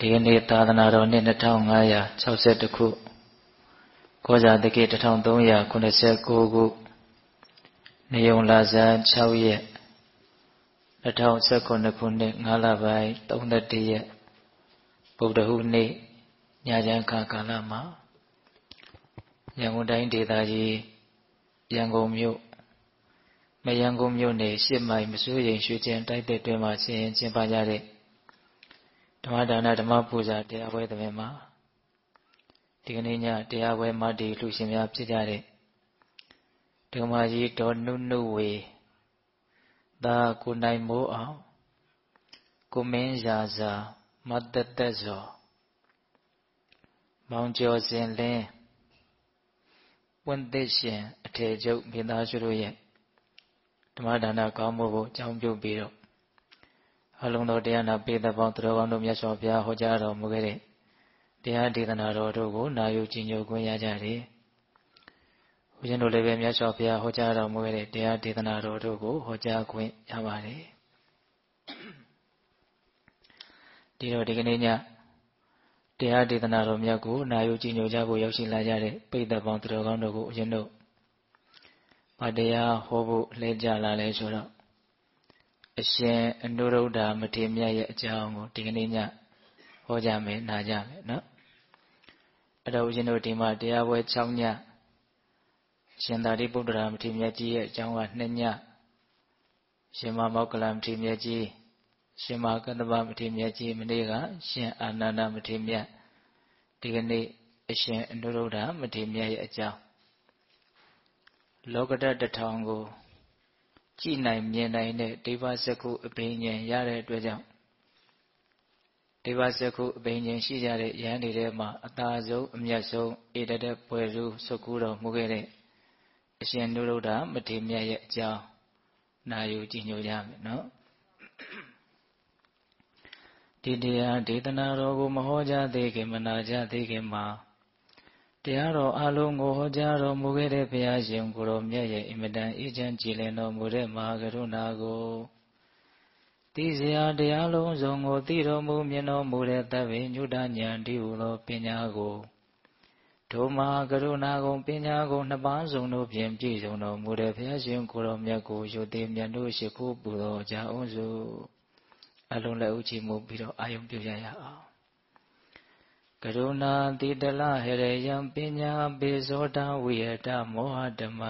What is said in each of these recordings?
ဒီကနေ့သာသနာတော်နှစ်2562ခုကောဇာတက္ကီ1389ခုနေုံလာဇန်6ရက်2019ခုနှစ်5လပိုင်း31ရက်ဗုဒ္ဓဟူးနေ့ညချမ်းခါကာလမှာရန်ကုန်တိုင်းဒေသကြီးရန်ကုန်မြို့မရန်ကုန်မြို့နယ်8မိုင်မစိုးရိမ်ရွှေကျင်တိုက်တဲ့တွင်မှာဆင်ကျင်းပကြတဲ့ဓမ္မဒါနဓမ္မပူဇာတရားပွဲသဘင်မှာဒီကနေ့ညတရားပွဲမှာဒီလူရှင်များဖြစ်ကြတဲ့ဓမ္မကြီးဒေါ်နုနုဝေသာကိုနိုင်မိုးအောင်ကိုမင်းရာဇာမတ်တသက်ဇော်မောင်ကျော်စင်လင်းပွင့်သစ်ရှင်အထေချုပ်မိသားစုတို့ရဲ့ဓမ္မဒါနကောင်းမှုကိုအကြောင်းပြုပြီးတော့အလုံးတော်တရားနာပိဋကပေါင်းသူတော်ကောင်းတို့မြတ်စွာဘုရားဟောကြားတော်မူခဲ့တဲ့တရားဒေသနာတော်တို့ကိုနာယူကြည်ညိုခွင့်ရကြတယ်။ဦးဇင်းတို့လည်းပဲမြတ်စွာဘုရားဟောကြားတော်မူခဲ့တဲ့တရားဒေသနာတော်တို့ကိုဟောကြားခွင့်ရပါတယ်။ဒီတော့ဒီကနေ့ညတရားဒေသနာတော်မြတ်ကိုနာယူကြည်ညိုကြဖို့ရောက်ရှိလာကြတဲ့ပိဋကပေါင်းသူတော်ကောင်းတို့ကိုဦးဇင်းတို့ဗတရားဟောဖို့လှည့်ကြလာလဲဆိုတော့အရှင်အနုရုဒ္ဓမထေရမြတ်ရဲ့အကြောင်းကိုဒီကနေ့ညဟောကြမယ်နာကြမယ်နော်အဲ့တော့ဦးဇင်းတို့ဒီမှာတရားပွဲ6ညရှင်သာရိပုတ္တရာမထေရမြတ်ကြီးရဲ့အကြောင်းက2ညရှင်မမောက္ကလမထေရမြတ်ကြီးရှင်မကတ္တဗမထေရမြတ်ကြီးမနေ့ကရှင်အာနန္ဒမထေရမြတ်ဒီကနေ့အရှင်အနုရုဒ္ဓမထေရမြတ်ရဲ့အကြောင်းလောကဓာတ်တစ်ထောင်ကိုကြည်နိုင်မြင်နိုင်တဲ့ဒိဗ္ဗစက္ခုအဘိညာဉ်ရတဲ့အတွက်ကြောင့်ဒိဗ္ဗစက္ခုအဘိညာဉ်ရှိကြတဲ့ယဟန်တွေထဲမှာအသာဆုံးအမြတ်ဆုံးဧတတဲ့ပွဲစုဆုတ်ကူးတော်မူခဲ့တဲ့အရှင်နုရုဒ္ဓမထေရမြတ်ရဲ့အကြောင်းနာယူကြည်ညိုကြမယ်နော်ဒီတရားဒေသနာတော်ကိုမဟောကြားသေးခင်မနာကြားသေးခင်မှာတရားတော်အလုံးကိုဟောကြားတော်မူခဲ့တဲ့ဘုရားရှင်ကိုယ်တော်မြတ်ရဲ့အင်မတန်အေးချမ်းကြည်လင်တော်မူတဲ့မဟာကရုဏာကိုသိစရာတရားလုံးစုံကိုသိတော်မူမြင်တော်မူတဲ့သဗ္ဗညုတဉာဏ်တည်းဟူသောပညာကိုဒုမဟာကရုဏာကုန်ပညာကုန်နှစ်ပါးစုံတို့ဖြင့်ပြည့်စုံတော်မူတဲ့ဘုရားရှင်ကိုယ်တော်မြတ်ကိုယုတ်တိမြတ်တို့ရှိခိုးပူတော်ကြအောင်စုအလုံးလက်ဥချီမှုပြီးတော့အာယုံပြုရအောင်ကရုဏာတိတလဟရယံပညာပေဇောတဝိယတမောဟဓမ္မ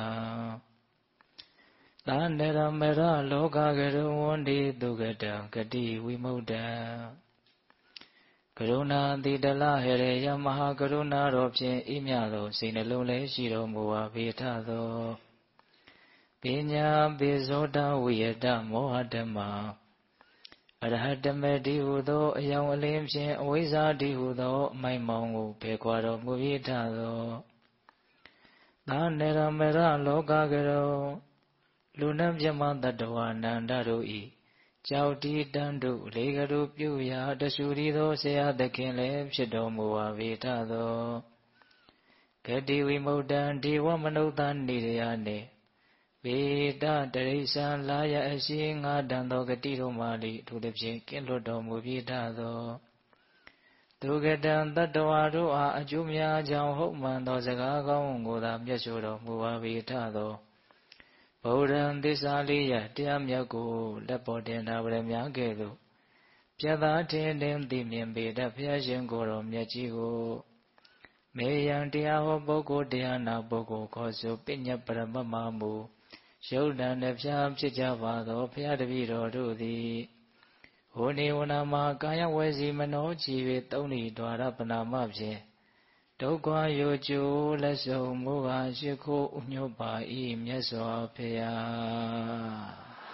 သာနရမရလောကကရုဝန္တိဒုက္ကတံဂတိဝိမု ക്ത ကရုဏာတိတလဟရယံမဟာကရုဏာတော်ဖြင့်ဤမြသောစိတ်နှလုံးလည်းရှိတော်မူပါပေထသောပညာပေဇောတဝိယတမောဟဓမ္မအရဟတမေတိဟုသောအယောင်အလင်းဖြင့်အဝိဇ္ဇာတိဟုသောအမိုက်မောင်ကိုဖယ်ခွာတော်မူ၏ထသောသာနေရမရလောကကရောလူနှင့်မြမတတ္တဝနန္ဒတို့ဤကြောက်တီတန်တို့လေကရုပြုရာတဆူရီသောဆရာသခင်လည်းဖြစ်တော်မူပါ၏ထသောဂတိဝိမု ക്ത ံဒီဝမနုဿာနိရယနှင့်ဝေဒတရိစ္ဆာလာယအရှိငါတန်သောဂတိတို့မှလိထိုသဖြင့်ကင်းလွတ်တော်မူပြီးထသောဒုက္ကတံတတ္တဝါတို့အားအကျိုးများကြောင့်ဟုတ်မှန်သောစကားကောင်းကိုသာမျက်ဆိုတော်မူပါ၏ထသောဗုဒ္ဓံသစ္စာလေးရတရားမြတ်ကိုလက်ပေါ်တင်ထားပါရမများကဲ့သို့ပြတ်သားထင်သိမြင်ပေတတ်ဘုရားရှင်ကိုယ်တော်မြတ်ကြီးကိုမေယံတရားဟောပုဂ္ဂိုလ်တရားနာပုဂ္ဂိုလ်ခေါ်ဆိုပညတ်ပရမတ်မမူရုပ်တံနှဖျားဖြစ်ကြပါသောဘုရားတပည့်တော်တို့သည်ဟိုနေဝနာမှာကာယဝဲစီမနောချီ၍သုံးဤဒွါရပနာမဖြင့်ဒုက္ခယောကျိုးလက်ဆုံမူကားရှိခိုးဥညွတ်ပါ၏မြတ်စွာဘုရား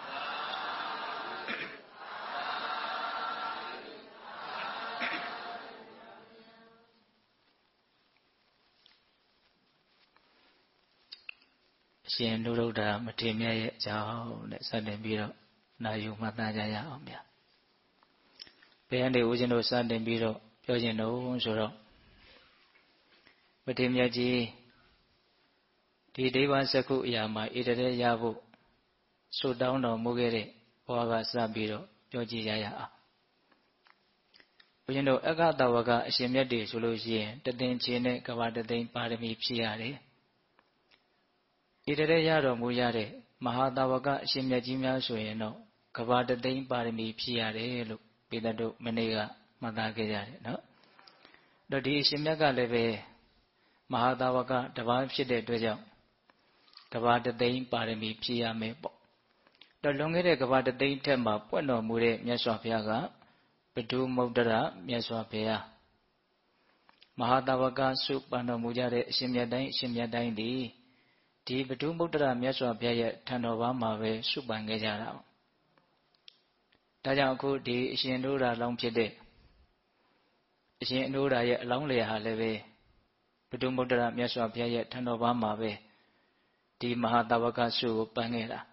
ရှင်နုရုဒ္ဓမထေရမြတ်ရဲ့အကြောင်းနဲ့စတင်ပြီးတော့နာယူမှတ်သားကြရအောင်ဗျာဘယ်ကနေဦးဇင်းတို့စတင်ပြီးတော့ပြောခြင်းတော့ဆိုတော့မထေရမြတ်ကြီးဒီဒိဗ္ဗစက္ခုအရာမှာဣတရေရဖို့ဆုတောင်းတော်မူခဲ့တဲ့ဘဝကစပြီးတော့ပြောကြည့်ရအောင်ဘဦးဇင်းတို့အက္ခတဝကအရှင်မြတ်တွေဆိုလို့ရှိရင်တသင်္ချေနဲ့ကဘာတသိန်းပါရမီဖြည့်ရတယ်ဣတရေရတော်မူရတဲ့မဟာတဝကအရှင်မြတ်ကြီးများဆိုရင်တော့ကဘာတသိန်းပါရမီဖြည့်ရတယ်လို့ပိဿတို့မနေ့ကမှတ်သားခဲ့ကြတယ်နော်တော့ဒီအရှင်မြတ်ကလည်းပဲမဟာတဝကတပါးဖြစ်တဲ့အတွက်ကြောင့်ကဘာတသိန်းပါရမီဖြည့်ရမယ်ပေါ့တော့လွန်ခဲ့တဲ့ကဘာတသိန်းထက်မှာပွင့်တော်မူတဲ့မြတ်စွာဘုရားကပတုမုဒ္ဒရာမြတ်စွာဘုရားမဟာတဝကစုပန်တော်မူကြတဲ့အရှင်မြတ်တိုင်းအရှင်မြတ်တိုင်းဒီပတုမုဒ္ဒရာမြတ်စွာဘုရားရဲ့ထံတော်ဘာမှာပဲစုပန်ခဲ့ကြတာဒါကြောင့်အခုဒီအရှင်တို့ရာလောင်းဖြစ်တဲ့အရှင်အနုရာရဲ့အလောင်းလျာဟာလည်းပဲပတုမုဒ္ဒရာမြတ်စွာဘုရားရဲ့ထံတော်ဘာမှာပဲဒီမဟာတဝကစုကိုပန်ခဲ့တာ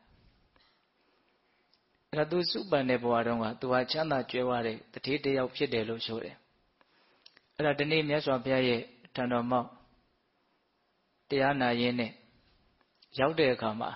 အဲ့ဒါသူစုပန်တဲ့ဘဝတုန်းကသူဟာချမ်းသာကြွယ်ဝတဲ့တတိတယောက်ဖြစ်တယ်လို့ဆိုတယ်အဲ့ဒါဒီနေ့မြတ်စွာဘုရားရဲ့ထံတော်မှာတရားနာရင်းနဲ့ရောက်တဲ့အခါမှာ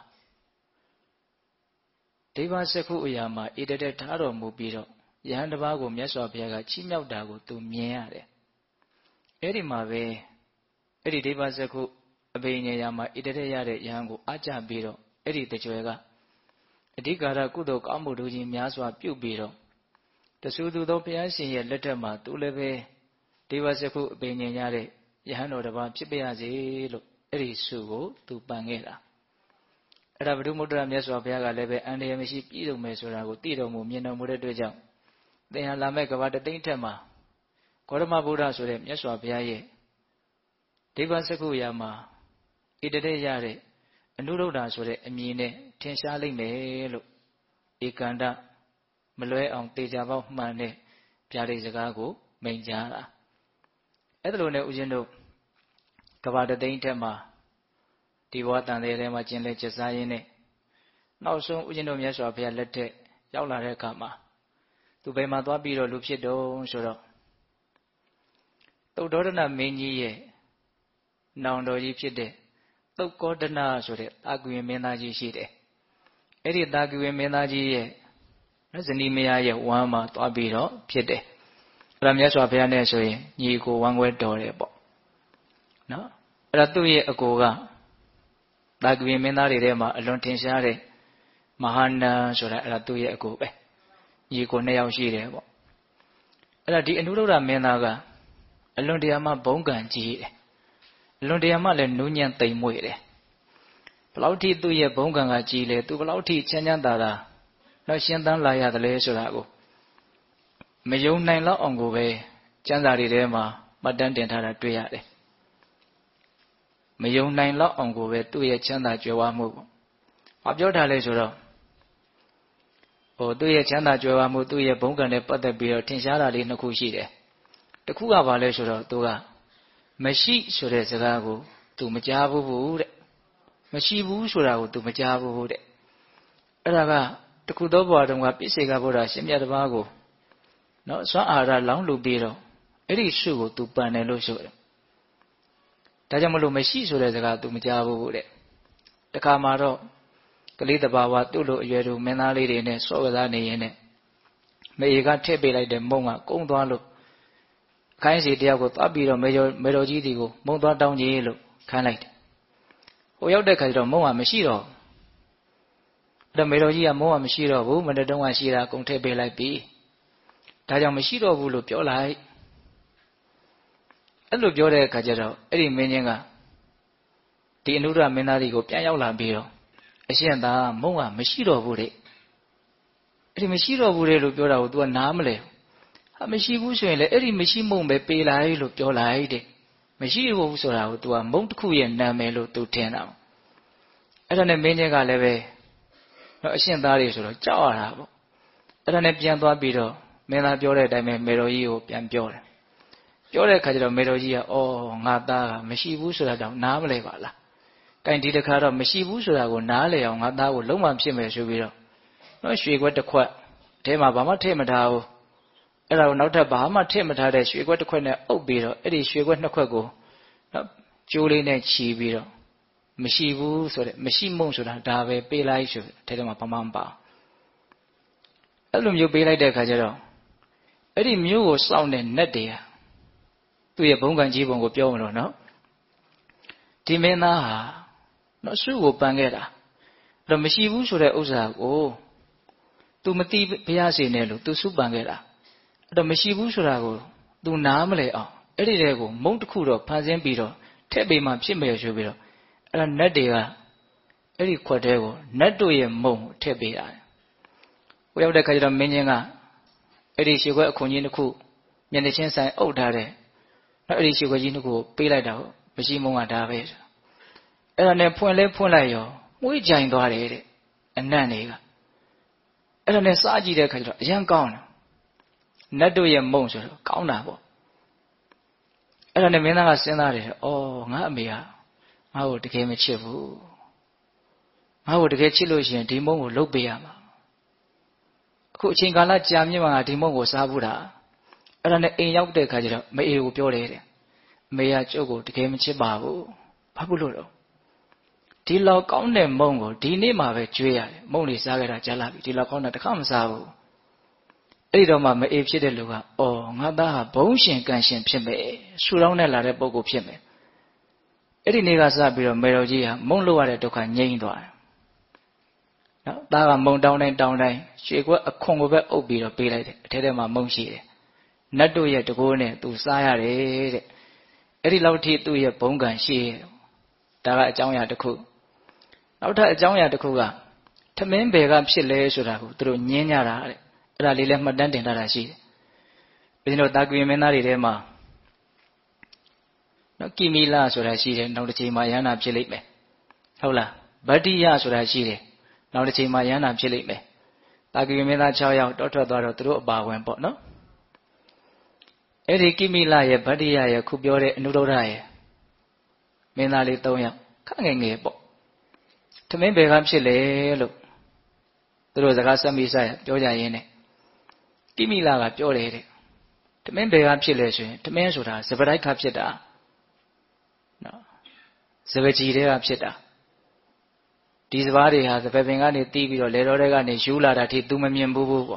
ဒိဗ္ဗစက္ခုအရာမှာဣတတဲ့ထားတော်မူပြီးတော့ယဟန်တစ်ပါးကိုမြတ်စွာဘုရားကချီးမြှောက်တာကိုသူမြင်ရတယ်အဲ့ဒီမှာပဲအဲ့ဒီဒိဗ္ဗစက္ခုအဘိညာယာမှာဣတတဲ့ရတဲ့ယဟန်ကိုအားကြပြီးတော့အဲ့ဒီတကြွယ်ကအဓိကရကုသိုလ်ကောင်းမှုတို့ကြီးများစွာပြုပြီးတော့တဆူသူသောဘုရားရှင်ရဲ့လက်ထက်မှာသူလည်းပဲဒိဗ္ဗစက္ခုအဘိညာရတဲ့ယဟန်တော်တစ်ပါးဖြစ်ပါရစေလို့အဲ့ဒီဆုကိုသူပန်ခဲ့တာအဲ့ဒါပတုမုဒ္ဒရာမြတ်စွာဘုရားကလည်းပဲအန္တရာယ်မရှိပြည့်စုံမယ်ဆိုတာကိုသိတော်မူမြင်တော်မူတဲ့အတွက်ကြောင့်သင်ဟာလာမဲ့ကဘာတသိန်းထက်မှာဂေါတမဗုဒ္ဓဆိုတဲ့မြတ်စွာဘုရားရဲ့ဒိဗ္ဗစက္ခုရာမှာဣတရေရတဲ့အနုရုဒ္ဓဆိုတဲ့အမည်နဲ့ထင်ရှားလိမ့်မယ်လို့ဧကန္တမလွဲအောင်တေချာပေါက်မှန်တဲ့ဗျာဒိတ်စကားကိုမိန့်ကြားတာအဲ့ဒါလိုနဲ့ဦးဇင်းတို့ကဘာတသိန်းထက်မှာဒီဘဝတန်တဲ့ထဲမှာကျင်လဲကျစားရင်းနဲ့နောက်ဆုံးဦးဇင်းတို့မြတ်စွာဘုရားလက်ထက်ရောက်လာတဲ့အခါမှာသူဘယ်မှာသွားပြီးတော့လူဖြစ်တော့ဆိုတော့သုတ်တော်ဒနာမင်းကြီးရဲ့နောင်တော်ကြီးဖြစ်တဲ့သုတ်ကောဒနာဆိုတဲ့တာကွေမင်းသားကြီးရှိတယ်အဲ့ဒီတာကွေမင်းသားကြီးရဲ့ဇနီးမယားရဲ့ဝမ်းမှာသွားပြီးတော့ဖြစ်တယ်အဲ့ဒါမြတ်စွာဘုရားနဲ့ဆိုရင်ညီကိုဝမ်းခွဲတော်တယ်ပေါ့နော်အဲ့ဒါသူ့ရဲ့အကိုကတာကွေမင်းသားတွေထဲမှာအလွန်ထင်ရှားတဲ့မဟာနန်ဆိုတာအဲ့ဒါသူ့ရဲ့အကိုပဲညီကို2ယောက်ရှိတယ်ပေါ့အဲ့ဒါဒီအနုရုဒ္ဓမင်းသားကအလွန်တရာမှဘုံကံကြီးတယ်အလွန်တရာမှလည်းနူးညံ့သိမ်မွေ့တယ်ဘလောက်ထိသူ့ရဲ့ဘုံကံကကြီးလဲသူဘလောက်ထိချမ်းချမ်းသာသာတော့ရှင်းသန်းလာရတယ်လဲဆိုတာကိုမယုံနိုင်လောက်အောင်ကိုပဲကျမ်းစာတွေထဲမှာမှတ်တမ်းတင်ထားတာတွေ့ရတယ်မယုံနိုင်လောက်အောင်ကိုပဲသူ့ရဲ့ချမ်းသာကြွယ်ဝမှုပေါ့။ဘာပြောထားလဲဆိုတော့သူ့ရဲ့ချမ်းသာကြွယ်ဝမှုသူ့ရဲ့ဘုံကံနဲ့ပတ်သက်ပြီးတော့ထင်ရှားတာလေး2ခုရှိတယ်။တစ်ခုကဘာလဲဆိုတော့သူကမရှိဆိုတဲ့စကားကိုသူမကြားဘူးတဲ့။မရှိဘူးဆိုတာကိုသူမကြားဘူးတဲ့။အဲ့ဒါကတခုသောဘဝတုန်းကပိစေကဗုဒ္ဓရှင်မြတ်တစ်ပါးကိုနော်စွမ်းအာရလောင်းလူပြီးတော့အဲ့ဒီဆုကိုသူပန်တယ်လို့ဆိုတယ်ဒါကြောင့်မလို့မရှိဆိုတဲ့စကား तू မကြားဘူးတဲ့တခါမှာတော့ကလေးတဘာဝသူ့လိုအရွယ်တူမင်းသားလေးတွေနဲ့စောကစားနေရင်နဲ့မေကထည့်ပေးလိုက်တဲ့မုံကကုန်းသွားလို့အခိုင်းစီတယောက်ကိုသွားပြီးတော့မေတော်ကြီးဒီကိုမုံသွားတောင်းကြီးလို့ခိုင်းလိုက်တယ်ဟိုရောက်တဲ့ခါကျတော့မုံကမရှိတော့အဲ့မေတော်ကြီးကမုံကမရှိတော့ဘူးမနေ့တုန်းကရှိတာကုန်ထည့်ပေးလိုက်ပြီဒါကြောင့်မရှိတော့ဘူးလို့ပြောလိုက်အဲ့လိုပြောတဲ့အခါကျတော့အဲ့ဒီမင်းချင်းကဒီအနုဒ္ဓမင်းသားတွေကိုပြန်ရောက်လာပြီးတော့အရှင်သာမုံကမရှိတော့ဘူးတဲ့အဲ့ဒီမရှိတော့ဘူးတဲ့လို့ပြောတာကို तू ကနားမလဲဟာမရှိဘူးဆိုရင်လေအဲ့ဒီမရှိမုံပဲပေးလိုက်လို့ပြောလိုက်တဲ့မရှိဘူးဆိုတာကို तू ကမုံတစ်ခုရဲ့နာမည်လို့ तू ထင်တာအဲ့ဒါနဲ့မင်းချင်းကလည်းပဲတော့အရှင်သားတွေဆိုတော့ကြောက်ရတာပေါ့အဲ့ဒါနဲ့ပြန်သွားပြီးတော့မင်းသားပြောတဲ့အတိုင်းပဲမေတော်ကြီးကိုပြန်ပြောတယ်ပြောတဲ့အခါကျတော့မေတော်ကြီးကအော်ငါသားကမရှိဘူးဆိုတာတောင်နားမလဲပါလား။ကဲဒီတစ်ခါတော့မရှိဘူးဆိုတာကိုနားလဲအောင်ငါသားကိုလုံးဝဖြစ်မယ်ဆိုပြီးတော့နော်ရွှေခွက်တစ်ခွက်အထဲမှာဘာမှထည့်မထားဘူး။အဲ့ဒါကိုနောက်ထပ်ဘာမှထည့်မထားတဲ့ရွှေခွက်တစ်ခွက်နဲ့အုပ်ပြီးတော့အဲ့ဒီရွှေခွက်2ခွက်ကိုနော်ကျိုးလေးနဲ့ချီပြီးတော့မရှိဘူးဆိုတဲ့မရှိမုံဆိုတာဒါပဲပေးလိုက်ဆိုအထဲမှာဘာမှမပါ။အဲ့လိုမျိုးပေးလိုက်တဲ့အခါကျတော့အဲ့ဒီမျိုးကိုစောင့်တဲ့နတ်တွေကသူ့ရဲ့ဘုံကံကြီးပုံကိုပြောမလို့နော်ဒီမင်းသားဟာနော်စုကိုပန်ခဲ့တာအဲ့တော့မရှိဘူးဆိုတဲ့ဥစ္စာကို तू မသိဘုရားစေနဲ့လို့ तू စုပန်ခဲ့တာအဲ့တော့မရှိဘူးဆိုတာကို तू နားမလဲအောင်အဲ့ဒီတဲ့ကိုမုံတစ်ခုတော့ဖန်ဆင်းပြီးတော့ထက်ပေမှဖြစ်မယ်ဆိုပြီးတော့အဲ့ဒါနတ်တွေကအဲ့ဒီခွက်တဲကိုနတ်တို့ရဲ့မုံကိုထည့်ပေးတာ။ကိုရောက်တဲ့ခါကျတော့မင်းချင်းကအဲ့ဒီရှေခွက်အခွန်ကြီးတစ်ခုမျက်နှာချင်းဆိုင်အုပ်ထားတဲ့နော်အဲ့ဒီရှေခွက်ကြီးတစ်ခုကိုပေးလိုက်တာဟုတ်မရှိမုံကဒါပဲ။အဲ့ဒါနဲ့ဖွင့်လိုက်ရောမွေးကြိုင်သွားတယ်တဲ့အနံ့တွေကအဲ့ဒါနဲ့စားကြည့်တဲ့ခါကျတော့အရန်ကောင်းတယ်။နတ်တို့ရဲ့မုံဆိုတော့ကောင်းတာပေါ့။အဲ့ဒါနဲ့မင်းသားကစဉ်းစားတယ်။အော်ငါအမေကငါ့ကိုတကယ်မချစ်ဘူး။ငါ့ကိုတကယ်ချစ်လို့ရှိရင်ဒီမုံကိုလုတ်ပေးရမှာအခုအချိန်ကာလကြာမြင့်မှာဒီမုံကိုစားဘူးတာအဲ့ဒါနဲ့အိမ်ရောက်တဲ့ခါကျတော့မအေကိုပြောတယ်တဲ့အမေကကျုပ်ကိုတကယ်မချစ်ပါဘူးဘာဖြစ်လို့တော့ဒီလောက်ကောင်းတဲ့မုံကိုဒီနေ့မှပဲကျွေးရတယ်မုံလေးစားခဲ့တာကြာလာပြီဒီလောက်ကောင်းတာတစ်ခါမစားဘူးအဲ့ဒီတော့မှမအေဖြစ်တဲ့လူကအော်ငါသားဟာဘုံရှင်ကံရှင်ဖြစ်မယ်ဆူတောင်းနဲ့လာတဲ့ပုဂ္ဂိုလ်ဖြစ်မယ်အဲ့ဒီနေ့ကစပြီးတော့မေတော်ကြီးဟာမုံလို့ရတဲ့ဒုက္ခငြိမ်းသွားတယ်နော်သားကမုံတောင်းတိုင်းရွှေကွက်အခွန်ကိုပဲအုပ်ပြီးတော့ပေးလိုက်တယ်အထဲထဲမှာမုံရှိတယ်နတ်တို့ရဲ့တကိုးနဲ့သူစားရတယ်တဲ့အဲ့ဒီလောက်ထိသူ့ရဲ့ဘုံကံရှိတယ်ဒါကအကြောင်းအရာတစ်ခုနောက်ထပ်အကြောင်းအရာတစ်ခုကထမင်းဘယ်ကဖြစ်လဲဆိုတာကိုသူတို့ညင်းကြတာတဲ့အဲ့ဒါလေးလည်းမှတ်တမ်းတင်ထားတာရှိတယ်ဘုရင်တို့တာကွေမင်းသားတွေထဲမှာနော်ကိမိလဆိုတာရှိတယ်နောက်တစ်ချိန်မှာယန္တာဖြစ်လိမ့်မယ်ဟုတ်လားဗတ္တိယဆိုတာရှိတယ်နောက်တစ်ချိန်မှာယန္တာဖြစ်လိမ့်မယ်တာကွေမင်းသား6ယောက်တောထွက်သွားတော့သူတို့အပါဝင်ပေါ့နော်အဲ့ဒီကိမိလရဲ့ဗတ္တိယရဲ့ခုပြောတဲ့အနုဒ္ဒရရဲ့မင်းသားလေး3ယောက်ခငယ်ငယ်ပေါ့ထမင်းဘယ်ကဖြစ်လဲလို့သူတို့စကားဆက်မိစားပြောကြရင်းနဲ့ကိမိလကပြောတယ်တဲ့ထမင်းဘယ်ကဖြစ်လဲဆိုရင်ထမင်းဆိုတာစပတိုက်ခဖြစ်တာနော်စပကြီးတွေကဖြစ်တာဒီစပားတွေဟာစပယ်ပင်ကနေတီးပြီးတော့လေတော်တွေကနေယူလာတာထိ तू မမြင်ဘူးပေါ့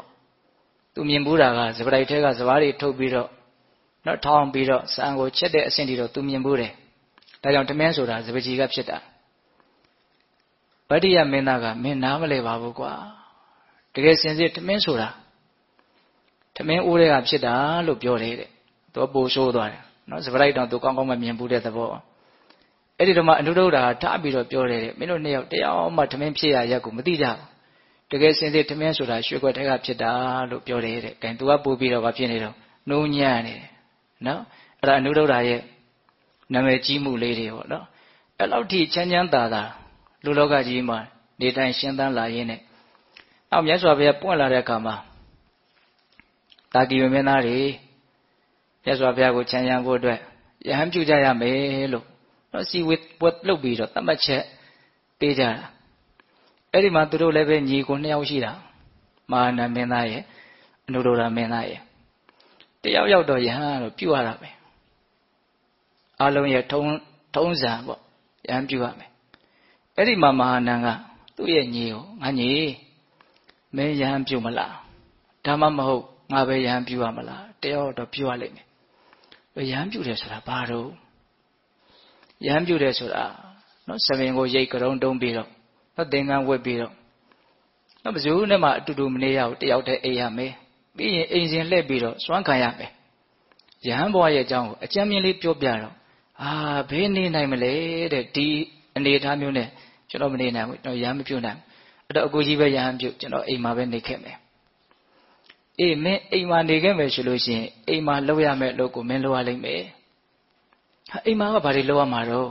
तू မြင်ဘူးတာကစပတိုက်ထဲကစပားတွေထုတ်ပြီးတော့နော်ထောင်းပြီးတော့စံကိုချက်တဲ့အဆင့်တွေတော့ तू မြင်ဘူးတယ်ဒါကြောင့်ထမင်းဆိုတာစပကြီးကဖြစ်တာဗတ္တိယမင်းသားကမင်းနားမလဲပါဘူးကွာတကယ်စင်စစ်ထမင်းဆိုတာထမင်းအိုးတွေကဖြစ်တာလို့ပြောတယ်တဲ့သူပိုဆိုးသွားတယ်နော်စပတိုက်တော့ तू ကောင်းကောင်းမမြင်ဘူးတဲ့သဘောအဲ့ဒီတော့မှအနုဒ္ဒရာထားပြီးတော့ပြောတယ်တဲ့မင်းတို့နှစ်ယောက်တရားမှထမင်းဖြစ်ရရက်ကိုမသိကြဘူးတကယ်စင်စစ်ထမင်းဆိုတာရွှေခွက်ထဲကဖြစ်တာလို့ပြောတယ်တဲ့အဲ तू ကပို့ပြီးတော့ဘာဖြစ်နေတော့နှိုးညံ့နေတယ်နော်အဲ့ဒါအနုဒ္ဒရာရဲ့နာမည်ကြီးမှုလေးတွေပေါ့နော်အဲ့လောက်ထိချမ်းချမ်းသာသာလူလောကကြီးမှာနေတိုင်းရှင်းသန်းလာရင်းနဲ့နောက်မြတ်စွာဘုရားပွင့်လာတဲ့အခါမှာတာကီဝမင်းသားတွေမြတ်စွာဘုရားကိုချမ်းရံဖို့အတွက်ယဟန်ပြုကြရမယ်လို့နော်စီဝတ်ပွက်လုပ်ပြီးတော့တတ်မှတ်ချက်ပေးကြတာအဲ့ဒီမှာသူတို့လည်းပဲညီကို2ယောက်ရှိတာမဟာနမင်းသားရဲ့အနုဒ္ဒရမင်းသားရဲ့တယောက်ယောက်တော့ယဟန်တော့ပြုရတာပဲအလုံးရဲ့ထုံးစံပေါ့ယဟန်ပြုရမယ်အဲ့ဒီမှာမဟာနန်ကသူ့ရဲ့ညီကိုငါညီမင်းယဟန်ပြုမလားဒါမှမဟုတ်ငါပဲယဟန်ပြုရမလားတယောက်တော့ပြုရလိမ့်မယ်ယဟန်ပြုတယ်ဆိုတာဘာတော့ယဟန်ပြုတယ်ဆိုတာနော်ဆံပင်ကိုရိတ်ကြုံတုံးပြီးတော့နော်သင်္ကန်းဝတ်ပြီးတော့နော်ဘယ်သူနဲ့မှအတူတူမနေရဘူးတယောက်တည်းအိပ်ရမယ်ပြီးရင်အိမ်စဉ်လှည့်ပြီးတော့စွမ်းခံရမယ်ယဟန်ဘဝရဲ့အကြောင်းကိုအကျဉ်းမြင်လေးပြောပြတော့ဘယ်နေနိုင်မလဲတဲ့ဒီအနေအထားမျိုးနဲ့ကျွန်တော်မနေနိုင်ဘူးကျွန်တော်ယဟန်မပြုတ်နိုင်ဘူးအဲ့တော့အကူကြီးပဲယဟန်ပြုတ်ကျွန်တော်အိမ်မှာပဲနေခဲ့မယ်အေးမင်းအိမ်မှာနေခဲ့မယ်ဆိုလို့ရှိရင်အိမ်မှာလုပ်ရမယ့်အလုပ်ကိုမင်းလုပ်ရလိမ့်မယ်အိမ်မှာကဘာတွေလုပ်ရမှာတော့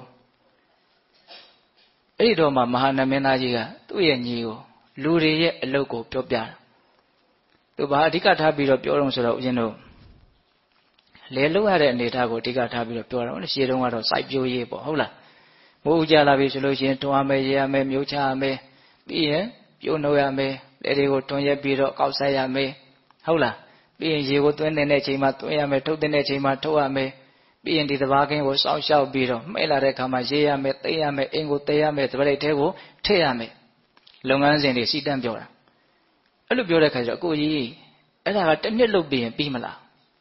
အဲ့ဒီတော့မှမဟာနမင်းသားကြီးကသူ့ရဲ့ညီကိုလူတွေရဲ့အလုပ်ကိုပြောပြတာသူဘာအဓိကထားပြီးတော့ပြောတော့ဆိုတော့ဦးဇင်းတို့လဲလုပ်ရတဲ့အနေအထားကိုအဓိကထားပြီးတော့ပြောတာရှေ့တုန်းကတော့စိုက်ပျိုးရေးပေါ့ဟုတ်လားမိုးဥကြလာပြီဆိုလို့ရှိရင်ထွန်ရမယ်ရေရမယ်မျိုးချရမယ်ပြီးရင်ပြုတ်နှုတ်ရမယ်လက်တွေကိုတွန်းရက်ပြီးတော့ကောက်ဆက်ရမယ်ဟုတ်လားပြီးရင်ရေကိုသွင်းတဲ့အချိန်မှာသွင်းရမယ်ထုတ်တဲ့အချိန်မှာထုတ်ရမယ်ပြီးရင်ဒီသဘာကင်းကိုစောင့်ရှောက်ပြီးတော့မှဲ့လာတဲ့အခါမှာရေးရမယ်သိရမယ်အင်ကိုသိရမယ်သပရိတ်ထဲကိုထည့်ရမယ်လုပ်ငန်းစဉ်တွေစီတန်းပြောတာအဲ့လိုပြောတဲ့ခါကျတော့ကိုကြီးအဲ့ဒါကတစ်နှစ်လုပ်ပြီးရင်ပြီးမလား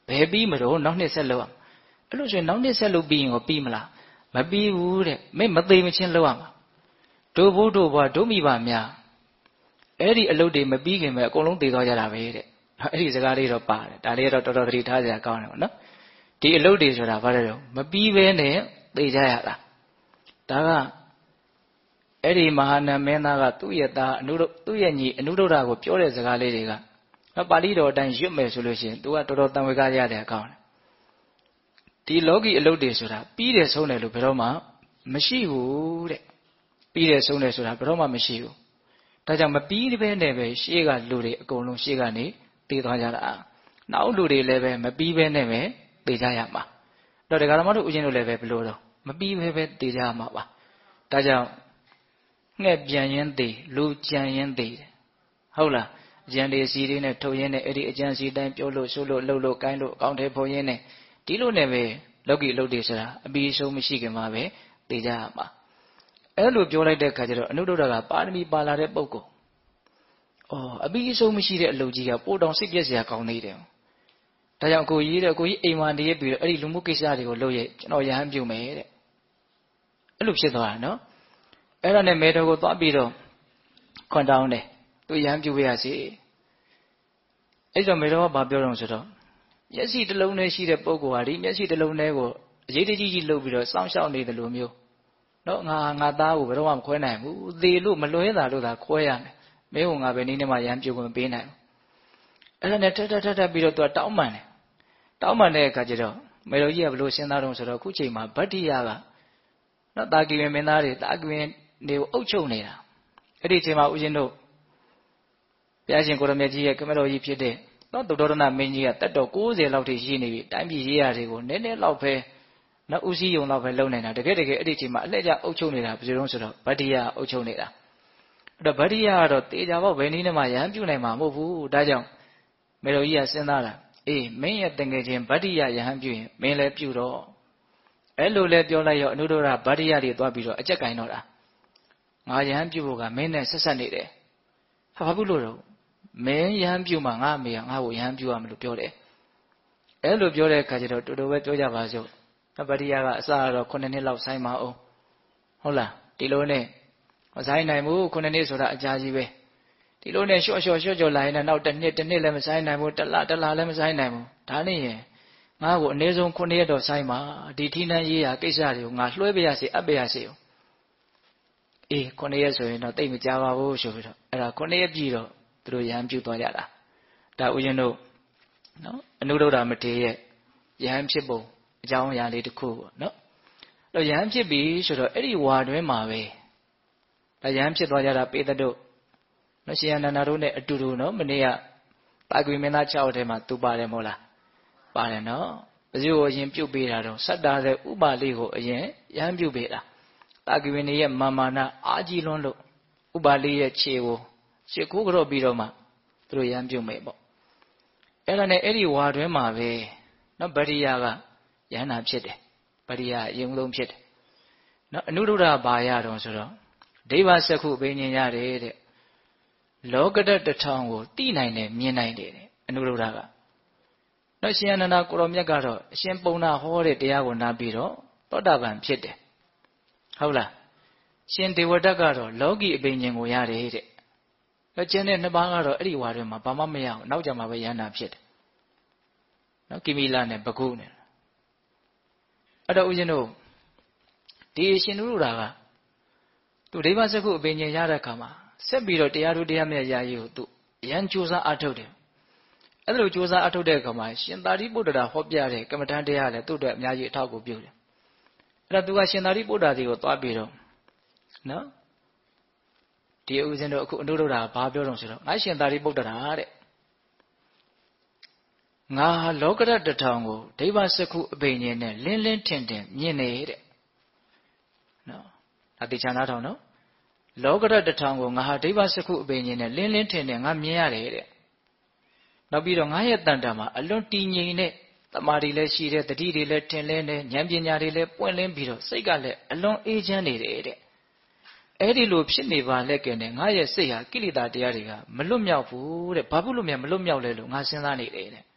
ဘယ်ပြီးမလို့နောက်နှစ်ဆက်လောက်အဲ့လိုဆိုရင်နောက်နှစ်ဆက်လို့ပြီးရင်ကိုပြီးမလားမပြီးဘူးတဲ့မင်းမသေးမချင်းလောက်ရမှာတို့ဘိုးတို့ဘွားတို့မိဘများအဲ့ဒီအလုပ်တွေမပြီးခင်ပဲအကုန်လုံးသေသွားကြတာပဲတဲ့အဲ့ဒီစကားလေးတော့ပါတယ်ဒါလေးတော့တော်တော်သတိထားစရာကောင်းတယ်ပေါ့နော်ဒီအလုပ်တွေဆိုတာဘာလဲတော့မပြီးဘဲနဲ့သေကြရတာဒါကအဲ့ဒီမဟာနတ်မင်းသားကသူ့ရဲ့သားသူ့ရဲ့ညီအနုဒ္ဒရာကိုပြောတဲ့စကားလေးတွေကပါဠိတော်အတိုင်းရွတ်မယ်ဆိုလို့ရှိရင် तू ကတော်တော်တန်ဝေကရတဲ့အကောင်းတယ်ဒီလောကီအလုပ်တွေဆိုတာပြီးတယ်ဆုံးတယ်လို့ဘယ်တော့မှမရှိဘူးတဲ့ပြီးတယ်ဆုံးတယ်ဆိုတာဘယ်တော့မှမရှိဘူးဒါကြောင့်မပြီးဘဲနဲ့ပဲရှေ့ကလူတွေအကုန်လုံးရှေ့ကနေတည်သွားကြတာနောက်လူတွေလည်းပဲမပြီးဘဲနဲ့ပဲတည်ကြရမှာတော့ဒကာဓမ္မတို့ဦးဇင်းတို့လည်းပဲဘလို့တော့မပြီးဘဲပဲတည်ကြရမှာပါဒါကြောင့်ငှက်ပြန်ရင်တည်လူကြံရင်တည်ဟုတ်လားအကျံတွေစီတွေနဲ့ထုတ်ရင်းနဲ့အဲ့ဒီအကျံစီတိုင်းပြောလို့ဆိုလို့လှုပ်လို့ကိုင်းလို့အကောင့်ထဲပုံရင်းနဲ့ဒီလိုနဲ့ပဲလောကီအလုပ်တွေဆိုတာအပြီးဆုံးမရှိခင်မှာပဲတည်ကြရမှာအဲ့လိုပြောလိုက်တဲ့အခါကျတော့အနုဒ္ဒရကပါရမီပါလာတဲ့ပုဂ္ဂိုလ်အပြီးအဆုံးမရှိတဲ့အလုပ်ကြီးကပို့တောင်စိတ်ပြည့်စရာကောင်းသေးတယ်ဒါကြောင့်ကိုကြီးအိမ်မှာနေရပြီးတော့အဲ့ဒီလူမှုကိစ္စတွေကိုလုပ်ရဲ့ကျွန်တော်ရဟန်းပြုမယ်တဲ့အဲ့လိုဖြစ်သွားတာနော်အဲ့ဒါနဲ့မေတော်ကိုသွားပြီးတော့ခွန်တောင်းတယ်သူရဟန်းပြုပေးရစီအဲ့တော့မေတော်ကဘာပြောတော့ဆိုတော့မျက်စိတစ်လုံးနဲ့ရှိတဲ့ပုဂ္ဂိုလ်ဟာဒီမျက်စိတစ်လုံးနဲ့ကိုအရေးတကြီးကြီးလှုပ်ပြီးတော့စောင့်ရှောက်နေတယ်လို့မျိုးနော်ငါသားကိုဘယ်တော့မှမခွဲနိုင်ဘူးသေလို့မလွဲတာလို့သာခွဲရမယ်မင်းကငါပဲနည်းနဲ့မှရဟန်းပြုခွင့်ပေးနိုင်ဘူးအဲ့ဒါနဲ့ထပ်ပြီးတော့သူကတောင်းပန်တယ်တောင်းပန်တဲ့အခါကျတော့မေတော်ကြီးကဘလို့စဉ်းစားတော့ဆိုတော့ခုချိန်မှာဗတ္တိယကနော်တာကိဝင်မင်းသားတွေတာကိဝင်တွေကိုအုပ်ချုပ်နေတာအဲ့ဒီချိန်မှာဦးဇင်းတို့ဘုရားရှင်ကိုရမေကြီးရဲ့ကမတော်ကြီးဖြစ်တဲ့နော်သုတ္တရဏမင်းကြီးကတက်တော်60လောက်ထိရှိနေပြီတိုင်းပြည်ရေးရာတွေကိုနည်းနည်းလောက်ပဲနော်ဦးစီးယုံလောက်ပဲလုံနေတာတကယ်အဲ့ဒီချိန်မှာအလှည့်ကျအုပ်ချုပ်နေတာဘယ်လိုလဲဆိုတော့ဗတ္တိယအုပ်ချုပ်နေတာအဲ့တော့ဗတ္တိယကတော့တေချာပေါ့ဘယ်နည်းနဲ့မှရဟန်းပြုနိုင်မှာမဟုတ်ဘူးဒါကြောင့်မေတော်ကြီးကစဉ်းစားတာအေးမင်းရဲ့တငယ်ချင်းဗတ္တိယရဟန်းပြုရင်မင်းလည်းပြုတော့အဲ့လိုလဲပြောလိုက်ရောအနုဒ္ဒရဗတ္တိယတွေသွားပြီးတော့အကျက်ကင်တော့တာငါရဟန်းပြုဖို့ကမင်းနဲ့ဆက်ဆက်နေတယ်ဟာဘာဖြစ်လို့တော့မင်းရဟန်းပြုမှငါအမေကငါ့ကိုရဟန်းပြုရမလို့ပြောတယ်အဲ့လိုပြောတဲ့အခါကျတော့တူတူပဲပြောကြပါစို့ဗတ္တိယကအစတော့9နှစ်လောက်ဆိုင်ပါအောင်ဟုတ်လားဒီလိုနဲ့မဆိုင်နိုင်ဘူး9နှစ်ဆိုတာအကြာကြီးပဲဒီလိုနဲ့လျှော့ကြော်လာရင်နောက်တစ်နှစ်လည်းမဆိုင်နိုင်ဘူးတစ်လလည်းမဆိုင်နိုင်ဘူးဒါနဲ့ရင်ငါ့ကိုအနည်းဆုံး9ရက်တော့ဆိုင်ပါဒီထိနှန်းရေးရာကိစ္စတွေကိုငါလွှဲပေးရစေအပ်ပေးရစေအေး9ရက်ဆိုရင်တော့တိတ်မကြပါဘူးဆိုပြီးတော့အဲ့ဒါ9ရက်ပြည့်တော့သူတို့ရဟန်းပြုသွားကြတာဒါဥယျာဉ်တို့နော်အနုဒ္ဒရမထေရရဲ့ရဟန်းဖြစ်ပုံအကြောင်းအရာလေးတစ်ခုပေါ့နော်အဲ့ရဟန်းဖြစ်ပြီဆိုတော့အဲ့ဒီဝါတွင်းမှာပဲဒါရဟန်းဖြစ်သွားကြတာပေတတို့နော်ရှင်အနန္ဒာတို့နဲ့အတူတူနော်မနေ့ကတာကွေမင်းသား6ယောက်ထဲမှာသူပါတယ်မဟုတ်လားပါတယ်နော်ဘယ်သူကိုအရင်ပြုတ်ပေးတာတော့စတ္တာတဲ့ဥပါလိကိုအရင်ရဟန်းပြုတ်ပေးတာတာကွေနေရဲ့မာနအာကြီးလွန်းလို့ဥပါလိရဲ့ခြေကိုခိုးကြော့ပြီးတော့မှသူတို့ရဟန်းပြုတ်မယ်ပေါ့အဲ့ဒါနဲ့အဲ့ဒီဝါတွင်းမှာပဲနော်ဗတ္တိယကယန္နာဖြစ်တယ်ဗတ္တိယအရင်ဆုံးဖြစ်တယ်နော်အနုဒ္ဒရဘာရတော့ဆိုတော့ဒိဗ္ဗစက္ခုဘိညာဉ်ရတယ်တဲ့လောကဓာတ်တစ်ထောင်ကိုတိနိုင်တယ်မြင်နိုင်တယ်တဲ့အနုဒ္ဒရကနော်ရှင်အနန္ဒာကိုရောမြတ်ကတော့အရှင်ပုံနာဟောတဲ့တရားကိုနားပြီးတော့သောတာပန်ဖြစ်တယ်ဟုတ်လားရှင်ဒေဝဒတ်ကတော့လောကီအဘိညာဉ်ကိုရတယ်တဲ့แล้วကျန်တဲ့နှစ်ပါးကတော့အဲ့ဒီဝါတွေမှာဘာမှမရအောင်နောက်ကြမှာပဲယန္နာဖြစ်တယ်နော်ကိမိလနဲ့ဘဂုနဲ့အဲ့တော့ဦးဇင်းတို့ဒီရှင်နုရုဒာကသူဒိဗ္ဗစက္ခုအဘိညာဉ်ရတဲ့အခါမှာဆက်ပြီးတော့တရားတို့တရားမြတ်ရာကြီးကိုသူအရန်ကြိုးစားအထုတ်တယ်အဲ့လိုကြိုးစားအထုတ်တဲ့အခါမှာရှင်သာရိပုတ္တရာဟောပြတဲ့ကမ္မထန်တရားလည်းသူ့အတွက်အများကြီးအထောက်အကူပြုတယ်အဲ့တော့သူကရှင်သာရိပုတ္တရာစီကိုသွားပြီးတော့နော်ဒီဦးဇင်းတို့အခုအနုဒ္ဒရာဘာပြောတော့ဆိုတော့ငါရှင်သာရိပုတ္တရာတဲ့ငါလောကဓာတ်တစ်ထောင်ကိုဒိဗ္ဗစက္ခုအဘိညာဉ်နဲ့လင်းလင်းထင်ထင်မြင်နေတဲ့နော်ဒါတေချာနာထောင်နော်လောကဓာတ်တစ်ထောင်ကိုငါဟာဒိဗ္ဗစက္ခုအဘိညာဉ်နဲ့လင်းလင်းထင်ထင်ငါမြင်ရတယ်တဲ့နောက်ပြီးတော့ငါရဲ့တန်တာမှာအလွန်တည်ငြိမ်တဲ့တမာတိလည်းရှိတယ်တတိတွေလည်းထင်လင်းတယ်ဉာဏ်ပညာတွေလည်းပွင့်လင်းပြီးတော့စိတ်ကလည်းအလွန်အေးချမ်းနေတယ်တဲ့အဲ့ဒီလိုဖြစ်နေပါလက်ကဲနဲ့ငါရဲ့စိတ်ဟာကိလေသာတရားတွေကမလွတ်မြောက်ဘူးတဲ့ဘာဖြစ်လို့မလွတ်မြောက်လဲလို့ငါစဉ်းစားနေတယ်တဲ့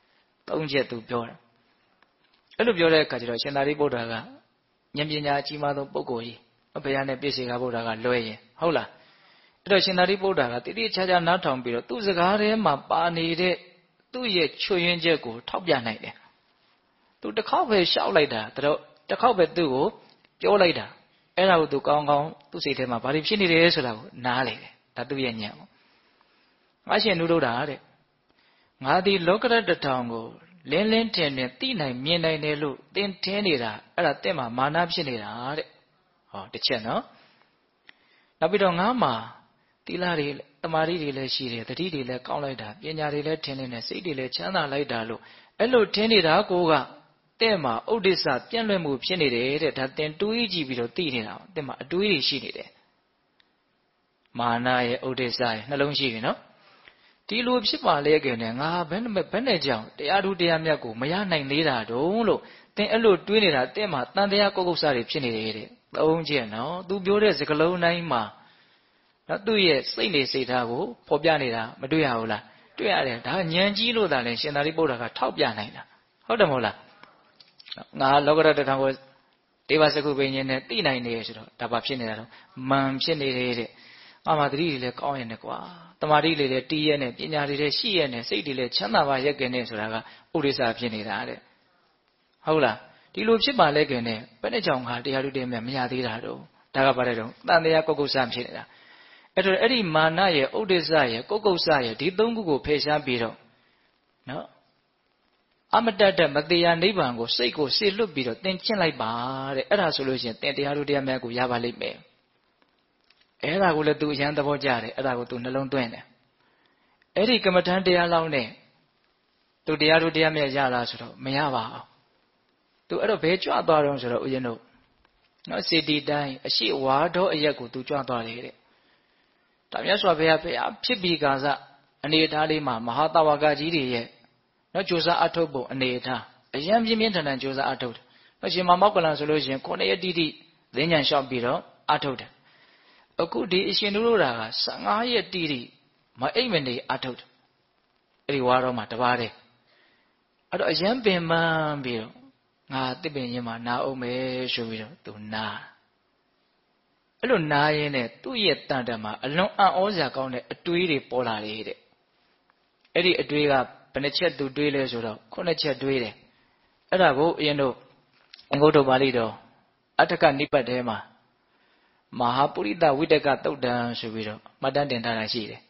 3 ချက်သူပြောတယ်အဲ့လိုပြောတဲ့အခါကျတော့ရှင်သာရိပုတ္တရာကဉာဏ်ပညာအကြီးမားဆုံးပုဂ္ဂိုလ်ကြီးဘုရားနဲ့ပြည့်စေကဗုဒ္ဓကလွဲရင်ဟုတ်လားအဲ့တော့ရှင်သာရိပုတ္တရာကတိတိကျကျနားထောင်ပြီးတော့သူ့စကားထဲမှာပါနေတဲ့သူ့ရဲ့ချွတ်ယွင်းချက်ကိုထောက်ပြနိုင်တယ်သူတစ်ခေါက်ပဲရှောက်လိုက်တာတော့တစ်ခေါက်ပဲသူ့ကိုပြောလိုက်တာအဲ့ဒါကိုသူကောင်းကောင်းသူ့စိတ်ထဲမှာဘာတွေဖြစ်နေတယ်ဆိုတာကိုနားလေတယ်ဒါသူ့ရဲ့ဉာဏ်ပေါ့ငါရှင်နုဒ္ဒတာတဲ့ငါဒီလောကရတ္တထောင်ကိုလင်းလင်းထင်ထင်သိနိုင်မြင်နိုင်တယ်လို့သင်ထင်နေတာအဲ့ဒါတင့်မှာမာနဖြစ်နေတာတဲ့ဟောတစ်ချက်နော်နောက်ပြီးတော့ငါမှာသီလတွေတမာရီတွေလည်းရှိတယ်တတိတွေလည်းကောင်းလိုက်တာပညာတွေလည်းထင်နေတယ်စိတ်တွေလည်းချမ်းသာလိုက်တာလို့အဲ့လိုထင်နေတာကိုကတဲ့မှာဥဒိစ္စပြန့်လွင့်မှုဖြစ်နေတယ်တဲ့ဒါသင်တွေးကြည့်ပြီးတော့သိနေတာတဲ့မှာအတွေးတွေရှိနေတယ်မာနရဲ့ဥဒိစ္စရဲ့နှလုံးရှိပြီနော်ဒီလိုဖြစ်ပါလေခင်ဗျာငါဘယ်နဲ့ကြောင့်တရားထူးတရားမြတ်ကိုမရနိုင်သေးတာတုံးလို့သင်အဲ့လိုတွေးနေတာတဲ့မှာတန်တရားကုက္ကုဆတွေဖြစ်နေတယ်တဲ့3ချက်နော်သူပြောတဲ့စကားလုံးတိုင်းမှာနော်သူ့ရဲ့စိတ်နေစိတ်ထားကိုဖော်ပြနေတာမတွေ့ရဘူးလားတွေ့ရတယ်ဒါဉာဏ်ကြီးလို့သာလဲရှင်သာရိပုတ္တရာကထောက်ပြနိုင်တာဟုတ်တယ်မဟုတ်လားငါလောကရတ္တထောင်ကိုဒေဝစကုပင်ရှင်နဲ့သိနိုင်နေရဆိုတော့ဒါပါဖြစ်နေတာတော့မန်ဖြစ်နေတယ်တဲ့ငါမှသတိတွေလည်းကောင်းရင်လည်းကွာတမာတိတွေလည်းတီးရဲနဲ့ပညာတွေလည်းရှိရဲနဲ့စိတ်တွေလည်းချမ်းသာပါရက်ကနေဆိုတာကဥဒိစ္စဖြစ်နေတာတဲ့ဟုတ်လားဒီလိုဖြစ်ပါလဲကနေဘယ်နဲ့ကြောင့်ငါတရားထုတရားမြတ်မရသေးတာတော့ဒါကပါတယ်တော့တန်တရားကုက္ကုဆဖြစ်နေတာအဲ့တော့အဲ့ဒီမာနရဲ့ဥဒိစ္စရဲ့ကုက္ကုဆရဲ့ဒီ3ခုကိုဖယ်ရှားပြီးတော့နော်အမတတ်တဲ့မတရားနိဗ္ဗာန်ကိုစိတ်ကိုစေလွတ်ပြီးတော့သင်ကျင့်လိုက်ပါတဲ့အဲ့ဒါဆိုလို့ရှိရင်သင်တရားထုတရားမြတ်ကိုရပါလိမ့်မယ်အဲ့ဒါကိုလည်းသူအရန်သဘောကျတယ်အဲ့ဒါကိုသူနှလုံးသွင်းတယ်အဲ့ဒီကမ္မထံတရားလောင်းနဲ့သူတရားထုတရားမြတ်ရလားဆိုတော့မရပါဘူးသူအဲ့တော့ဘယ်ကြွသွားတော့ဆိုတော့ဦးဇင်းတို့နော်စေတီတိုင်းအရှိဝါတော်အရက်ကိုသူကြွသွားတယ်တဲ့ဒါမြတ်စွာဘုရားဖြစ်ပြီးကာစအနေအထားလေးမှာမဟာတဝကကြီးတွေရဲ့နော်ကြိုးစားအထုတ်ဖို့အနေအထားအယံပြင်းပြင်းထန်ထန်ကြိုးစားအထုတ်တယ်နော်ရှင်မောက္ကလန်ဆိုလို့ရှိရင်9ရက်တိတိသင်္ကြန်လျှောက်ပြီးတော့အထုတ်တယ်အခုဒီအရှင်နုဒ္ဒရာက15ရက်တိတိမအိပ်မနေအထုတ်တယ်အဲ့ဒီဝါတော်မှာတပါးတည်းအဲ့တော့အယံပင်ပန်းပြီးတော့ငါတစ်ပင်ချင်းမှာနာအောင်မယ်ဆိုပြီးတော့သူနာအဲ့လိုနာရင်းနဲ့သူ့ရဲ့တန်တမှာအလွန်အံ့ဩစရာကောင်းတဲ့အတွေးတွေပေါ်လာတယ်တဲ့အဲ့ဒီအတွေးကဘယ်နှချက်သူတွေးလဲဆိုတော့9ချက်တွေးတယ်အဲ့ဒါကိုအရင်တို့အင်္ဂုတ္တပါဠိတော်အဋ္ဌကနိပတ်ထဲမှာမဟာပုရိသဝိတကသုတ်တံဆိုပြီးတော့မှတ်တမ်းတင်ထားတာရှိတယ်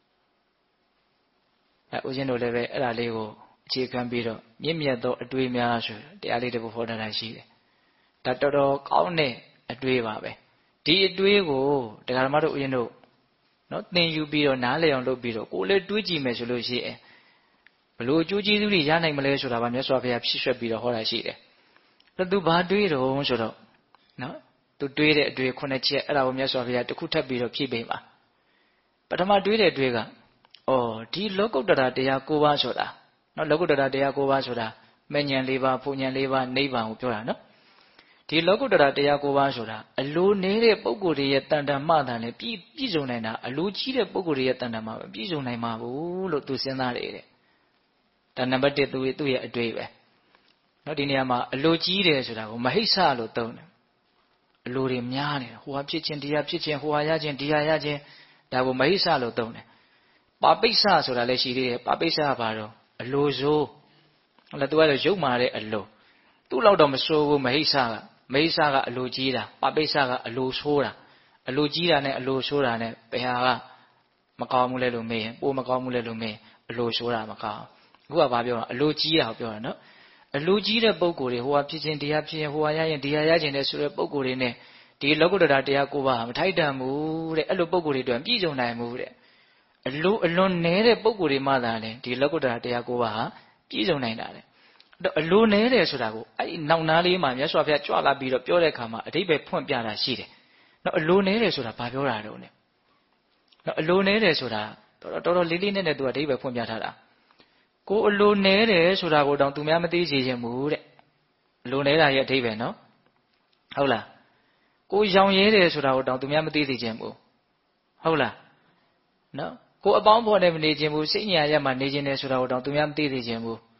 အဲ့ဦးဇင်းတို့လည်းပဲအဲ့ဒါလေးကိုအခြေခံပြီးတော့မြင့်မြတ်သောအတွေးများဆိုတရားလေးတစ်ပုဒ်ဟောထားတာရှိတယ်ဒါတော်တော်ကောင်းတဲ့အတွေးပါပဲဒီအတွေးကိုတရားဓမ္မတို့ဦးဇင်းတို့နော်သင်ယူပြီးတော့နားလည်အောင်လုပ်ပြီးတော့ကိုယ်လည်းတွေးကြည့်မယ်ဆိုလို့ရှိရင်ဘလို့အကျိုးကျေးဇူးတွေရနိုင်မလဲဆိုတာဗာမြတ်စွာဘုရားဖြည့်ဆွက်ပြီးတော့ဟောတာရှိတယ်အဲ့သူဘာတွေးတော့ဆိုတော့နော်သူတွေးတဲ့အတွေး9ချက်အဲ့ဒါကိုမြတ်စွာဘုရားတစ်ခုထပ်ပြီးတော့ဖြည့်ပေးပါပထမတွေးတဲ့အတွေးကဒီလောကုတ္တရာတရား9ပါးဆိုတာနော်လောကုတ္တရာတရား9ပါးဆိုတာမဉ္ဇဉ်4ပါးဖူဉ္ဇဉ်4ပါးနိဗ္ဗာန်ကိုပြောတာနော်ဒီလောကုတ္တရာတရား9ပါးဆိုတာအလိုနေတဲ့ပုဂ္ဂိုလ်တွေရဲ့တန်တမှန်တယ်ပြည့်စုံနိုင်တာအလိုကြီးတဲ့ပုဂ္ဂိုလ်တွေရဲ့တန်တမှပြည့်စုံနိုင်မှာဘူးလို့သူစဉ်းစားတယ်တဲ့ဒါနံပါတ်1သူ့ရဲ့အတွေ့ပဲနော်ဒီနေရာမှာအလိုကြီးတယ်ဆိုတာကိုမဟိစ္ဆလို့သုံးတယ်အလိုတွေများနေတယ်ဟိုဟာဖြစ်ခြင်းဒီဟာဖြစ်ခြင်းဟိုဟာရခြင်းဒီဟာရခြင်းဒါကိုမဟိစ္ဆလို့သုံးတယ်ပါပိစ္ဆဆိုတာလည်းရှိသေးတယ်ပါပိစ္ဆကဘာတော့အလိုစိုးဟုတ်လားသူကတော့ရုပ်မာတဲ့အလိုသူ့လောက်တော့မစိုးဘူးမဟိစ္ဆကအလိုကြီးတာပါပိစ္ဆကအလိုဆိုးတာအလိုကြီးတာနဲ့အလိုဆိုးတာနဲ့ဘယ်ဟာကမကောင်းဘူးလဲလို့မေးရင်ပိုမကောင်းဘူးလဲလို့မေးရင်အလိုဆိုးတာမကောင်းအခုကဘာပြောတာအလိုကြီးတာကိုပြောတာနော်အလိုကြီးတဲ့ပုံကိုယ်တွေဟိုဟာဖြစ်ခြင်းတရားဖြစ်ရင်ဟိုဟာရရင်ဒီဟာရခြင်းတဲ့ဆိုတဲ့ပုံကိုယ်တွေနဲ့ဒီလောကုတ္တရာတရား9ပါးမထိုက်တန်ဘူးတဲ့အဲ့လိုပုံကိုယ်တွေအတွက်ပြည့်စုံနိုင်မှုတဲ့အလွန်နဲတဲ့ပုံကိုယ်တွေမှသာလေဒီလောကုတ္တရာတရား9ပါးဟာပြည့်စုံနိုင်တာလေအလိုနဲတယ်ဆိုတာကိုအဲ့ဒီနောက်နားလေးမှာမြတ်စွာဘုရားကြွလာပြီးတော့ပြောတဲ့အခါမှာအဓိပ္ပာယ်ဖွင့်ပြတာရှိတယ်နော်အလိုနဲတယ်ဆိုတာဘာပြောတာတုံးလဲနော်အလိုနဲတယ်ဆိုတာတော်တော်လေးလေးနဲ့သူကအဓိပ္ပာယ်ဖွင့်ပြထားတာကိုအလိုနဲတယ်ဆိုတာကိုတောင်သူများမသိစေချင်ဘူးတဲ့အလိုနဲတာရဲ့အဓိပ္ပာယ်နော်ဟုတ်လားကိုရောင်ရဲတယ်ဆိုတာကိုတောင်သူများမသိစေချင်ဘူးဟုတ်လားနော်ကိုအပေါင်းဖော်နဲ့မနေချင်ဘူးစိတ်ညာရက်မှာနေချင်တယ်ဆိုတာကိုတောင်သူများမသိစေချင်ဘူး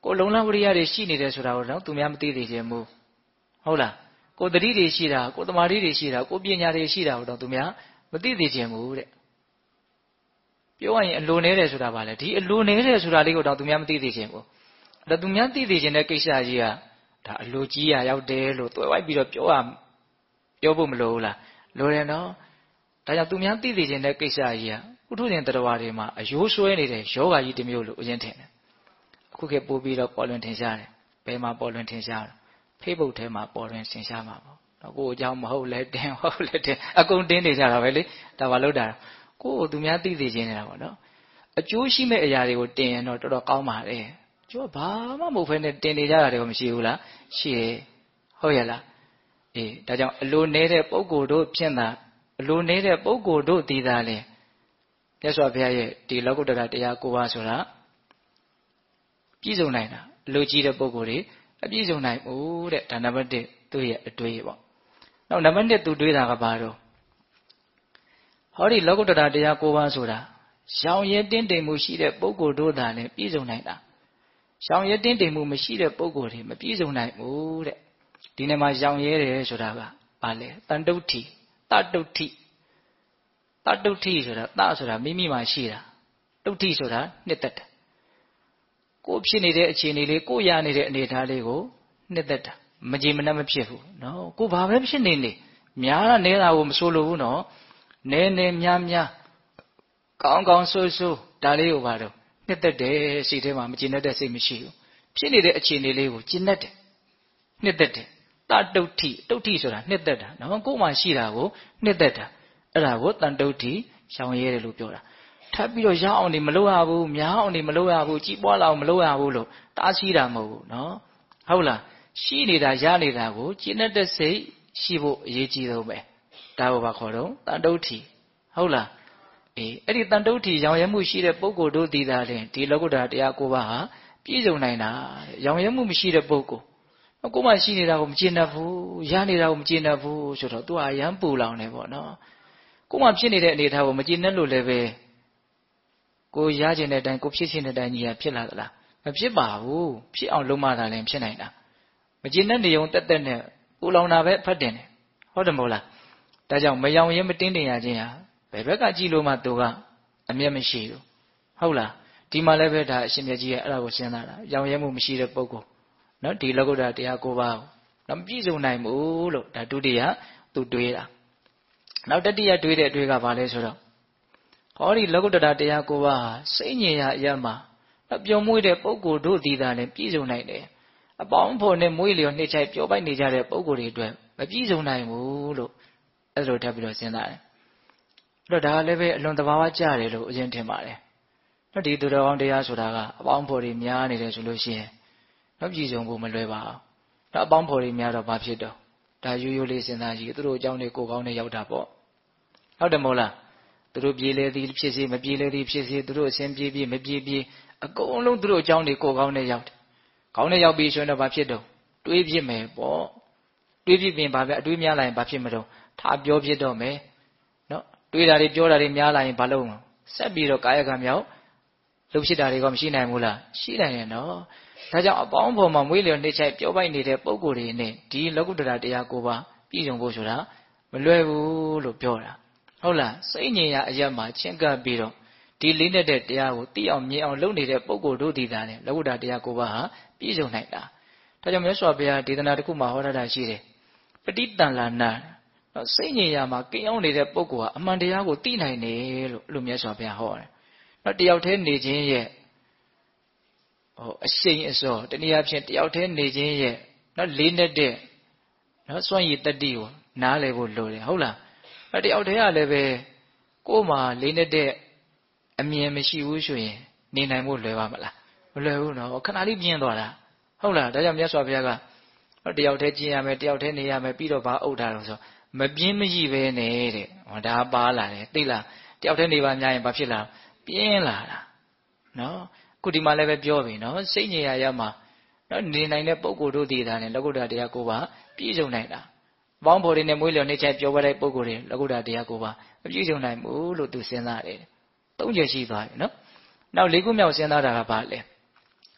ကိုလုံလဝရိယတွေရှိနေတယ်ဆိုတာကိုတော့သူများမသိသေးခြင်းဘူးဟုတ်လားကိုတတိတွေရှိတာကိုတမာတိတွေရှိတာကိုပညာတွေရှိတာကိုတော့သူများမသိသေးခြင်းဘူးတဲ့ပြောရရင်အလိုနေတယ်ဆိုတာပါလေဒီအလိုနေတယ်ဆိုတာလေးကိုတော့သူများမသိသေးခြင်းဘူးဒါသူများသိသေးခြင်းတဲ့ကိစ္စကြီးကဒါအလိုကြီးရရောက်တယ်လို့တွဲဝိုက်ပြီးတော့ပြောဖို့မလိုဘူးလားလိုတယ်နော်ဒါကြောင့်သူများသိသေးခြင်းတဲ့ကိစ္စကြီးကပုထုဇဉ်တရားတွေမှာအယိုးဆွဲနေတဲ့ယောဂါကြီးတစ်မျိုးလို့အရင်ထင်တယ်အခုခေတ်ပို့ပြီးတော့ပေါ်လွင်ထင်ရှားတယ်ဘယ်မှာပေါ်လွင်ထင်ရှားလဲဖေးဘုတ်ထဲမှာပေါ်လွင်ထင်ရှားမှာပေါ့တော့ကိုယ်အကြောင်းမဟုတ်လဲတင်ဟုတ်လဲတင်အကုန်တင်းနေကြတာပဲလေဒါပါလို့တာကိုယ်သူများသိသေးခြင်းနေတာပေါ့နော်အကျိုးရှိမဲ့အရာတွေကိုတင်ရင်တော့တော်တော်ကောင်းပါတယ်ကျိုးဘာမှမဟုတ်ဘဲနဲ့တင်နေကြတာတွေကမရှိဘူးလားရှိရဟုတ်ရဲ့လားအေးဒါကြောင့်အလိုနေတဲ့ပုဂ္ဂိုလ်တို့ဖြင့်သာအလိုနေတဲ့ပုဂ္ဂိုလ်တို့တည်တာလဲမြတ်စွာဘုရားရဲ့ဒီလောကုတ္တရာတရား9ပါးဆိုတာပြည့်စုံနိုင်တာအလိုကြီးတဲ့ပုဂ္ဂိုလ်တွေအပြည့်စုံနိုင်ဘူးတဲ့ဒါနံပါတ်1သူ့ရဲ့အတွေးပေါ့နောက်နံပါတ်2သူတွေးတာကဘာတော့ဟောဒီလောကုတ္တရာတရား9ပါးဆိုတာရှောင်ရဲတင်းတိမ်မှုရှိတဲ့ပုဂ္ဂိုလ်တို့သာလည်းပြည့်စုံနိုင်တာရှောင်ရဲတင်းတိမ်မှုမရှိတဲ့ပုဂ္ဂိုလ်တွေမပြည့်စုံနိုင်ဘူးတဲ့ဒီနေ့မှာရှောင်ရဲတယ်ဆိုတာကဘာလဲတန်တုဋ္ဌိတတုဋ္ဌိတတုဋ္ဌိဆိုတာတဆိုတာမိမိမှာရှိတာတုဋ္ဌိဆိုတာနှစ်သက်တာကိုဖြစ်နေတဲ့အခြေအနေလေးကိုရနေတဲ့အနေအထားလေးကိုနှစ်သက်တာမကြည်မနှက်မဖြစ်ဘူးနော်ကိုဘာပဲဖြစ်နေများနေတာကိုမဆိုလိုဘူးနော်နဲများကောင်းဆိုးဒါလေးကိုပါတော့နှစ်သက်တယ်စိတ်ထဲမှာမကြည်နှက်တဲ့စိတ်မရှိဘူးဖြစ်နေတဲ့အခြေအနေလေးကိုကြည်နှက်တယ်နှစ်သက်တယ်တတုဋ္ဌိတုဋ္ဌိဆိုတာနှစ်သက်တာနော်ကိုယ်မှရှိတာကိုနှစ်သက်တာအဲ့ဒါကိုတန်တုဋ္ဌိရှောင်ရဲတယ်လို့ပြောတာထပ်ပြီးတော့ရအောင်နေမလုပ်ရဘူးများအောင်နေမလုပ်ရဘူးကြီးပွားလာအောင်မလုပ်ရဘူးလို့တားဆီးတာမဟုတ်ဘူးနော်ဟုတ်လားရှိနေတာရနေတာကိုကျင့်တဲ့စိတ်ရှိဖို့အရေးကြီးဆုံးပဲဒါကိုပါခေါ်တော့တန်တုဋ္ဌိဟုတ်လားအေးအဲ့ဒီတန်တုဋ္ဌိရောင်ရဲမှုရှိတဲ့ပုဂ္ဂိုလ်တို့တည်တာလေဒီလောကုတ္တရာတရား9ပါးဟာပြည့်စုံနိုင်တာရောင်ရဲမှုမရှိတဲ့ပုဂ္ဂိုလ်ကိုယ်မှရှိနေတာကိုမကျင့်တတ်ဘူးရနေတာကိုမကျင့်တတ်ဘူးဆိုတော့သူကအရန်ပူလောင်နေပေါ့နော်ကိုယ်မှဖြစ်နေတဲ့အနေအထားကိုမကျင့်တတ်လို့လည်းပဲကိုရခြင်းတဲ့အတိုင်းကိုဖြစ်ခြင်းတဲ့အတိုင်းကြီးဖြစ်လာသလားမဖြစ်ပါဘူးဖြစ်အောင်လုပ်မှသာလည်းဖြစ်နိုင်တာမကျင့်တဲ့နေုံတက်တက်နဲ့ပူလောင်တာပဲဖတ်တင်တယ်ဟုတ်တယ်မဟုတ်လားဒါကြောင့်မယောင်ရဲမတင်းတင်ရခြင်းဟာဘယ်ဘက်ကကြည့်လို့မှသူကအမျက်မရှိဘူးဟုတ်လားဒီမှာလည်းပဲဒါအရှင်မြတ်ကြီးရဲ့အဲ့ဒါကိုရှင်းလာတာရောင်ရဲမှုမရှိတဲ့ပုဂ္ဂိုလ်နော်ဒီလောကုတ္တရာတရား9ပါးကိုတော့မပြည့်စုံနိုင်ဘူးလို့ဒါဒုတိယသူတွေးတာနောက်တတိယတွေးတဲ့အတွေးကဘာလဲဆိုတော့ဟောဒီလောကုတ္တရာတရား9ပါးဟာစိတ်ညင်ရာအရမှာပျော်မွေ့တဲ့ပုဂ္ဂိုလ်တို့ဒီသာလည်းပြည့်စုံနိုင်တယ်အပေါင်းဖော်နဲ့မွေးလျော်နှိမ့်ချိုက်ပျော်ပိုက်နေကြတဲ့ပုဂ္ဂိုလ်တွေအတွက်မပြည့်စုံနိုင်ဘူးလို့အဲ့လိုထပ်ပြီးတော့စဉ်းစားတယ်အဲ့တော့ဒါလည်းပဲအလွန်သဘာဝကျတယ်လို့အရင်ထင်ပါတယ်နော်ဒီသူတော်ကောင်းတရားဆိုတာကအပေါင်းဖော်တွေများနေတယ်ဆိုလို့ရှိရင်တော့ပြည့်စုံဖို့မလွယ်ပါဘူးတော့အပေါင်းဖော်တွေများတော့ဘာဖြစ်တော့ဒါရိုးရိုးလေးစဉ်းစားကြည့်သူတို့အကြောင်းတွေကိုကောင်းနဲ့ရောက်တာပေါ့ဟုတ်တယ်မဟုတ်လားသူတို့ပြေလေသည်ဖြစ်စေမပြေလေသည်ဖြစ်စေသူတို့အစဉ်ပြေမပြေအကုန်လုံးသူတို့အကြောင်းတွေကိုကောင်းနဲ့ရောက်တယ်ကောင်းနဲ့ရောက်ပြီးဆိုရင်တော့ဘာဖြစ်တော့တွေးပြစ်မယ်ပေါ့တွေးပြစ်ပြင်ဘာပဲအတွေးများလာရင်ဘာဖြစ်မတော့ထားပြောဖြစ်တော့မယ်နော်တွေးတာတွေပြောတာတွေများလာရင်ဘာလုပ်မလဲဆက်ပြီးတော့ကာယကံမြောက်လှုပ်ဖြစ်တာတွေကမရှိနိုင်ဘူးလားရှိနိုင်တယ်နော်ဒါကြောင့်အပေါင်းဖော်မှာမွေးလျော်နှိမ့်ချိုက်ပျော်ပိုက်နေတဲ့ပုံကိုယ်တွေနဲ့ဒီလောကုတ္တရာတရား9ပါးပြည့်စုံဖို့ဆိုတာမလွယ်ဘူးလို့ပြောတာဟုတ်လားစိတ်ညင်ရအရက်မှာချင်းကပ်ပြီးတော့ဒီလေးနဲ့တဲ့တရားကိုသိအောင်မြင်အောင်လုပ်နေတဲ့ပုံကိုယ်တို့ဒီသားနဲ့လောကုတ္တရာတရား9ပါးဟာပြည့်စုံနိုင်တာဒါကြောင့်မြတ်စွာဘုရားဒေသနာတစ်ခုမှာဟောထားတာရှိတယ်ပဋိတန်လာနာနော်စိတ်ညင်ရမှာကိန်းအောင်နေတဲ့ပုံကိုယ်ဟာအမှန်တရားကိုသိနိုင်တယ်လို့အဲ့လိုမြတ်စွာဘုရားဟောတယ်နော်တယောက်တည်းနေခြင်းရဲ့အရှိန်အစောတနည်းအားဖြင့်တယောက်တည်းနေခြင်းရဲ့နော်လေးနဲ့တဲ့နော်စွန့်ရည်တတ္တိကိုနားလည်ဖို့လိုတယ်ဟုတ်လားတယောက်တည်းကလည်းပဲကိုယ်မှာလေးနဲ့တဲ့အမြင်မရှိဘူးဆိုရင်နေနိုင်ဖို့လွယ်ပါမလားမလွယ်ဘူးနော်ခဏလေးပြင်းသွားတာဟုတ်လားဒါကြောင့်မြတ်စွာဘုရားကတယောက်တည်းကျင့်ရမယ်တယောက်တည်းနေရမယ်ပြီးတော့ဘာအုပ်ထားတော့ဆိုမပြင်းမကြီးပဲနေတဲ့ဒါပါလာတယ်သိလားတယောက်တည်းနေပါများရင်ဘာဖြစ်လာပြင်းလာတာနော်ခုဒီမှာလည်းပဲပြောပြီနော်စိတ်ညင်ရရမှာနော်နေနိုင်တဲ့ပုံကိုယ်တို့တည်တာနဲ့လောကုတ္တရာတရား9ပါးပြည့်စုံနိုင်တာပေါင်းဖော်တွေနဲ့မွေးလျော်နှိမ့်ချိုက်ပြောပါတဲ့ပုံကိုယ်တွေလောကုတ္တရာတရား9ပါးမပြည့်စုံနိုင်ဘူးလို့သူစဉ်းစားတယ်3ချက်ရှိသွားပြီနော်နောက်၄ခုမြောက်စဉ်းစားတာကဘာလဲ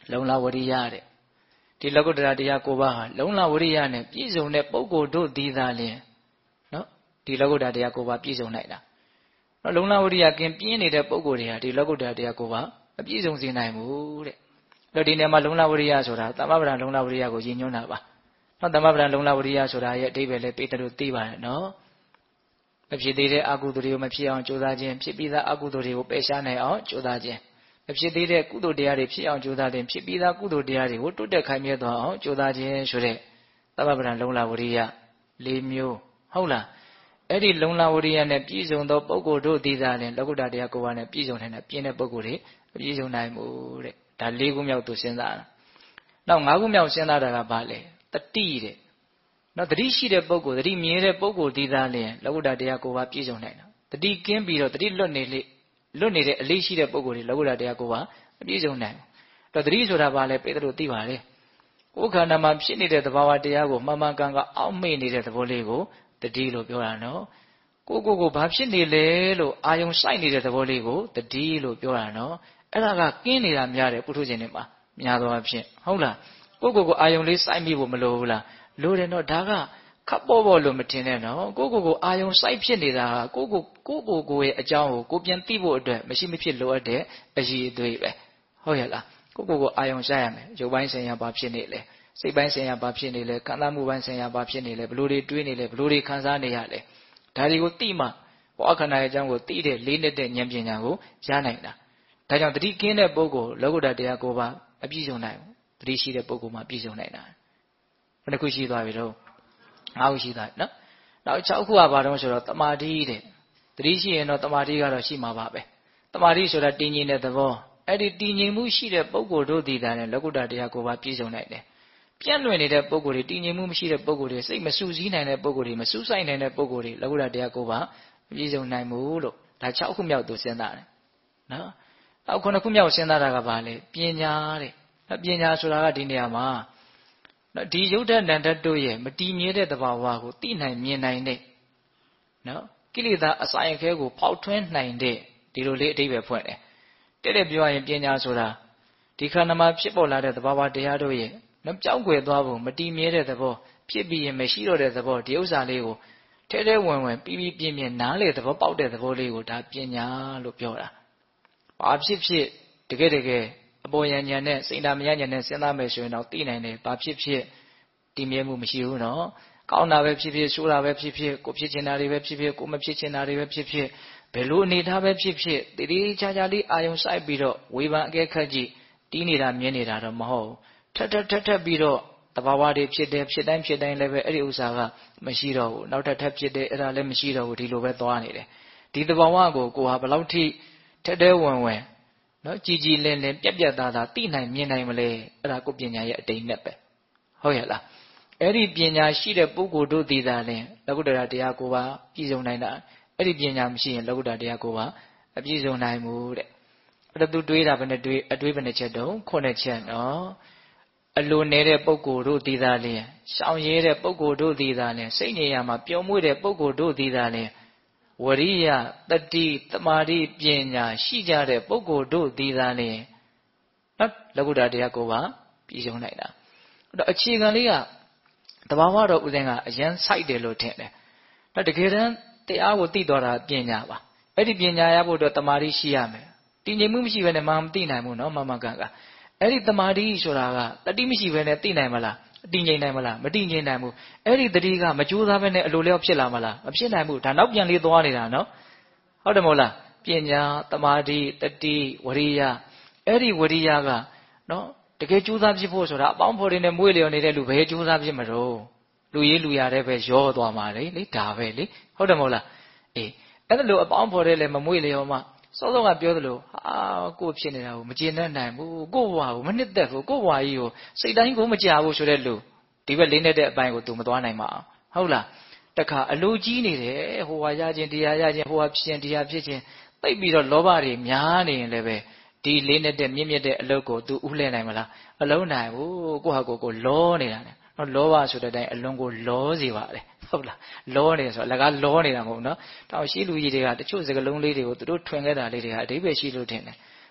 လုံလဝရိယတဲ့ဒီလောကုတ္တရာတရား9ပါးဟာလုံလဝရိယနဲ့ပြည့်စုံတဲ့ပုဂ္ဂိုလ်တို့သည်သာလျှင်နော်ဒီလောကုတ္တရာတရား9ပါးပြည့်စုံနိုင်တာနော်လုံလဝရိယကင်းပြင်းနေတဲ့ပုဂ္ဂိုလ်တွေဟာဒီလောကုတ္တရာတရား9ပါးမပြည့်စုံစေနိုင်ဘူးတဲ့အဲ့ဒီနေရာမှာလုံလဝရိယဆိုတာသမဗ္ဗဒလုံလဝရိယကိုရည်ညွှန်းတာပါနော်သမဗ္ဗဒလုံလဝရိယဆိုတာရဲ့အဓိပ္ပာယ်လည်းပေတရုသိပါတယ်နော်မဖြစ်သေးတဲ့အကုသိုလ်တွေကိုမဖြစ်အောင်ကြိုးစားခြင်းဖြစ်ပြီးသားအကုသိုလ်တွေကိုပယ်ရှားနိုင်အောင်ကြိုးစားခြင်းမဖြစ်သေးတဲ့ကုသိုလ်တရားတွေဖြစ်အောင်ကြိုးစားခြင်းဖြစ်ပြီးသားကုသိုလ်တရားတွေကိုတိုးတက်ခိုင်မြဲသွားအောင်ကြိုးစားခြင်းဆိုတဲ့သမဗ္ဗဒလုံလဝရိယ၄မျိုးဟုတ်လားအဲ့ဒီလုံလဝရိယနဲ့ပြည့်စုံသောပုဂ္ဂိုလ်တို့သည်သာလျှင်လောကုတ္တရာတရား9ပါးနဲ့ပြည့်စုံနိုင်တဲ့ပြည့်တဲ့ပုဂ္ဂိုလ်တွေမပြည့်စုံနိုင်ဘူးတဲ့ဒါ၄ခုမြောက်သူစဉ်းစားတာနောက်၅ခုမြောက်စဉ်းစားတာကဘာလဲတတိတဲ့နော်တတိရှိတဲ့ပုဂ္ဂိုလ်တတိမြဲတဲ့ပုဂ္ဂိုလ်ဒီသားလျင်လောကုတ္တတရား9ပါးပြည့်စုံနိုင်တာတတိကင်းပြီးတော့တတိလွတ်နေတဲ့အလေးရှိတဲ့ပုဂ္ဂိုလ်တွေလောကုတ္တတရား9ပါးမပြည့်စုံနိုင်ဘူးတော့တတိဆိုတာဘာလဲပေတရုသိပါတယ်ကိုယ်ခန္ဓာမှာဖြစ်နေတဲ့သဘာဝတရားကိုမှန်မှန်ကန်ကန်အောက်မေ့နေတဲ့သဘောလေးကိုတတိလို့ပြောတာနော်ကိုဘာဖြစ်နေလဲလို့အာယုံစိုက်နေတဲ့သဘောလေးကိုတတိလို့ပြောတာနော်အဲ့ဒါကကင်းနေတာများတယ်ပုထုဇဉ်တွေမှာများသောအားဖြင့်ဟုတ်လားကိုအာယုံလေးစိုက်မိဖို့မလိုဘူးလားလိုတယ်နော်ဒါကခပ်ပေါ်လို့မထင်နဲ့နော်ကိုအာယုံစိုက်ဖြစ်နေတာကိုရဲ့အကြောင်းကိုပြန်သိဖို့အတွက်မရှိမဖြစ်လိုအပ်တဲ့အရည်အသွေးပဲဟုတ်ရဲ့လားကိုအာယုံစိုက်ရမယ်ရုပ်ပိုင်းဆိုင်ရာဘာဖြစ်နေလဲစိတ်ပိုင်းဆိုင်ရာဘာဖြစ်နေလဲခံစားမှုပိုင်းဆိုင်ရာဘာဖြစ်နေလဲဘလို့တွေတွေးနေလဲဘလို့တွေခံစားနေရလဲဒါတွေကိုသိမှဘောအခန္ဓာရဲ့အကြောင်းကိုသိတဲ့လေးနဲ့တဲ့ဉာဏ်ပညာကိုရနိုင်တာဒါကြောင့်တတိကင်းတဲ့ပုဂ္ဂိုလ်လောကုတ္တတရား9ပါးအပြည့်စုံနိုင်ဘူးတတိရှိတဲ့ပုဂ္ဂိုလ်မှပြည့်စုံနိုင်တာဘယ်နှခုရှိသွားပြီတော့၅ခုရှိသွားပြီနော်နောက်6ခုကဘာတော့ဆိုတော့တမာတိတဲ့တတိရှိရင်တော့တမာတိကတော့ရှိမှာပါပဲတမာတိဆိုတာတည်ငြိမ်တဲ့သဘောအဲ့ဒီတည်ငြိမ်မှုရှိတဲ့ပုဂ္ဂိုလ်တို့ဒီတာနဲ့လောကုတ္တတရား9ပါးပြည့်စုံနိုင်တယ်ပြန့်လွင်နေတဲ့ပုဂ္ဂိုလ်တွေတည်ငြိမ်မှုမရှိတဲ့ပုဂ္ဂိုလ်တွေစိတ်မစူးစီးနိုင်တဲ့ပုဂ္ဂိုလ်တွေမစူးဆိုင်နိုင်တဲ့ပုဂ္ဂိုလ်တွေလောကုတ္တတရား9ပါးမပြည့်စုံနိုင်ဘူးလို့ဒါ6ခုမြောက်သူစဉ်းစားတယ်နော်နောက်9ခုမြောက်စဉ်းစားတာကဘာလဲပညာတဲ့ပညာဆိုတာကဒီနေရာမှာဒီယုတ်တဏ္ဍတ်တို့ရဲ့မတည်မြဲတဲ့သဘာဝကိုသိနိုင်မြင်နိုင်တဲ့နော်ကိလေသာအစာရခဲကိုဖောက်ထွင်းနိုင်တဲ့ဒီလိုလေးအဓိပ္ပာယ်ဖွင့်တယ်တဲ့ပြောရရင်ပညာဆိုတာဒီခန္ဓာမှာဖြစ်ပေါ်လာတဲ့သဘာဝတရားတို့ရဲ့နော်ကြောက်ွယ်သွားဖို့မတည်မြဲတဲ့သဘောဖြစ်ပြီးရင်မရှိတော့တဲ့သဘောဒီဥစ္စာလေးကိုထဲဝင်ပြီးပြင်းပြင်းနားလေသဘောပေါက်တဲ့သဘောလေးကိုဒါပညာလို့ပြောတာဘာဖြစ်တကယ်အပေါ်ဉာဏ်နဲ့စိတ်ဓာတ်မဉာဏ်နဲ့စဉ်းစားမယ်ဆိုရင်တော့သိနိုင်တယ်ဘာဖြစ်တည်မြဲမှုမရှိဘူးနော်ကောင်းတာပဲဖြစ်ဆိုးတာပဲဖြစ်ကိုဖြစ်ချင်တာတွေပဲဖြစ်ကိုမဖြစ်ချင်တာတွေပဲဖြစ်ဘယ်လိုအနေထားပဲဖြစ်တည်တည်ချာချာလေးအာယုံစိုက်ပြီးတော့ဝေဖန်အကဲခတ်ကြည့်တီးနေတာမြင်နေတာတော့မဟုတ်ထပ်ပြီးတော့တဘာဝတွေဖြစ်တိုင်းလည်းပဲအဲ့ဒီဥစ္စာကမရှိတော့ဘူးနောက်ထပ်ဖြစ်တယ်အဲ့ဒါလည်းမရှိတော့ဘူးဒီလိုပဲသွားနေတယ်ဒီတဘာဝကိုဟာဘယ်လောက်ထိထဲဝင်နော်ကြည်လင်းပြတ်သားသိနိုင်မြင်နိုင်မလဲအဲ့ဒါကိုပညာရဲ့အတိမ်နဲ့ပဲဟုတ်ရဲ့လားအဲ့ဒီပညာရှိတဲ့ပုဂ္ဂိုလ်တို့သည်သာလျှင်လောကုတ္တရာတရား9ပါးပြည့်စုံနိုင်တာအဲ့ဒီပညာမရှိရင်လောကုတ္တရာတရား9ပါးအပြည့်စုံနိုင်မှုတဲ့အဲ့ဒါသူတွေးတာဘယ်နဲ့တွေးအတွေးဘယ်နှချက်တုံး9ချက်နော်အလိုနေတဲ့ပုဂ္ဂိုလ်တို့သည်သာလျှင်ရှောင်ရဲတဲ့ပုဂ္ဂိုလ်တို့သည်သာလျှင်စိတ်နေရာမှာပျော်မွေ့တဲ့ပုဂ္ဂိုလ်တို့သည်သာလျှင်ဝရိယတတိတမာတိပညာရှိကြတဲ့ပုဂ္ဂိုလ်တို့သည်သာလျှင်နော်လောကုတ္တရာတရား9ပါးပြည့်စုံနိုင်တာအဲ့တော့အခြေခံလေးကတဘာဝတော်ဥစဉ်ကအရန်စိုက်တယ်လို့ထင်တယ်။ဒါတကယ်တမ်းတရားကိုသိတော်တာပညာပါ။အဲ့ဒီပညာရဖို့အတွက်တမာတိရှိရမယ်။တည်ငြိမ်မှုမရှိဘဲနဲ့မသိနိုင်ဘူးနော်မမကန်က။အဲ့ဒီတမာတိဆိုတာကတတိမရှိဘဲနဲ့သိနိုင်မလား။တည်ငြိမ်နိုင်မလား။မတည်ငြိမ်နိုင်ဘူး။အဲ့ဒီတတိကမကြိုးစားဘဲနဲ့အလိုလျောက်ဖြစ်လာမလား။မဖြစ်နိုင်ဘူး။ဒါနောက်ပြန်လေးသွားနေတာနော်။ဟုတ်တယ်မဟုတ်လား။ပညာတမာတိတတိဝရိယအဲ့ဒီဝရိယကနော်တကယ်ကြိုးစားဖြစ်ဖို့ဆိုတာအပေါင်းဖော်တွေနဲ့မွေးလျော်နေတဲ့လူဘယ်ကြိုးစားဖြစ်မလို့လူရေးလူရတဲ့ပဲရောသွားမှာလေဒါပဲလေဟုတ်တယ်မဟုတ်လားအေးအဲ့ဒါလို့အပေါင်းဖော်တဲ့လည်းမမွေးလျော်မှစောစောကပြောသလိုကိုယ်ဖြစ်နေတာကိုမကျေနပ်နိုင်ဘူးကိုယ့်ဘဝကိုမနှစ်သက်ဘူးကိုယ့်ဘဝကြီးကိုစိတ်တိုင်းကိုမကြဘူးဆိုတဲ့လူဒီဘက်လေးနဲ့တဲ့အပိုင်းကို तू မသွားနိုင်ပါအောင်ဟုတ်လားတခါအလိုကြီးနေတယ်ဟိုဟာရခြင်းတရားရခြင်းဟိုဟာဖြစ်ခြင်းတရားဖြစ်ခြင်းသိပ်ပြီးတော့လောဘတွေများနေရင်လည်းပဲဒီလေးနဲ့တဲ့မြင့်တဲ့အလုပ်ကို तू ဥလှည့်နိုင်မလားအလုံးနိုင်ဘူးကိုယ့်ဟာကိုလောနေတာနဲ့နော်လောဘဆိုတဲ့အတိုင်းအလွန်ကိုလောစေပါတယ်ဟုတ်လားလောနေဆိုတော့လကားလောနေတာမဟုတ်နော်တောင်ရှိလူကြီးတွေကတချို့စကလုံးလေးတွေကိုသူတို့ထွင်ခဲ့တာလေးတွေကအဓိပ္ပာယ်ရှိလို့ထင်တယ်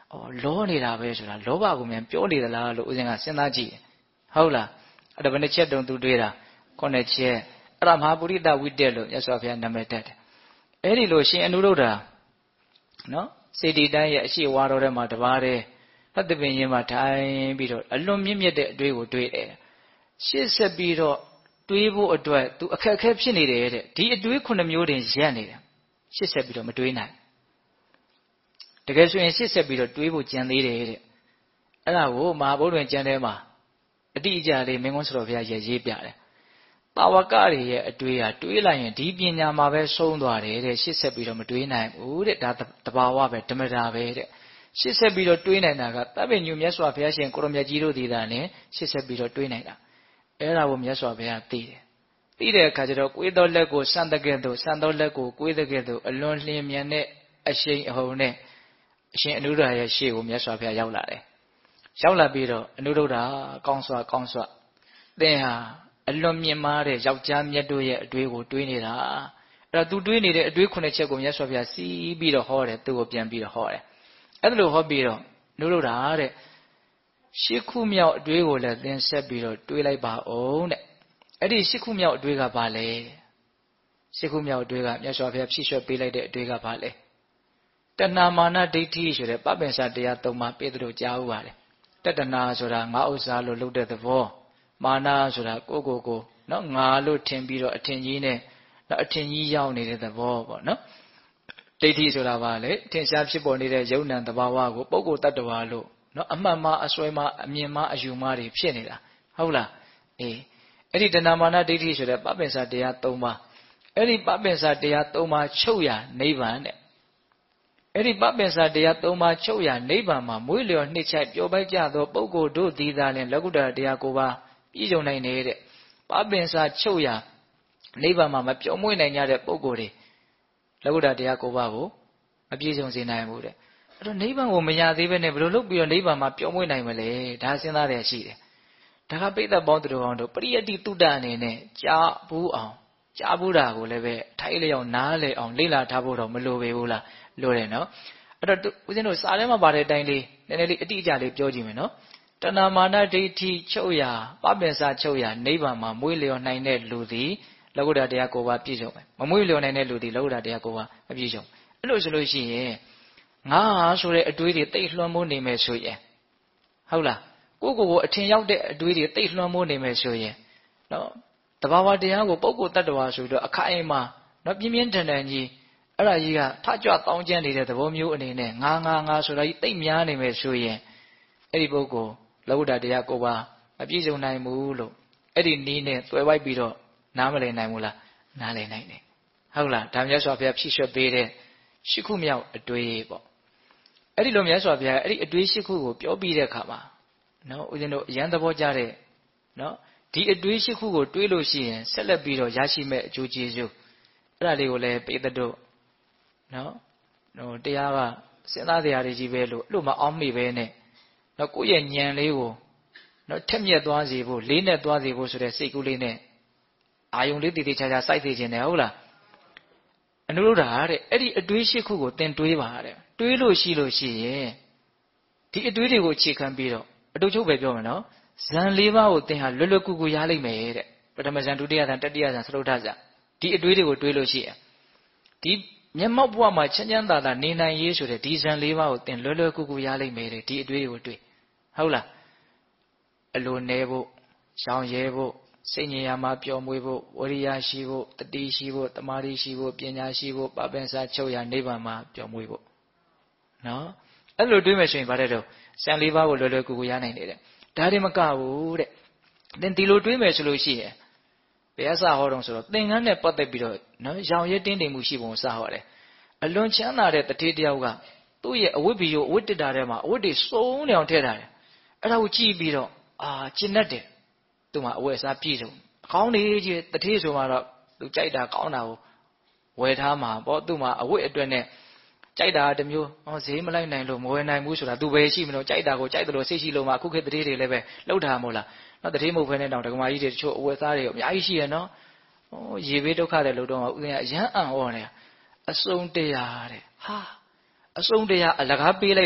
လောနေတာပဲဆိုတာလောဘကိုမြန်ပြောနေသလားလို့ဦးဇင်းကစဉ်းစားကြည့်တယ်ဟုတ်လားအဲ့ဒါဘယ်နှချက်တုံသူတွေးတာ9ချက်အဲ့ဒါမဟာပုရိသဝိတ္တလို့မြတ်စွာဘုရားနာမည်တက်တယ်အဲ့ဒီလိုရှင်အနုရုဒ္ဓနော်စေတီတိုင်းရဲ့အရှိဝါတော်ထဲမှာတပါးတည်းသတ္တပင်ရင်မှာထိုင်ပြီးတော့အလွန်မြင့်မြတ်တဲ့အတွေးကိုတွေးတယ်ရှေ့ဆက်ပြီးတော့တွေးဖို့အတွက်သူအခက်အခဲဖြစ်နေတယ်တဲ့ဒီအတွေး9မျိုးတင်ရက်နေတယ်ရှေ့ဆက်ပြီးတော့မတွေးနိုင်တကယ်ဆိုရင်ရှေ့ဆက်ပြီးတော့တွေးဖို့ကြံသေးတယ်တဲ့အဲ့ဒါကိုမဟာဗုဒ္ဓဝင်ကျမ်းထဲမှာအတိအကျလေးမင်းကုန်းစတော်ဘုရားရေးပြတယ်တာဝကတွေရဲ့အတွေးဟာတွေးလိုက်ရင်ဒီပညာမှာပဲဆုံးသွားတယ်တဲ့ရှေ့ဆက်ပြီးတော့မတွေးနိုင်ဘူးတဲ့ဒါတဘာဝပဲဓမ္မတာပဲတဲ့ရှေ့ဆက်ပြီးတော့တွေးနိုင်တာကတပ်ပင်ညူမြတ်စွာဘုရားရှင်ကိုရမြတ်ကြီးတို့ဒီတာနဲ့ရှေ့ဆက်ပြီးတော့တွေးနိုင်တာအဲ့ဒါကိုမြတ်စွာဘုရားသိတယ်သိတဲ့အခါကျတော့ကိုယ်တော်လက်ကိုစံတကဲ့သို့စံတော်လက်ကိုကိုယ်တကဲ့သို့အလွန်လျင်မြန်တဲ့အရှိန်အဟုန်နဲ့အရှင်အနုရုဒ္ဓရဲ့ရှေ့ကိုမြတ်စွာဘုရားရောက်လာတယ်ရောက်လာပြီးတော့အနုရုဒ္ဓကောင်းစွာသင်ဟာအလွန်မြင့်မားတဲ့ယောက်ျားမြတ်တို့ရဲ့အတွေးကိုတွေးနေတာအဲ့တော့သူတွေးနေတဲ့အတွေး9ချက်ကိုမြတ်စွာဘုရားစီးပြီးတော့ဟောတယ်သူ့ကိုပြန်ပြီးတော့ဟောတယ်အဲ့ဒါလိုဟောပြီးတော့အနုရုဒ္ဓတဲ့ရှစ်ခုမြောက်အတွေးကိုလည်းသင်ဆက်ပြီးတော့တွေးလိုက်ပါဦးတဲ့အဲ့ဒီရှစ်ခုမြောက်အတွေးကဘာလဲရှစ်ခုမြောက်အတွေးကမြတ်စွာဘုရားဖြည့်ဆွတ်ပေးလိုက်တဲ့အတွေးကဘာလဲတဏမာနဒိဋ္ဌိဆိုတဲ့ပပင်စတရား 3 ပါးပေးသလိုကြားဥပါတယ်တတနာဆိုတာငါဥစ္စာလို့လုပ်တဲ့သဘောမာနဆိုတာကိုနော်ငါလို့ထင်ပြီးတော့အထင်ကြီးနဲ့နော်အထင်ကြီးရောက်နေတဲ့သဘောပေါ့နော်ဒိဋ္ဌိဆိုတာဘာလဲထင်ရှားဖြစ်ပေါ်နေတဲ့ယုံ nant သဘာဝကိုပုဂ္ဂိုလ်တ attva လို့နော်အမှတ်မှားအစွဲမှားအမြင်မှားအယူမှားတွေဖြစ်နေတာဟုတ်လားအေးအဲ့ဒီတဏမာနဒိဋ္ဌိဆိုတဲ့ပပင်စတရား 3 ပါးအဲ့ဒီပပင်စတရား 3 ပါးချုပ်ရနိဗ္ဗာန်တဲ့အဲ့ဒီပပင်စတရား 3 ပါးချုပ်ရနိဗ္ဗာန်မှာမွေးလျော်နှစ်ချိုက်ပျော်ပိုက်ကြသောပုဂ္ဂိုလ်တို့သည်သာလျှင်လောကုတ္တရာတရား 9 ပါးပြည့်စုံနိုင်တဲ့ပပင်စချုပ်ရနိဗ္ဗာန်မှာမပျော်မွေ့နိုင်ကြတဲ့ပုဂ္ဂိုလ်တွေလောကုတ္တရာတရား 9 ပါးကိုမပြည့်စုံစေနိုင်ဘူးတဲ့အဲ့တော့နိဗ္ဗာန်ကိုမရသေးဘဲနဲ့ဘယ်လိုလုပ်ပြီးတော့နိဗ္ဗာန်မှာပျော်မွေ့နိုင်မလဲဒါစဉ်းစားရရှိတယ်ဒါကပိဋကပေါင်းသူတော်ကောင်းတို့ပရိယတ္တိတုဒ္ဒအနေနဲ့ကြားဘူးတာကိုလည်းပဲထိုက်လျောက်နားလေအောင်လေ့လာထားဖို့တော့မလိုပေဘူးလားလိုတယ်နော်အဲ့တော့ဦးဇင်းတို့စာထဲမှာပါတဲ့အတိုင်းလေးနည်းနည်းလေးအတိအကျလေးပြောကြည့်မယ်နော်တဏမာနဒိဋ္ဌိချုပ်ရာပပင်စချုပ်ရာနိဗ္ဗာန်မှာမွေးလျော်နိုင်တဲ့လူသည်လောကုတ္တရာတရား 9 ပါးပြည့်စုံမယ်မမွေးလျော်နိုင်တဲ့လူသည်လောကုတ္တရာတရား 9 ပါးမပြည့်စုံအဲ့လိုဆိုလို့ရှိရင်ငါဟာဆိုတဲ့အတွေးတွေတိတ်လွှမ်းမိုးနေမယ်ဆိုရင်ဟုတ်လားကိုအထင်ရောက်တဲ့အတွေးတွေတိတ်လွှမ်းမိုးနေမယ်ဆိုရင်နော်တဘာဝတရားကိုပုဂ္ဂိုလ်တ attva ဆိုတော့အခိုင်အမာနော်ပြင်းပြင်းထန်ထန်ကြီးအဲ့ဒါကြီးကထကြွတောင်းကျမ်းနေတဲ့သဘောမျိုးအနေနဲ့ငါဆိုတာကြီးတိတ်များနေမယ်ဆိုရင်အဲ့ဒီပုဂ္ဂိုလ်လောကုတ္တရာတရား 9 ပါးမပြည့်စုံနိုင်ဘူးလို့အဲ့ဒီနည်းနဲ့သွယ်ဝိုက်ပြီးတော့နားမလည်နိုင်ဘူးလားနားလည်နိုင်တယ်ဟုတ်လားဒါမြတ်စွာဘုရားဖြည့်ဆွတ်ပေးတဲ့ရှစ်ခုမြောက်အတွေးပေါ့အဲ့ဒီလိုမြတ်စွာဘုရားအဲ့ဒီအတွေးရှစ်ခုကိုပြောပြီးတဲ့အခါမှာနော်ဦးဇင်းတို့အရန်သဘောကျတဲ့နော်ဒီအတွေးရှစ်ခုကိုတွေးလို့ရှိရင်ဆက်လက်ပြီးတော့ရရှိမဲ့အကျိုးကျေးဇူးအဲ့ဒါလေးကိုလည်းပိဿတို့နော်တရားကစဉ်းစားတရားတွေကြီးပဲလို့အဲ့လိုမအောင်မိပဲနဲ့နော်ကိုယ့်ရဲ့ဉာဏ်လေးကိုနော်ထက်မြက်သွားစေဖို့လေးနဲ့သွားစေဖို့ဆိုတဲ့စိတ်ကူးလေးနဲ့အာယုံလေးတည်တည်ချာချာစိုက်သိခြင်းတယ်ဟုတ်လားအနုရုဒ္ဓတဲ့အဲ့ဒီအတွေးရှစ်ခုကိုသင်တွေးပါတဲ့တွေးလို့ရှိရင်ဒီအတွေးတွေကိုအခြေခံပြီးတော့အတူချုပ်ပဲပြောမယ်နော်ဇန် 4 ပါးကိုသင်ဟာလွယ်လွယ်ကူကူရလိမ့်မယ်တဲ့ပထမဇန်ဒုတိယဇန်တတိယဇန်သရုတ်ထဇန်ဒီအတွေးတွေကိုတွေးလို့ရှိရင်ဒီမျက်မှောက်ဘဝမှာချမ်းချမ်းသာသာနေနိုင်ရေးဆိုတဲ့ဒီဇန် 4 ပါးကိုသင်လွယ်လွယ်ကူကူရလိမ့်မယ်တဲ့ဒီအတွေးတွေကိုတွေးဟုတ်လားအလိုနဲဖို့ရှောင်ရဲဖို့စိတ်ဉာဏ်ရမှာပျော်မွေ့ဖို့ဝရိယရှိဖို့တတိရှိဖို့တမာတိရှိဖို့ပညာရှိဖို့ပပင်စချုပ်ရနိဗ္ဗာန်မှာပျော်မွေ့ဖို့နော်အဲ့လိုတွေးမယ်ဆိုရင်ဗါတဲ့တော့ဇန် 4 ပါးကိုလွယ်လွယ်ကူကူရနိုင်တယ်တဲ့ဒါတွေမကဘူးတဲ့သင်ဒီလိုတွေးမယ်ဆိုလို့ရှိရင်ဘယ်အစဟောတော့ဆိုတော့သင်္ကန်းနဲ့ပတ်သက်ပြီးတော့နော်ရောင်ရဲတင်းတိမ်မှုရှိပုံစဟောတယ်အလွန်ချမ်းသာတဲ့တထေးတယောက်ကသူ့ရဲ့အဝတ်ဘီကိုအဝတ်တစ်တာထဲမှာအဝတ်တွေစုံနေအောင်ထည့်ထားတယ်အဲ့ဒါကိုကြည့်ပြီးတော့ကျဉ်တ်တယ်သူ့မှာအဝတ်အစားပြည့်စုံအကောင်းနေကြီးတထေးဆိုမှတော့သူကြိုက်တာကောင်းတာကိုဝယ်ထားမှာပေါ့သူ့မှာအဝတ်အတွက်နဲ့ကြိုက်တာတမျိုးဈေးမလိုက်နိုင်လို့မဝယ်နိုင်ဘူးဆိုတာသူပဲရှိမလို့ကြိုက်တာကိုကြိုက်တယ်လို့စိတ်ရှိလို့မှအခုခေတ်တထေးတွေလည်းပဲလှုပ်ထားမို့လားနော်တထေးမဟုတ်ဘဲနဲ့တောင်ဒကမာကြီးတွေတချို့အဝတ်စားတွေအများကြီးရှိရနော်ရေဘေးဒုက္ခတွေလို့တော့ဥစဉ်ကအရန်အံ့ဩနေအစုံတရားတဲ့ဟာအစုံတရားအလကားပေးလိုက်တာ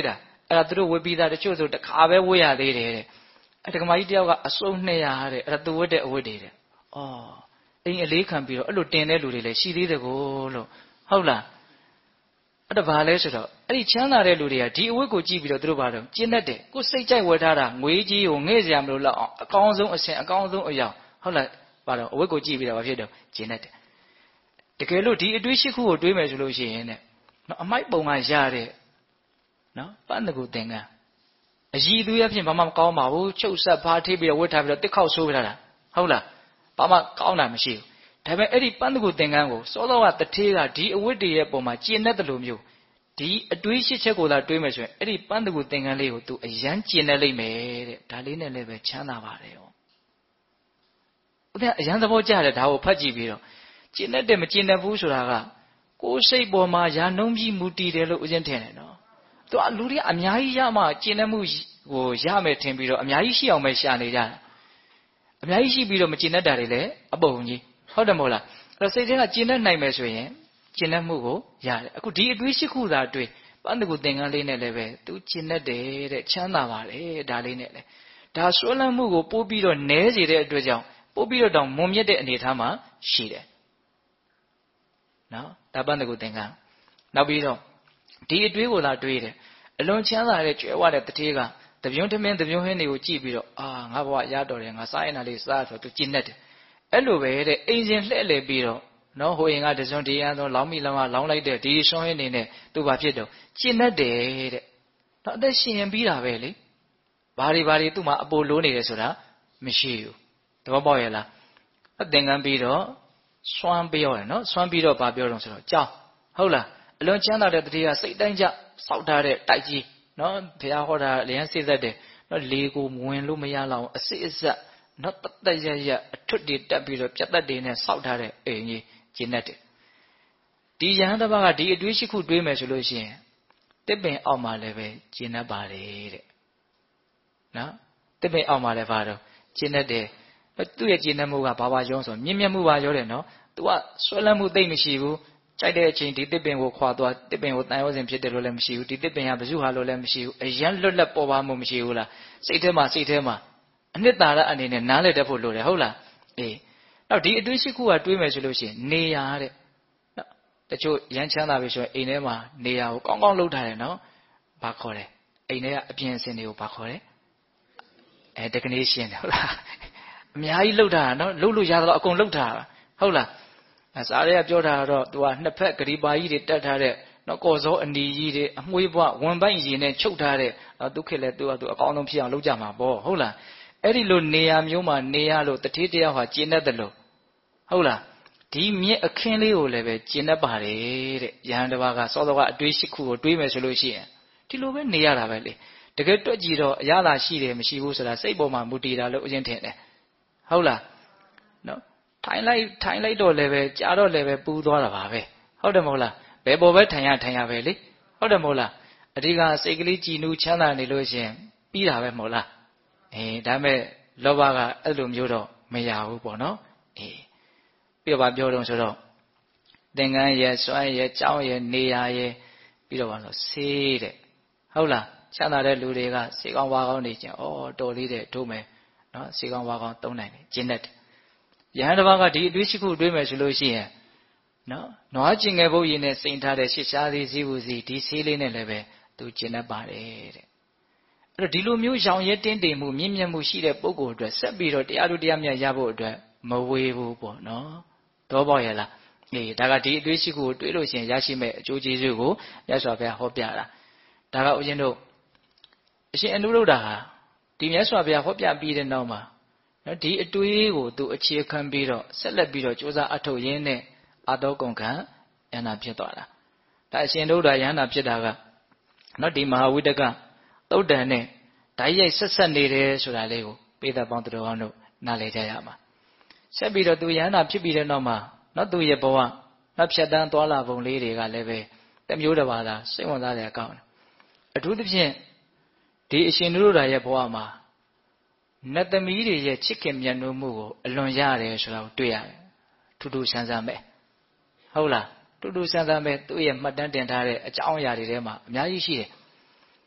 အဲ့ဒါသူတို့ဝတ်ပြီးသားတချို့ဆိုတခါပဲဝတ်ရသေးတယ်တဲ့အဲ့ဒကမာကြီးတယောက်ကအစုံ200တဲ့အဲ့ဒါသူဝတ်တဲ့အဝတ်တွေတဲ့အော်အိမ်အလေးခံပြီးတော့အဲ့လိုတင်တဲ့လူတွေလည်းရှိသေးတယ်ကိုလို့ဟုတ်လားအဲ့ဒါဘာလဲဆိုတော့အဲ့ဒီချမ်းသာတဲ့လူတွေကဒီအဝတ်ကိုကြည့်ပြီးတော့သူတို့ဘာလို့ကျင့်တတ်တယ်ကိုစိတ်ကြိုက်ဝယ်ထားတာငွေကြီးကိုငှဲ့စရာမလိုတော့အောင်အကောင်းဆုံးအဆင့်အကောင်းဆုံးအရာဟုတ်လားဘာလို့အဝတ်ကိုကြည့်ပြီးတော့ဘာဖြစ်တော့ကျင့်တတ်တယ်တကယ်လို့ဒီအတွေးရှိခုကိုတွေးမယ်ဆိုလို့ရှိရင်တဲ့နော်အမိုက်ပုံကရတဲ့နော်ပန်းတကူသင်္ကန်းအည်သူရဖြင့်ဘာမှမကောင်းပါဘူးချုပ်ဆက်ဖားထိပ်ပြီးတော့ဝတ်ထားပြီးတော့တစ်ခေါက်ဆိုးပြထားတာဟုတ်လားဘာမှကောင်းတာမရှိဘူးဒါပေမဲ့အဲ့ဒီပန်းတကူသင်္ကန်းကိုစောစောကတထေးကဒီအဝတ်တွေရဲ့ပုံမှာကျင့်တတ်တယ်လို့မျိုးဒီအတွေးရှိချက်ကိုသာတွေးမယ်ဆိုရင်အဲ့ဒီပန်းတကူသင်္ကန်းလေးကိုသူအယမ်းကျင့်တတ်လိမ့်မယ်တဲ့ဒါလေးနဲ့လည်းပဲချမ်းသာပါတယ်ဟောဦးတဲ့အယမ်းသဘောကျတယ်ဒါကိုဖတ်ကြည့်ပြီးတော့ကျင့်တတ်တယ်မကျင့်တတ်ဘူးဆိုတာကကိုယ်စိတ်ပေါ်မှာယာနှုံးပြီးမူတည်တယ်လို့ဦးဇင်းထင်တယ်နော်သူကလူတွေကအများကြီးရမှကျင့်တတ်မှုကိုရမယ်ထင်ပြီးတော့အများကြီးရှိအောင်ပဲရှာနေကြတာအများကြီးရှိပြီးတော့မကျင့်တတ်တာတွေလည်းအပုံကြီးဟုတ်တယ်မဟုတ်လားအဲ့တော့စိတ်ထဲကကျင့်တတ်နိုင်မယ်ဆိုရင်ကျင့်တတ်မှုကိုရတယ်အခုဒီအတွေးရှိခုသာတွေ့ပန်းတကူသင်္ကန်းလေးနဲ့လည်းပဲသူကျင့်တတ်တယ်တဲ့ချမ်းသာပါတယ်ဒါလေးနဲ့လည်းဒါဆွဲလန်းမှုကိုပို့ပြီးတော့နည်းစေတဲ့အတွက်ကြောင့်ပို့ပြီးတော့တောင်မွန်မြတ်တဲ့အနေအထားမှာရှိတယ်နော်ဒါပန်းတကူသင်္ကန်းနောက်ပြီးတော့ဒီအတွေးကိုသာတွေးတယ်အလွန်ချမ်းသာတဲ့ကြွယ်ဝတဲ့တထေးကတပြုံးထမင်းတပြုံးဟင်းတွေကိုကြည့်ပြီးတော့ငါဘဝရတော်တယ်ငါစားရင်လည်းစားဆိုသူကျင့်တတ်တယ်အဲ့လိုပဲတဲ့အိမ်ရှင်လှဲ့လေပြီးတော့နော်ဟိုရင်ကတစွန်းတရားသောလောင်းမိလောင်းကလောင်းလိုက်တဲ့ဒီဆွမ်းဟင်းနေနဲ့သူဘာဖြစ်တော့ကျင့်တတ်တယ်တဲ့တော့အသက်ရှင်ရင်ပြီးတာပဲလေဘာတွေသူ့မှာအပိုလိုးနေတယ်ဆိုတာမရှိဘူးသဘောပေါက်ရဲ့လားအသင်္ကန်းပြီးတော့ဆွမ်းပြောတယ်နော်ဆွမ်းပြီးတော့ဘာပြောတော့ဆိုတော့ကြောက်ဟုတ်လားအလွန်ချမ်းသာတဲ့တတိယစိတ်တိုင်းကြစောက်ထားတဲ့တိုက်ကြီးနော်ဘုရားဟောတာလျှံစိတ်သက်တယ်နော်လေကိုဝင်လို့မရလောက်အစစ်အဆက်နော်တတ်ရရအထွတ်တွေတက်ပြီးတော့ပြတ်သက်တွေနဲ့စောက်ထားတဲ့အိမ်ကြီးကျင်းတတ်တယ်ဒီယဟန်တစ်ပါးကဒီအတွေးရှိခုတွေးမယ်ဆိုလို့ရှိရင်တစ်ပင်အောက်မှာလည်းပဲကျင်းတတ်ပါတယ်တဲ့နော်တစ်ပင်အောက်မှာလည်းပါတော့ကျင်းတတ်တယ်သူ့ရဲ့ကျင့်တတ်မှုကဘာရောဆိုမြင့်မြတ်မှုပါရောတယ်နော်သူကဆွဲလန်းမှုသိမ့်မရှိဘူးကြိုက်တဲ့အချိန်ဒီတစ်ပင်ကိုခွာသွားတစ်ပင်ကိုတန်ရောစဉ်ဖြစ်တယ်လို့လည်းမရှိဘူးဒီတစ်ပင်ကဘဇုဟာလို့လည်းမရှိဘူးအရန်လွတ်လပ်ပေါ်ပါမှုမရှိဘူးလားစိတ်ထဲမှာအနှစ်သာရအနေနဲ့နားလည်တတ်ဖို့လိုတယ်ဟုတ်လားအေးနောက်ဒီအတွေးရှိခုကတွေးမယ်ဆိုလို့ရှိရင်နေရတဲ့နော်တချို့ရမ်းချမ်းသာပြီဆိုရင်အိမ်ထဲမှာနေရကိုကောင်းကောင်းလုပ်ထားတယ်နော်ဘာခေါ်လဲအိမ်ထဲကအပြင်အစင်တွေကိုဘာခေါ်လဲတကနေ့ရှင်းတယ်ဟုတ်လားအများကြီးလှုပ်တာနော်လှုပ်လို့ရတော့အကုန်လှုပ်တာဟုတ်လားစားရဲပြောတာတော့သူကနှစ်ဖက်ဂရီပါကြီးတွေတက်ထားတဲ့နော်ကော်စောအနီကြီးတွေအမွှေးပွားဝန်ပိုက်ရည်နဲ့ချုပ်ထားတဲ့သူခေတ်လဲသူကသူအကောင်းဆုံးဖြစ်အောင်လုပ်ကြမှာပေါ့ဟုတ်လားအဲ့ဒီလိုနေရာမျိုးမှာနေရလို့တတိတရားဟာကျင့်တတ်တယ်လို့ဟုတ်လားဒီမြင့်အခင်းလေးကိုလည်းပဲကျင့်တတ်ပါတယ်တဲ့ယဟန်တစ်ပါးကစောစောကအတွေးရှိခုကိုတွေးမယ်ဆိုလို့ရှိရင်ဒီလိုပဲနေရတာပဲလေတကယ်တွက်ကြည့်တော့အရသာရှိတယ်မရှိဘူးဆိုတာစိတ်ပေါ်မှာမူတည်တာလို့အရင်ထင်တယ်ဟုတ်လားနော်ထိုင်လိုက်တော့လည်းပဲကြာတော့လည်းပဲပူသွားတာပါပဲဟုတ်တယ်မဟုတ်လားဘယ်ပေါ်ပဲထိုင်ရပဲလေဟုတ်တယ်မဟုတ်လားအဓိကစိတ်ကလေးကြည်နူးချမ်းသာနေလို့ရှင်ပြီးတာပဲမဟုတ်လားဒါမဲ့လောဘကအဲ့လိုမျိုးတော့မရဘူးပေါ့နော်ပြီးတော့ပြောတော့ဆိုတော့သင်္ကန်းရဲ့စွမ်းရဲ့ကြောင်းရဲ့နေရရဲ့ပြီးတော့ပါဆိုဆေးတဲ့ဟုတ်လားချမ်းသာတဲ့လူတွေကစေကောင်းဝါကောင်းနေခြင်းတော်လေးတဲ့တို့မယ်နော်စေကောင်းဝါကောင်းသုံးနိုင်တယ်ကျင့်တတ်တယ်ယဟန်တစ်ပါးကဒီအတွေးရှိခုတွေးမယ်ဆိုလို့ရှိရင်နော်နွားကျင်ငယ်ဘုတ်ရည်နဲ့စိန်ထားတဲ့ရှစ်ရှားသေးစည်းဘူးစီဒီဆေးလေးနဲ့လည်းပဲသူကျင့်တတ်ပါတယ်တဲ့အဲ့တော့ဒီလိုမျိုးရောင်ရဲတင်းတိမ်မှုမြင့်မြတ်မှုရှိတဲ့ပုဂ္ဂိုလ်အတွက်ဆက်ပြီးတော့တရားတို့တရားမြတ်ရဖို့အတွက်မဝေဘူးပေါ့နော်တော့ပေါ့ရဲ့လားဒါကဒီအတွေးရှိခုကိုတွေးလို့ရှိရင်ရရှိမဲ့အကျိုးကျေးဇူးကိုမြတ်စွာဘုရားဟောပြတာဒါကဦးဇင်းတို့အရှင်အနုရုဒ္ဓဟာဒီမြတ်စွာဘုရားဟောပြပြီးတဲ့နောက်မှာနော်ဒီအတွေးကိုသူအခြေခံပြီးတော့ဆက်လက်ပြီးတော့ကြိုးစားအထောက်ရင်းနဲ့အာတောကုန်ခံယန္တာဖြစ်သွားတာဒါအရှင်တို့ဒါယန္တာဖြစ်တာကနော်ဒီမဟာဝိတကသုတ်တန်နဲ့ဓာတ်ရိုက်ဆက်နေတယ်ဆိုတာလေးကိုပိဿပေါင်းသူတော်ကောင်းတို့နားလည်ကြရမှာဆက်ပြီးတော့သူယန္တာဖြစ်ပြီးတဲ့နောက်မှာနော်သူရဲ့ဘဝနော်ဖြတ်တန်းသွားလာပုံလေးတွေကလည်းပဲတမျိုးတစ်ပါးသာစိတ်ဝင်စားတဲ့အကောင်းအထူးသဖြင့်ဒီအရှင်တို့ရဲ့ဘဝမှာနတ်သမီးတွေရဲ့ချစ်ခင်မြတ်နိုးမှုကိုအလွန်ရတယ်ဆိုတာကိုတွေ့ရတယ်ထူးထူးဆန်းဆန်းပဲဟုတ်လားထူးထူးဆန်းဆန်းပဲသူ့ရဲ့မှတ်တမ်းတင်ထားတဲ့အကြောင်းအရာတွေထဲမှာအများကြီးရှိတယ်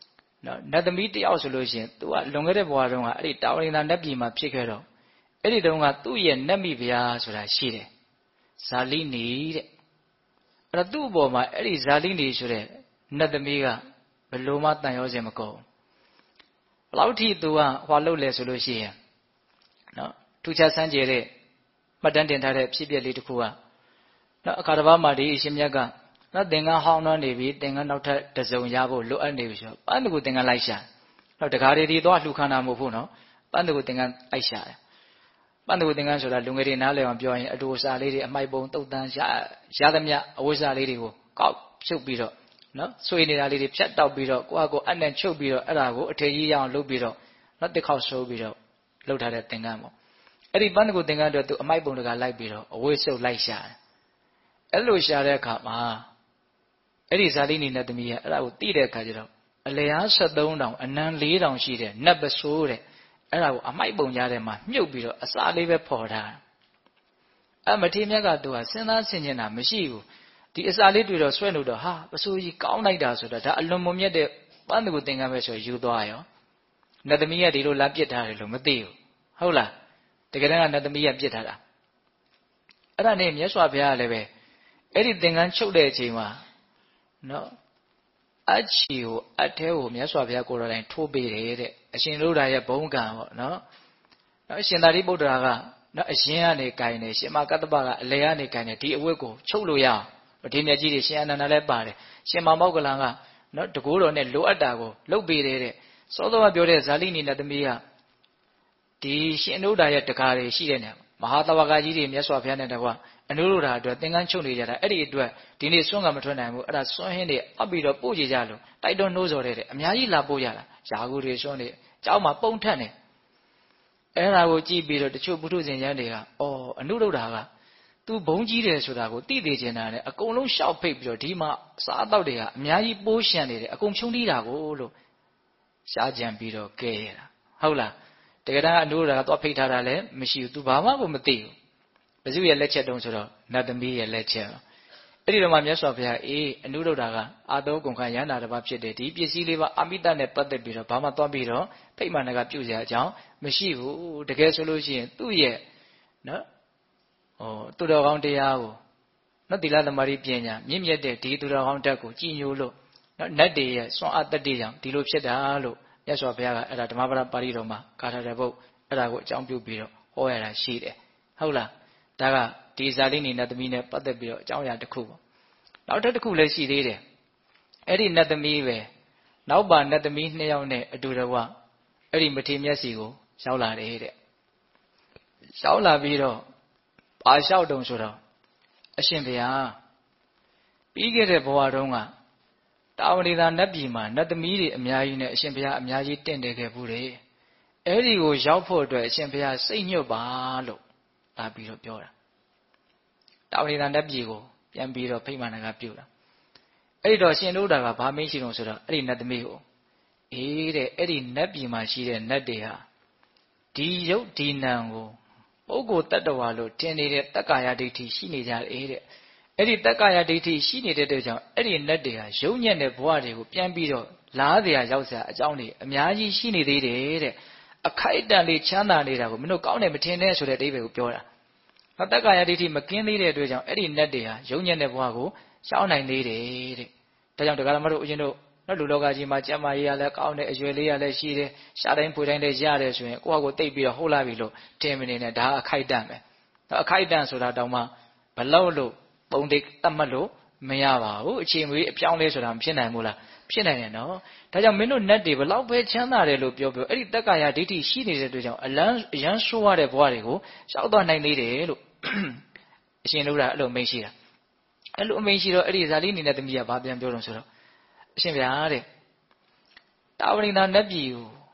နော်နတ်သမီးတယောက်ဆိုလို့ရှိရင် तू ကလွန်ခဲ့တဲ့ဘဝတုန်းကအဲ့ဒီတာဝရိန္ဒာနတ်ပြည်မှာဖြစ်ခဲ့တော့အဲ့ဒီတုန်းကသူ့ရဲ့နတ်မိဖုရားဆိုတာရှိတယ်ဇာလိနီတဲ့အဲ့တော့သူ့အပေါ်မှာအဲ့ဒီဇာလိနီဆိုတဲ့နတ်သမီးကဘယ်လိုမှတန်ရောစင်မကုန်ဘယ်လောက်ထိ तू ကဟွာလုပ်လဲဆိုလို့ရှိရင်နော်ထူးခြားဆန်းကျယ်တဲ့မှတ်တမ်းတင်ထားတဲ့ဖြစ်ပျက်လေးတစ်ခုကနော်အခါတစ်ပါးမှာဒီအရှင်မြတ်ကနော်သင်္ကန်းဟောင်းနှွမ်းနေပြီသင်္ကန်းနောက်ထပ်တစ်စုံရဖို့လိုအပ်နေပြီဆိုတော့ပန်းတကူသင်္ကန်းလိုက်ရှာနော်တကားတွေသွားလှူခန္ဓာမဟုတ်ဘူးနော်ပန်းတကူသင်္ကန်းလိုက်ရှာတယ်ပန်းတကူသင်္ကန်းဆိုတာလူငယ်တွေနားလည်အောင်ပြောရင်အတူအစားလေးတွေအမိုက်ပုံတုတ်တန်းရသမျှအဝိဇ္ဇာလေးတွေကိုကောက်ချုပ်ပြီးတော့နော်ဆွေနေတာလေးတွေဖြတ်တောက်ပြီးတော့ကိုယ့်အကိုအနဲ့ချုပ်ပြီးတော့အဲ့ဒါကိုအထည်ကြီးရအောင်လုပ်ပြီးတော့နော်တစ်ခေါက်ဆိုးပြီးတော့လှုပ်ထားတဲ့သင်္ကန်းပေါ့အဲ့ဒီပန်းတကူသင်္ကန်းအတွက်သူအမိုက်ပုံတကလိုက်ပြီးတော့အဝိစုပ်လိုက်ရှာတယ်အဲ့လိုရှာတဲ့အခါမှာအဲ့ဒီဇာတိနီနတ်သမီးကအဲ့ဒါကိုသိတဲ့အခါကျတော့အလျား73တောင်အနံ4000ရှိတဲ့နတ်ပစိုးတဲ့အဲ့ဒါကိုအမိုက်ပုံကြားထဲမှာမြုပ်ပြီးတော့အစာလေးပဲဖော်ထားအဲ့မထေရမြတ်ကသူကစဉ်းစားဆင်ခြင်တာမရှိဘူးဒီအစာလေးတွေ့တော့ဆွဲလို့တော့ဟာပစိုးကြီးကောင်းလိုက်တာဆိုတော့ဒါအလွန်မမြတ်တဲ့ပန်းတကူသင်္ကန်းပဲဆိုယူသွားရောနတ်သမီးကဒီလိုလာပြစ်ထားတယ်လို့မသိဘူးဟုတ်လားတကယ်တမ်းကနတ်သမီးကပြစ်ထားတာအဲ့ဒါနဲ့မြတ်စွာဘုရားကလည်းပဲအဲ့ဒီသင်္ကန်းချုပ်တဲ့အချိန်မှာနော်အချီကိုအထဲကိုမြတ်စွာဘုရားကိုယ်တော်တိုင်ထိုးပေးတယ်တဲ့အရှင်လုဒ္ဓရဲ့ဘုံကံပေါ့နော်အရှင်သာရိပုတ္တရာကနော်အရင်ကနေကင်တယ်ရှင်မကတ္တပကအလေကနေကင်တယ်ဒီအဝတ်ကိုချုပ်လို့ရအောင်ဒီမြတ်ကြီးတွေရှင်အနန္ဒလည်းပါတယ်ရှင်မောက္ကလန်ကနော်တကိုးတော်နဲ့လိုအပ်တာကိုလှုပ်ပေးတယ်တဲ့စောစောကပြောတဲ့ဇာလိနီနတ်သမီးကဒီရှင်လုဒ္ဓရဲ့တကားတွေရှိတဲ့နေရာမဟာသဝကကြီးတွေမြတ်စွာဘုရားနဲ့တကွအနုရုဒ္ဓအတွက်သင်္ကန်းချုပ်နေကြတာအဲ့ဒီအတွက်ဒီနေ့စွန့်ကမထွက်နိုင်ဘူးအဲ့ဒါစွန့်ဟင်းတွေအပ်ပြီးတော့ပို့ကြကြလို့တိုက်တွန်းနှိုးဆော်တဲ့အများကြီးလာပို့ရတာယာကူတွေစွန့်တွေကြောက်မှပုံထက်နေအဲ့ဒါကိုကြည့်ပြီးတော့တချို့ပုထုဇဉ်ကျမ်းတွေကအော်အနုရုဒ္ဓကသူဘုံကြီးတယ်ဆိုတာကိုသိသေးချင်တာနဲ့အကုန်လုံးရှောက်ဖိတ်ပြီးတော့ဒီမှာစားအတော့တွေကအများကြီးပိုးရှံနေတယ်အကုန်ဖြုံးတီးတာကိုလို့ရှားကြံပြီးတော့ကဲရတာဟုတ်လားတကယ်တမ်းအနုရုဒ္ဓကသွားဖိတ်ထားတာလည်းမရှိဘူးသူဘာမှကိုမသိဘူးဘဇုရဲ့လက်ချက်တုံးဆိုတော့နတ်သမီးရဲ့လက်ချက်အဲ့ဒီတော့မှမြတ်စွာဘုရားအနုရုဒ္ဓကအာသောကုန်ခရဟန္တာတစ်ပါးဖြစ်တယ်ဒီပစ္စည်းလေးပါအမိတနဲ့ပတ်သက်ပြီးတော့ဘာမှသွားပြီးတော့ဖိတ်မှန်ကပြုစရာအကြောင်းမရှိဘူးတကယ်ဆိုလို့ရှိရင်သူ့ရဲ့နော်သူတော်ကောင်းတရားကိုနော်သီလသမารိပညာမြင့်မြတ်တဲ့ဒီသူတော်ကောင်းဓာတ်ကိုကြည်ညိုလို့နော်နတ်တွေရဲ့စွမ်းအားတတ္တိကြောင့်ဒီလိုဖြစ်တာလို့မြတ်စွာဘုရားကအဲ့ဒါဓမ္မပဒပါဠိတော်မှာကာထာတဲ့ဘုတ်အဲ့ဒါကိုအကြောင်းပြုပြီးတော့ဟောရတာရှိတယ်ဟုတ်လားဒါကဒီဇာလိနီနတ်သမီးနဲ့ပတ်သက်ပြီးတော့အကြောင်းအရာတစ်ခုပေါ့နောက်ထပ်တစ်ခုလည်းရှိသေးတယ်အဲ့ဒီနတ်သမီးပဲနောက်ပါနတ်သမီး2ယောက်နဲ့အတူတကွအဲ့ဒီမထေမြတ်စီကိုရောက်လာတယ်တဲ့ရောက်လာပြီးတော့ဘာလျှောက်တုံဆိုတော့အရှင်ဘုရားပြီးခဲ့တဲ့ဘဝတုန်းကတာဝတိသာနတ်ပြည်မှာနတ်သမီးတွေအများကြီးနဲ့အရှင်ဘုရားအများကြီးတင့်တယ်ခဲ့ဘူးတယ်အဲ့ဒီကိုရောက်ဖို့အတွက်အရှင်ဘုရားစိတ်ညွတ်ပါလို့လာပြီးတော့ပြောတာတာဝတိသာနတ်ပြည်ကိုပြန်ပြီးတော့ဖိမှန်ကပြုတာအဲ့ဒီတော့ရှင်လုဒ္ဓကဘာမင်းရှိတော့ဆိုတော့အဲ့ဒီနတ်သမီးကိုတဲ့အဲ့ဒီနတ်ပြည်မှာရှိတဲ့နတ်တွေဟာဒီရုပ်ဒီနာမ်ကိုပုဂ္ဂိုလ်တ attva လို့ထင်နေတဲ့တက္ကာယဒိဋ္ဌိရှိနေကြတယ်တဲ့အဲ့ဒီတက္ကာယဒိဋ္ဌိရှိနေတဲ့တဲ့ကြောင့်အဲ့ဒီနတ်တွေဟာယုံညံ့တဲ့ဘဝတွေကိုပြန်ပြီးတော့လားเสียရောက်เสียအကြောင်းတွေအများကြီးရှိနေသေးတယ်တဲ့အခိုက်အတန့်လေးချမ်းသာနေတာကိုမင်းတို့ကောင်းတယ်မထင်နဲ့ဆိုတဲ့အဓိပ္ပာယ်ကိုပြောတာနောက်တက္ကာယဒိဋ္ဌိမကင်းသေးတဲ့အတွက်ကြောင့်အဲ့ဒီနတ်တွေဟာယုံညံ့တဲ့ဘဝကိုရှောင်နိုင်သေးတယ်တဲ့ဒါကြောင့်တရားဓမ္မတို့ဦးဇင်းတို့နော်လူလောကကြီးမှာကျမ်းမာရေးရလဲကောင်းတယ်အရွယ်လေးရလဲရှိတယ်ရှားတိုင်းဖွေတိုင်းလည်းရတယ်ဆိုရင်ကိုယ့်ဟာကိုယ်တိတ်ပြီးတော့ဟုတ်လာပြီလို့ထင်မနေနဲ့ဒါအခိုက်အတန့်ပဲအခိုက်အတန့်ဆိုတာတောင်မှဘလောက်လို့ပုံတိတ်တတ်မှတ်လို့မရပါဘူးအချိန်မွေးအပြောင်းလဲဆိုတာမဖြစ်နိုင်ဘူးလားဖြစ်နိုင်တယ်နော်ဒါကြောင့်မင်းတို့နတ်တွေဘလောက်ပဲချမ်းသာတယ်လို့ပြောအဲ့ဒီတက္ကာယဒိဋ္ဌိရှိနေတဲ့အတွက်ကြောင့်အရန်ဆိုးရတဲ့ဘဝတွေကိုရှောက်သွားနိုင်သေးတယ်လို့အရှင်လုဒ္ဓအဲ့လိုမိန့်ရှိတာအဲ့လိုအမိန့်ရှိတော့အဲ့ဒီဇာလိနီနဲ့သမီးကဘာပြန်ပြောတော့ဆိုတော့အရှင်ဗျာတဲ့တာဝရိန္ဒာနတ်ပြည်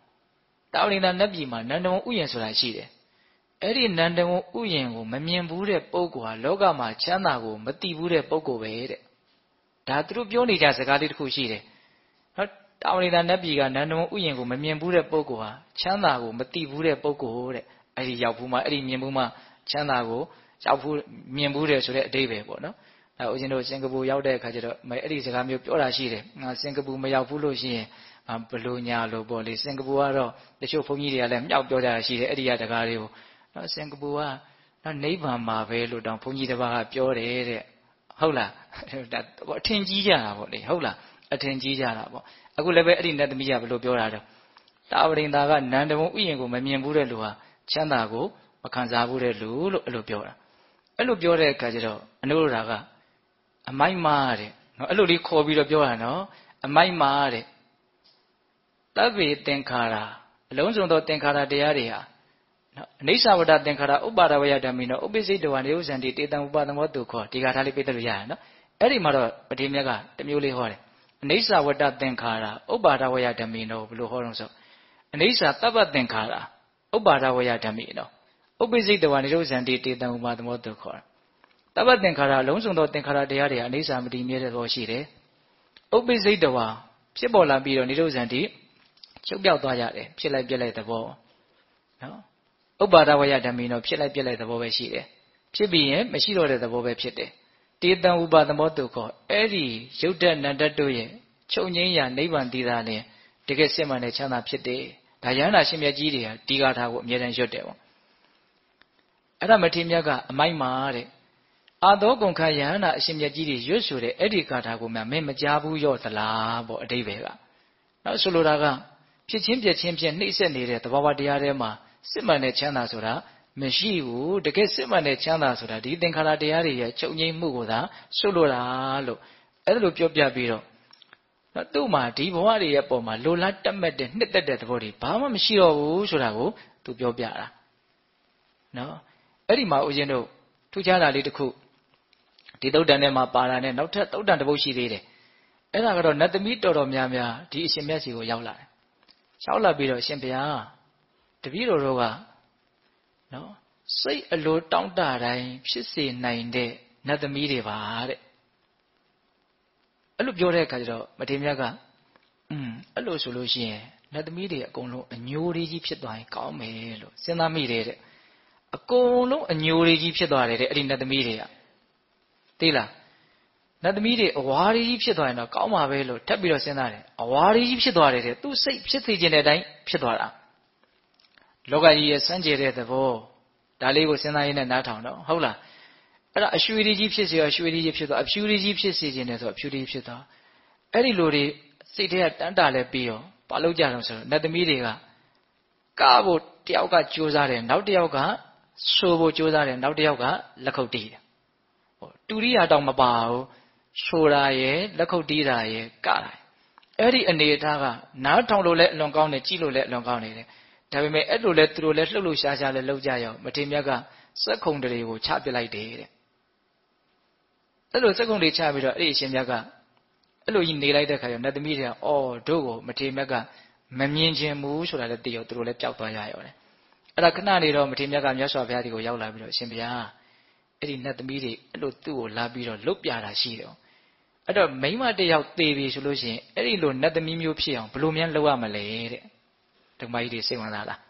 မှာနန္ဒဝန်ဥယျာဉ်ဆိုတာရှိတယ်အဲ့ဒီနန္ဒဝန်ဥယျာဉ်ကိုမမြင်ဘူးတဲ့ပုဂ္ဂိုလ်ဟာလောကမှာချမ်းသာကိုမသိဘူးတဲ့ပုဂ္ဂိုလ်ပဲတဲ့ဒါသူတို့ပြောနေကြစကားလေးတစ်ခုရှိတယ်နော်တာဝရိန္ဒာနတ်ပြည်ကနန္ဒဝန်ဥယျာဉ်ကိုမမြင်ဘူးတဲ့ပုဂ္ဂိုလ်ဟာချမ်းသာကိုမသိဘူးတဲ့ပုဂ္ဂိုလ်တဲ့အဲ့ဒီရောက်ဘူးမှအဲ့ဒီမြင်ဘူးမှချမ်းသာကိုရောက်ဘူးမြင်ဘူးတယ်ဆိုတဲ့အဓိပ္ပာယ်ပေါ့နော်ဦးဇင်းတို့စင်ကာပူရောက်တဲ့အခါကျတော့အဲ့ဒီစကားမျိုးပြောတာရှိတယ်ငါစင်ကာပူမရောက်ဘူးလို့ရှိရင်ဘလို့ညာလို့ပေါ့လေစင်ကာပူကတော့တချို့ဘုန်းကြီးတွေကလည်းမြောက်ပြောကြတာရှိတယ်အဲ့ဒီကတကားတွေကိုစင်ကာပူကနိဗ္ဗာန်မှာပဲလို့တောင်ဘုန်းကြီးတစ်ပါးကပြောတယ်တဲ့ဟုတ်လားဒါအထင်ကြီးကြတာပေါ့လေဟုတ်လားအထင်ကြီးကြတာပေါ့အခုလည်းပဲအဲ့ဒီနတ်သမီးကဘလို့ပြောတာတော့တာဝရိန္ဒာကနန္ဒဘုံဥယျာဉ်ကိုမမြင်ဘူးတဲ့လူဟာချမ်းသာကိုမခံစားဘူးတဲ့လူလို့အဲ့လိုပြောတာအဲ့လိုပြောတဲ့အခါကျတော့အနုရဓာကအမိုက်မားတဲ့နော်အဲ့လိုလေးခေါ်ပြီးတော့ပြောတာနော်အမိုက်မားတဲ့တဗ္ဗေသင်္ခါရအလုံးစုံသောသင်္ခါရတရားတွေဟာနော်အနိစ္စဝတ္တသင်္ခါရဥပါဒဝယဓမ္မိနောဥပ္ပိစိတဝါနေဥဇန္တိတေတံဥပါဒမောတုခောဒီဂါထာလေးပြတ်လို့ရတယ်နော်အဲ့ဒီမှာတော့ပတိမြတ်ကတစ်မျိုးလေးဟောတယ်အနိစ္စဝတ္တသင်္ခါရဥပါဒဝယဓမ္မိနောဘယ်လိုဟောတော့ဆိုအနိစ္စသဗ္ဗသင်္ခါရဥပါဒဝယဓမ္မိနောဥပ္ပိစိတဝါနေဥဇန္တိတေတံဥပါဒမောတုခောသဗ္ဗသင်္ခါရအလုံးစုံသောသင်္ခါရတရားတွေဟာအနိစ္စမတည်မြဲတဲ့သဘောရှိတယ်ဥပ္ပိစိတဝါဖြစ်ပေါ်လာပြီးတော့နေဥဇန္တိချုပ်ပြောက်သွားကြတယ်ဖြစ်လိုက်ပြက်လိုက်သဘောနော်ဥပါဒဝယဓမ္မိနောဖြစ်လိုက်ပြက်လိုက်သဘောပဲရှိတယ်ဖြစ်ပြီးရင်မရှိတော့တဲ့သဘောပဲဖြစ်တယ်တေတံဥပါဒမောတုခောအဲ့ဒီရုပ်တဏ္ဍတ်တို့ရဲ့ချုပ်ငြိမ်းရာနိဗ္ဗာန်တည်တာလင်တကယ်စစ်မှန်တဲ့ချမ်းသာဖြစ်တယ်ဒါယန္တာရှင်မြတ်ကြီးတွေဟာဒီဂါထာကိုအမြဲတမ်းရွတ်တယ်ပေါ့အဲ့ဒါမထေရမြတ်ကအမိုက်မာတဲ့အာသောကုန်ခယန္တာအရှင်မြတ်ကြီးတွေရွတ်ဆိုတဲ့အဲ့ဒီဂါထာကိုမှမင်းမကြားဘူးရော့သလားပေါ့အတိပ္ပယ်ကနောက်ဆိုလိုတာကဖြစ်ချင်းပြက်ချင်းဖြင့်နှိမ့်ဆက်နေတဲ့သဘာဝတရားထဲမှာစစ်မှန်တဲ့ချမ်းသာဆိုတာမရှိဘူးတကယ်စစ်မှန်တဲ့ချမ်းသာဆိုတာဒီသင်္ခါရတရားတွေရဲ့ချုပ်ငြိမ်းမှုကိုသာဆိုလိုတာလို့အဲ့ဒါလိုပြောပြပြီးတော့သူ့မှာဒီဘဝတွေရဲ့ပုံမှာလိုလားတက်မဲ့တဲ့နှစ်သက်တဲ့သဘောတွေဘာမှမရှိတော့ဘူးဆိုတာကိုသူပြောပြတာနော်အဲ့ဒီမှာဦးဇင်းတို့ထူးခြားတာလေးတစ်ခုဒီသုတ်တန်ထဲမှာပါတာနဲ့နောက်ထပ်သုတ်တန်တစ်ပုဒ်ရှိသေးတယ်အဲ့ဒါကတော့နတ်သမီးတော်တော်များများဒီအရှင်မြတ်စီကိုရောက်လာတယ်ရောက်လာပြီးတော့အရှင်ဘုရားတပည့်တော်တို့ကနော်စိတ်အလိုတောင့်တတိုင်းဖြစ်စေနိုင်တဲ့နတ်သမီးတွေပါတဲ့အဲ့လိုပြောတဲ့အခါကျတော့မထေရမြတ်ကအဲ့လိုဆိုလို့ရှိရင်နတ်သမီးတွေအကုန်လုံးအညိုတွေကြီးဖြစ်သွားရင်ကောင်းမယ်လို့စဉ်းစားမိတယ်တဲ့အကုန်လုံးအညိုတွေကြီးဖြစ်သွားတယ်တဲ့အဲ့ဒီနတ်သမီးတွေကသိလားနတ်သမီးတွေအဝါရီကြီးဖြစ်သွားရင်တော့ကောင်းပါပဲလို့ထပ်ပြီးတော့စဉ်းစားတယ်အဝါရီကြီးဖြစ်သွားတယ်တဲ့သူစိတ်ဖြစ်စေခြင်းတဲ့အတိုင်းဖြစ်သွားတာလောကကြီးရဲ့စမ်းကြယ်တဲ့သဘောဒါလေးကိုစဉ်းစားရင်းနဲ့နားထောင်တော့ဟုတ်လားအဲ့ဒါအရွှေကြီးဖြစ်စေရောအရွှေကြီးဖြစ်သွားအဖြူကြီးဖြစ်စေခြင်းနဲ့ဆိုအဖြူကြီးဖြစ်သွားအဲ့ဒီလိုတွေစိတ်ထဲကတန်းတာလဲပြီးတော့ဘာလို့ကြတော့ဆိုတော့နတ်သမီးတွေကကဖို့တယောက်ကကြိုးစားတယ်နောက်တယောက်ကဆိုဖို့ကြိုးစားတယ်နောက်တယောက်ကလက်ခုပ်တီးတယ်ဟိုတူရိယာတောင်မပါဘူးဆိုတာရယ်လက်ခုပ်တီးတာရယ်ကတာအဲ့ဒီအနေအထားကနားထောင်လို့လည်းအလွန်ကောင်းတယ်ကြည့်လို့လည်းအလွန်ကောင်းနေတယ်ဒါပေမဲ့အဲ့လိုလဲသူတို့လဲလှုပ်လှုပ်ရှားရှားလဲလောက်ကြရောမထေရမြတ်ကစက်ခုံတွေကိုချပစ်လိုက်တယ်တဲ့အဲ့လိုစက်ခုံတွေချပြီးတော့အဲ့ဒီအရှင်မြတ်ကအဲ့လိုကြီးနေလိုက်တဲ့ခါကျနတ်သမီးတွေကအော်တို့ကိုမထေရမြတ်ကမမြင်ခြင်းဘူးဆိုတာလည်းသိရောသူတို့လည်းပျောက်သွားကြရောတယ်အဲ့ဒါခဏနေတော့မထေရမြတ်ကမြတ်စွာဘုရားဒီကိုရောက်လာပြီးတော့အရှင်ဘုရားအဲ့ဒီနတ်သမီးတွေအဲ့လိုသူ့ကိုလာပြီးတော့လုတ်ပြတာရှိတယ်အဲ့တော့မိန်းမတစ်ယောက်သေပြီဆိုလို့ရှိရင်အဲ့ဒီလိုနတ်သမီးမျိုးဖြစ်အောင်ဘယ်လိုများလုပ်ရမလဲတဲ့ဓမ္မကြီးတွေစိတ်ဝင်စားလား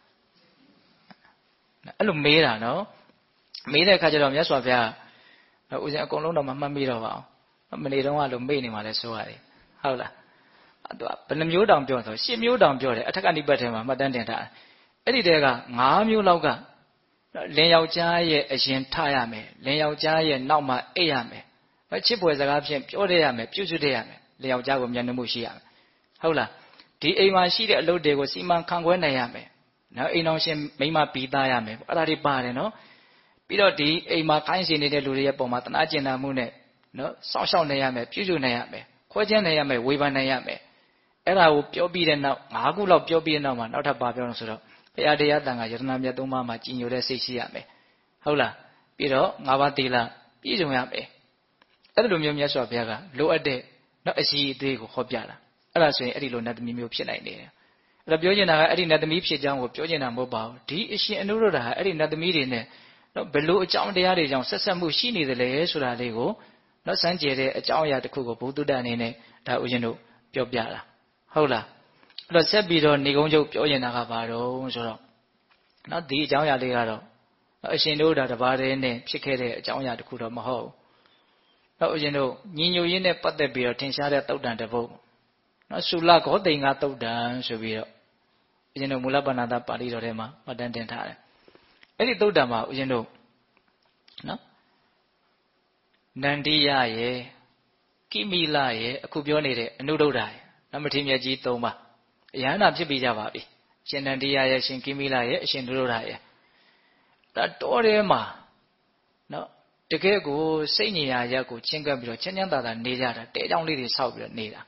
အဲ့လိုမေးတာနော်မေးတဲ့အခါကျတော့မြတ်စွာဘုရားဦးဇင်းအကုန်လုံးတော့မမှတ်မိတော့ပါဘူးမနေ့တုန်းကလို့မေ့နေမှလဲဆိုရတယ်ဟုတ်လားသူကဘယ်နှမျိုးတောင်ပြောဆို10မျိုးတောင်ပြောတယ်အထက်ကနိပတ်ထဲမှာမှတ်တမ်းတင်ထားတယ်အဲ့ဒီတဲက9မျိုးလောက်ကလင်ယောက်ျားရဲ့အရင်ထရမယ်လင်ယောက်ျားရဲ့နောက်မှာအိပ်ရမယ်ချစ်ပွယ်စကားဖြင့်ပြောရမယ်ပြုစုရမယ်လင်ယောက်ျားကိုမျက်နှာမှုရှိရမယ်ဟုတ်လားဒီအိမ်မှာရှိတဲ့အလုပ်တွေကိုစီမံခန့်ခွဲနိုင်ရမယ်နော်အိမ်တော်ရှင်မိန်းမပြီးသားရမယ်အဲ့ဒါတွေပါတယ်နော်ပြီးတော့ဒီအိမ်မှာခိုင်းစီနေတဲ့လူတွေရဲ့ပုံမှာတနာကျင်နာမှုနဲ့နော်စောင့်ရှောက်နိုင်ရမယ်ပြုစုနိုင်ရမယ်ခွဲခြမ်းနိုင်ရမယ်ဝေဖန်နိုင်ရမယ်အဲ့ဒါကိုပြောပြီးတဲ့နောက်5ခုလောက်ပြောပြီးတဲ့နောက်မှာနောက်ထပ်ပါပြောလို့ဆိုတော့ဘုရားတရားတန်ခါယတနာမြတ်3ပါးမှာကြည်ညိုတဲ့စိတ်ရှိရမယ်ဟုတ်လားပြီးတော့5ပါးသီလပြည့်စုံရမယ်အဲ့လိုမျိုးမြတ်စွာဘုရားကလိုအပ်တဲ့နော်အရှိအသေးကိုဟောပြတာအဲ့ဒါဆိုရင်အဲ့ဒီလိုနတ်သမီးမျိုးဖြစ်နိုင်တယ်အဲ့တော့ပြောချင်တာကအဲ့ဒီနတ်သမီးဖြစ်ကြောင်းကိုပြောချင်တာမဟုတ်ပါဘူးဒီအရှင်အနုရုဒ္ဓဟာအဲ့ဒီနတ်သမီးတွေနဲ့နော်ဘယ်လိုအကြောင်းတရားတွေကြောင့်ဆက်ဆက်မှုရှိနေသလဲဆိုတာလေးကိုနော်စမ်းကြယ်တဲ့အကြောင်းအရာတစ်ခုကိုဘုဒ္ဓတအနေနဲ့ဒါဥရှင်တို့ပြောပြတာဟုတ်လားအဲ့တော့ဆက်ပြီးတော့ဏိဂုံးချုပ်ပြောချင်တာကဘာတော့ဆိုတော့နော်ဒီအကြောင်းအရာလေးကတော့အရှင်တို့ဒါတပါးတည်းနဲ့ဖြစ်ခဲ့တဲ့အကြောင်းအရာတစ်ခုတော့မဟုတ်ဘူးတော့ဦးဇင်းတို့ညီညွတ်ရေးနဲ့ပတ်သက်ပြီးတော့ထင်ရှားတဲ့သုတ်တံတစ်ပုဒ်နော်သုလဂောတိန်ကသုတ်တံဆိုပြီးတော့ဦးဇင်းတို့မူလပဏ္ဏတာပါဠိတော်ထဲမှာမှတ်တမ်းတင်ထားတယ်အဲ့ဒီသုတ်တံမှာဦးဇင်းတို့နော်နန္ဒီယရဲ့ကိမိလရဲ့အခုပြောနေတဲ့အနုဒ္ဒရာရဲ့နမထေရမြတ်ကြီး၃ပါးအယန္တာဖြစ်ပြီးကြပါပြီရှင်နန္ဒီယရဲ့ရှင်ကိမိလရဲ့အရှင်နုဒ္ဒရာရဲ့ဒါတော်ထဲမှာနော်တကယ်ကိုစိတ်ညင်ရာရက်ကိုချင်းကပ်ပြီးတော့ချမ်းချမ်းသာသာနေကြတာတဲကြောင်လေးတွေဆောက်ပြီးတော့နေတာ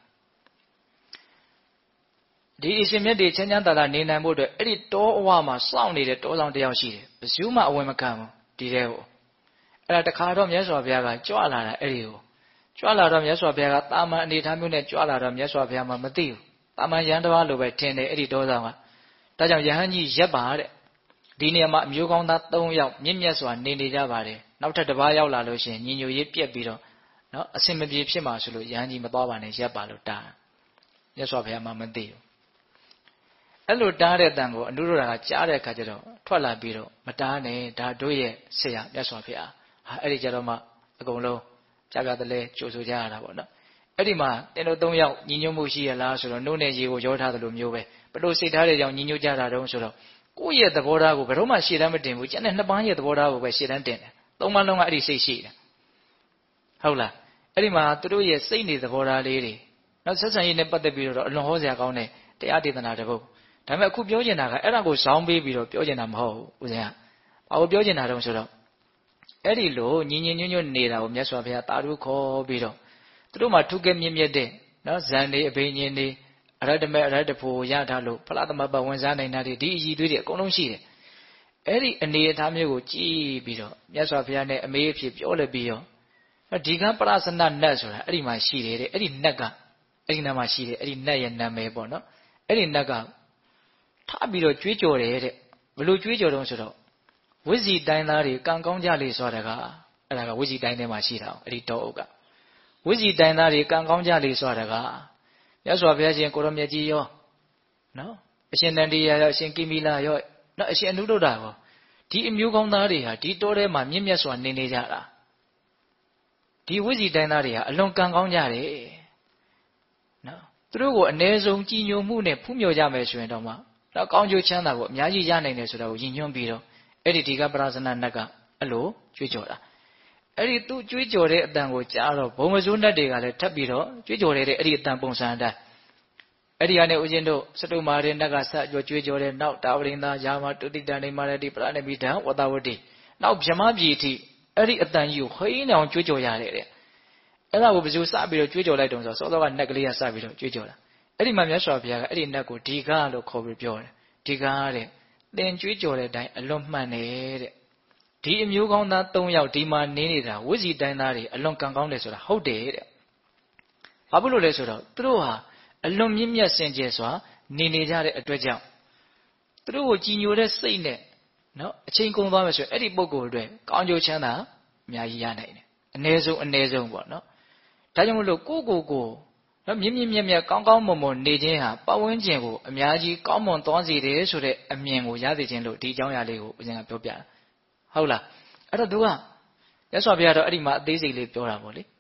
ဒီအရှင်မြတ်တွေချမ်းချမ်းသာသာနေနိုင်ဖို့အတွက်အဲ့ဒီတောအဝမှာစောင့်နေတဲ့တောဆောင်တယောက်ရှိတယ်ဘယ်သူမှအဝင်မခံဘူးဒီတဲ့ကိုအဲ့ဒါတခါတော့မြတ်စွာဘုရားကကြွလာတာအဲ့ဒီကိုကြွလာတော့မြတ်စွာဘုရားကတာမန်အနေထားမျိုးနဲ့ကြွလာတော့မြတ်စွာဘုရားမှမသိဘူးတာမန်ရဟန်းတစ်ပါးလိုပဲထင်တယ်အဲ့ဒီတောဆောင်ကဒါကြောင့်ယဟန်ကြီးရက်ပါတဲ့ဒီနေရာမှာအမျိုးကောင်းသား၃ယောက်မြင့်မြတ်စွာနေကြပါတယ်နောက်ထပ်တစ်ပါးရောက်လာလို့ရှိရင်ညီညွတ်ရေးပြက်ပြီးတော့နော်အစင်မပြေဖြစ်မှာဆိုလို့ယဟန်ကြီးမသွားပါနဲ့ရက်ပါလို့တားမြတ်စွာဘုရားမှမသိဘူးအဲ့လိုတားတဲ့တန်ကိုအနုရုဒ္ဓရာကကြားတဲ့အခါကျတော့ထွက်လာပြီးတော့မတားနဲ့ဒါတို့ရဲ့ဆရာမြတ်စွာဘုရားဟာအဲ့ဒီကြတော့မှအကုန်လုံးကြပြတလဲကြိုဆိုကြရတာပေါ့နော်အဲ့ဒီမှာတင်တို့၃ယောက်ညီညွတ်မှုရှိရလားဆိုတော့နှုတ်နဲ့ရေကိုရောထားသလိုမျိုးပဲဘလို့စိတ်ထားတဲ့ကြောင့်ညီညွတ်ကြတာတုံးဆိုတော့ကိုယ့်ရဲ့သဘောထားကိုဘယ်တော့မှရှေ့တန်းမတင်ဘူးကျန်တဲ့နှစ်ပန်းရဲ့သဘောထားကိုပဲရှေ့တန်းတင်တယ်သုံးပန်းလုံးကအဲ့ဒီစိတ်ရှိတယ်ဟုတ်လားအဲ့ဒီမှာသူတို့ရဲ့စိတ်နေသဘောထားလေးတွေနောက်ဆက်ဆံရေးနဲ့ပတ်သက်ပြီးတော့အလွန်ဟောစရာကောင်းတဲ့တရားဒေသနာတစ်ပုဒ်ဒါပေမဲ့အခုပြောချင်တာကအဲ့ဒါကိုဇောင်းပေးပြီးတော့ပြောချင်တာမဟုတ်ဘူးဦးဇင်းကဘာကိုပြောချင်တာတုံးဆိုတော့အဲ့ဒီလိုညီညွတ်ညွတ်နေတာကိုမြတ်စွာဘုရားတာရုခေါ်ပြီးတော့သူတို့မှထုကဲမြင့်မြတ်တဲ့နော်ဇန်နေအဘိညာဉ်တွေအရတ္တမေအရတ္တဖို့ရထားလို့ဖလားသမဘဝင်စားနိုင်တာဒီအည်သွေးတွေအကုန်လုံးရှိတယ်အဲ့ဒီအနေအထားမျိုးကိုကြည့်ပြီးတော့မြတ်စွာဘုရားနဲ့အမေးအဖြစ်ပြောလိုက်ပြီးတော့ဒီကပရစနနတ်ဆိုတာအဲ့ဒီမှာရှိတယ်တဲ့အဲ့ဒီနတ်ကအဲ့ဒီနာမှာရှိတယ်အဲ့ဒီနတ်ရဲ့နာမည်ပေါ့နော်အဲ့ဒီနတ်ကထပြီးတော့ကြွေးကြော်တယ်တဲ့ဘယ်လိုကြွေးကြော်တုံးဆိုတော့ဝိဇ္ဇီတိုင်းသားတွေကံကောင်းကြလေဆိုတာကအဲ့ဒါကဝိဇ္ဇီတိုင်းထဲမှာရှိတာအဲ့ဒီတောအုပ်ကဝိဇ္ဇီတိုင်းသားတွေကံကောင်းကြလေဆိုတာကမြတ်စွာဘုရားရှင်ကိုရောမြတ်ကြီးရောနော်အရှင်နန္ဒီယရောအရှင်ကိမိလရောနော်အရှင်အနုဒ္ဒရာရောဒီအမျိုးကောင်းသားတွေဟာဒီတောထဲမှာမြင့်မြတ်စွာနေနေကြတာဒီဝိဇ္ဇီတိုင်းသားတွေဟာအလွန်ကံကောင်းကြတယ်နော်သူတို့ကိုအ ਨੇ ဆုံးကြည်ညိုမှုနဲ့ဖူးမြော်ကြမယ်ဆိုရင်တော့မှတော့ကောင်းကျိုးချမ်းသာကိုအများကြီးရနိုင်တယ်ဆိုတာကိုယဉ်ညွှန်းပြီးတော့အဲ့ဒီကပရဇနနတ်ကအဲ့လိုကြွေးကြော်တာအဲ့ဒီသူကြွေးကြော်တဲ့အတန်ကိုကြားတော့ဘုံမစိုးနတ်တွေကလည်းထပ်ပြီးတော့ကြွေးကြော်တဲ့အဲ့ဒီအတန်ပုံစံအတိုင်းအဲ့ဒီကနေဦးဇင်းတို့စတုမာရိနတ်ကဆက်ကြွေးကြော်တဲ့နောက်တာဝရိန္ဒာယာမတုတိတန်နေမာရတိပရဏိမိတံဝတဝတိနောက်ဗြဟ္မပြည်အထိအဲ့ဒီအတန်ကြီးကိုဟိန်းအောင်ကြွေးကြော်ရတယ်တဲ့အဲ့ဒါကိုဘယ်သူစပြီးတော့ကြွေးကြော်လိုက်တုံးဆိုစောစောကနတ်ကလေးကစပြီးတော့ကြွေးကြော်တာအဲ့ဒီမှာမြတ်စွာဘုရားကအဲ့ဒီနတ်ကိုဒီကားလို့ခေါ်ပြီးပြောတယ်ဒီကားတဲ့သင်ကြွေးကြော်တဲ့အတိုင်းအလွန်မှန်တယ်တဲ့ဒီအမျိုးကောင်းသား၃ယောက်ဒီမှာနေနေတာဝိဇ္ဇီတိုင်းသားတွေအလွန်ကံကောင်းတယ်ဆိုတာဟုတ်တယ်တဲ့ဘာဖြစ်လို့လဲဆိုတော့သူတို့ဟာအလွန်မြင့်မြတ်စင်ကြယ်စွာနေကြတဲ့အတွက်ကြောင့်သူတို့ကိုကြည်ညိုတဲ့စိတ်နဲ့နော်အချိန်ကုန်သွားမယ်ဆိုရင်အဲ့ဒီပုဂ္ဂိုလ်တွေကောင်းကျိုးချမ်းသာအများကြီးရနိုင်တယ်အ ਨੇ ဆုံးပေါ့နော်ဒါကြောင့်မလို့ကိုနော်မြင့်မြတ်ကောင်းကောင်းမွန်မွန်နေခြင်းဟာပတ်ဝန်းကျင်ကိုအများကြီးကောင်းမွန်သွားစေတယ်ဆိုတဲ့အမြင်ကိုရစေခြင်းလို့ဒီအကြောင်းအရာလေးကိုဦးဇင်းကပြောပြတာဟုတ်လားအဲ့တော့သူကမြတ်စွာဘုရားတော့အဲ့ဒီမှာအသေးစိတ်လေးပြောတာပေါ့လေ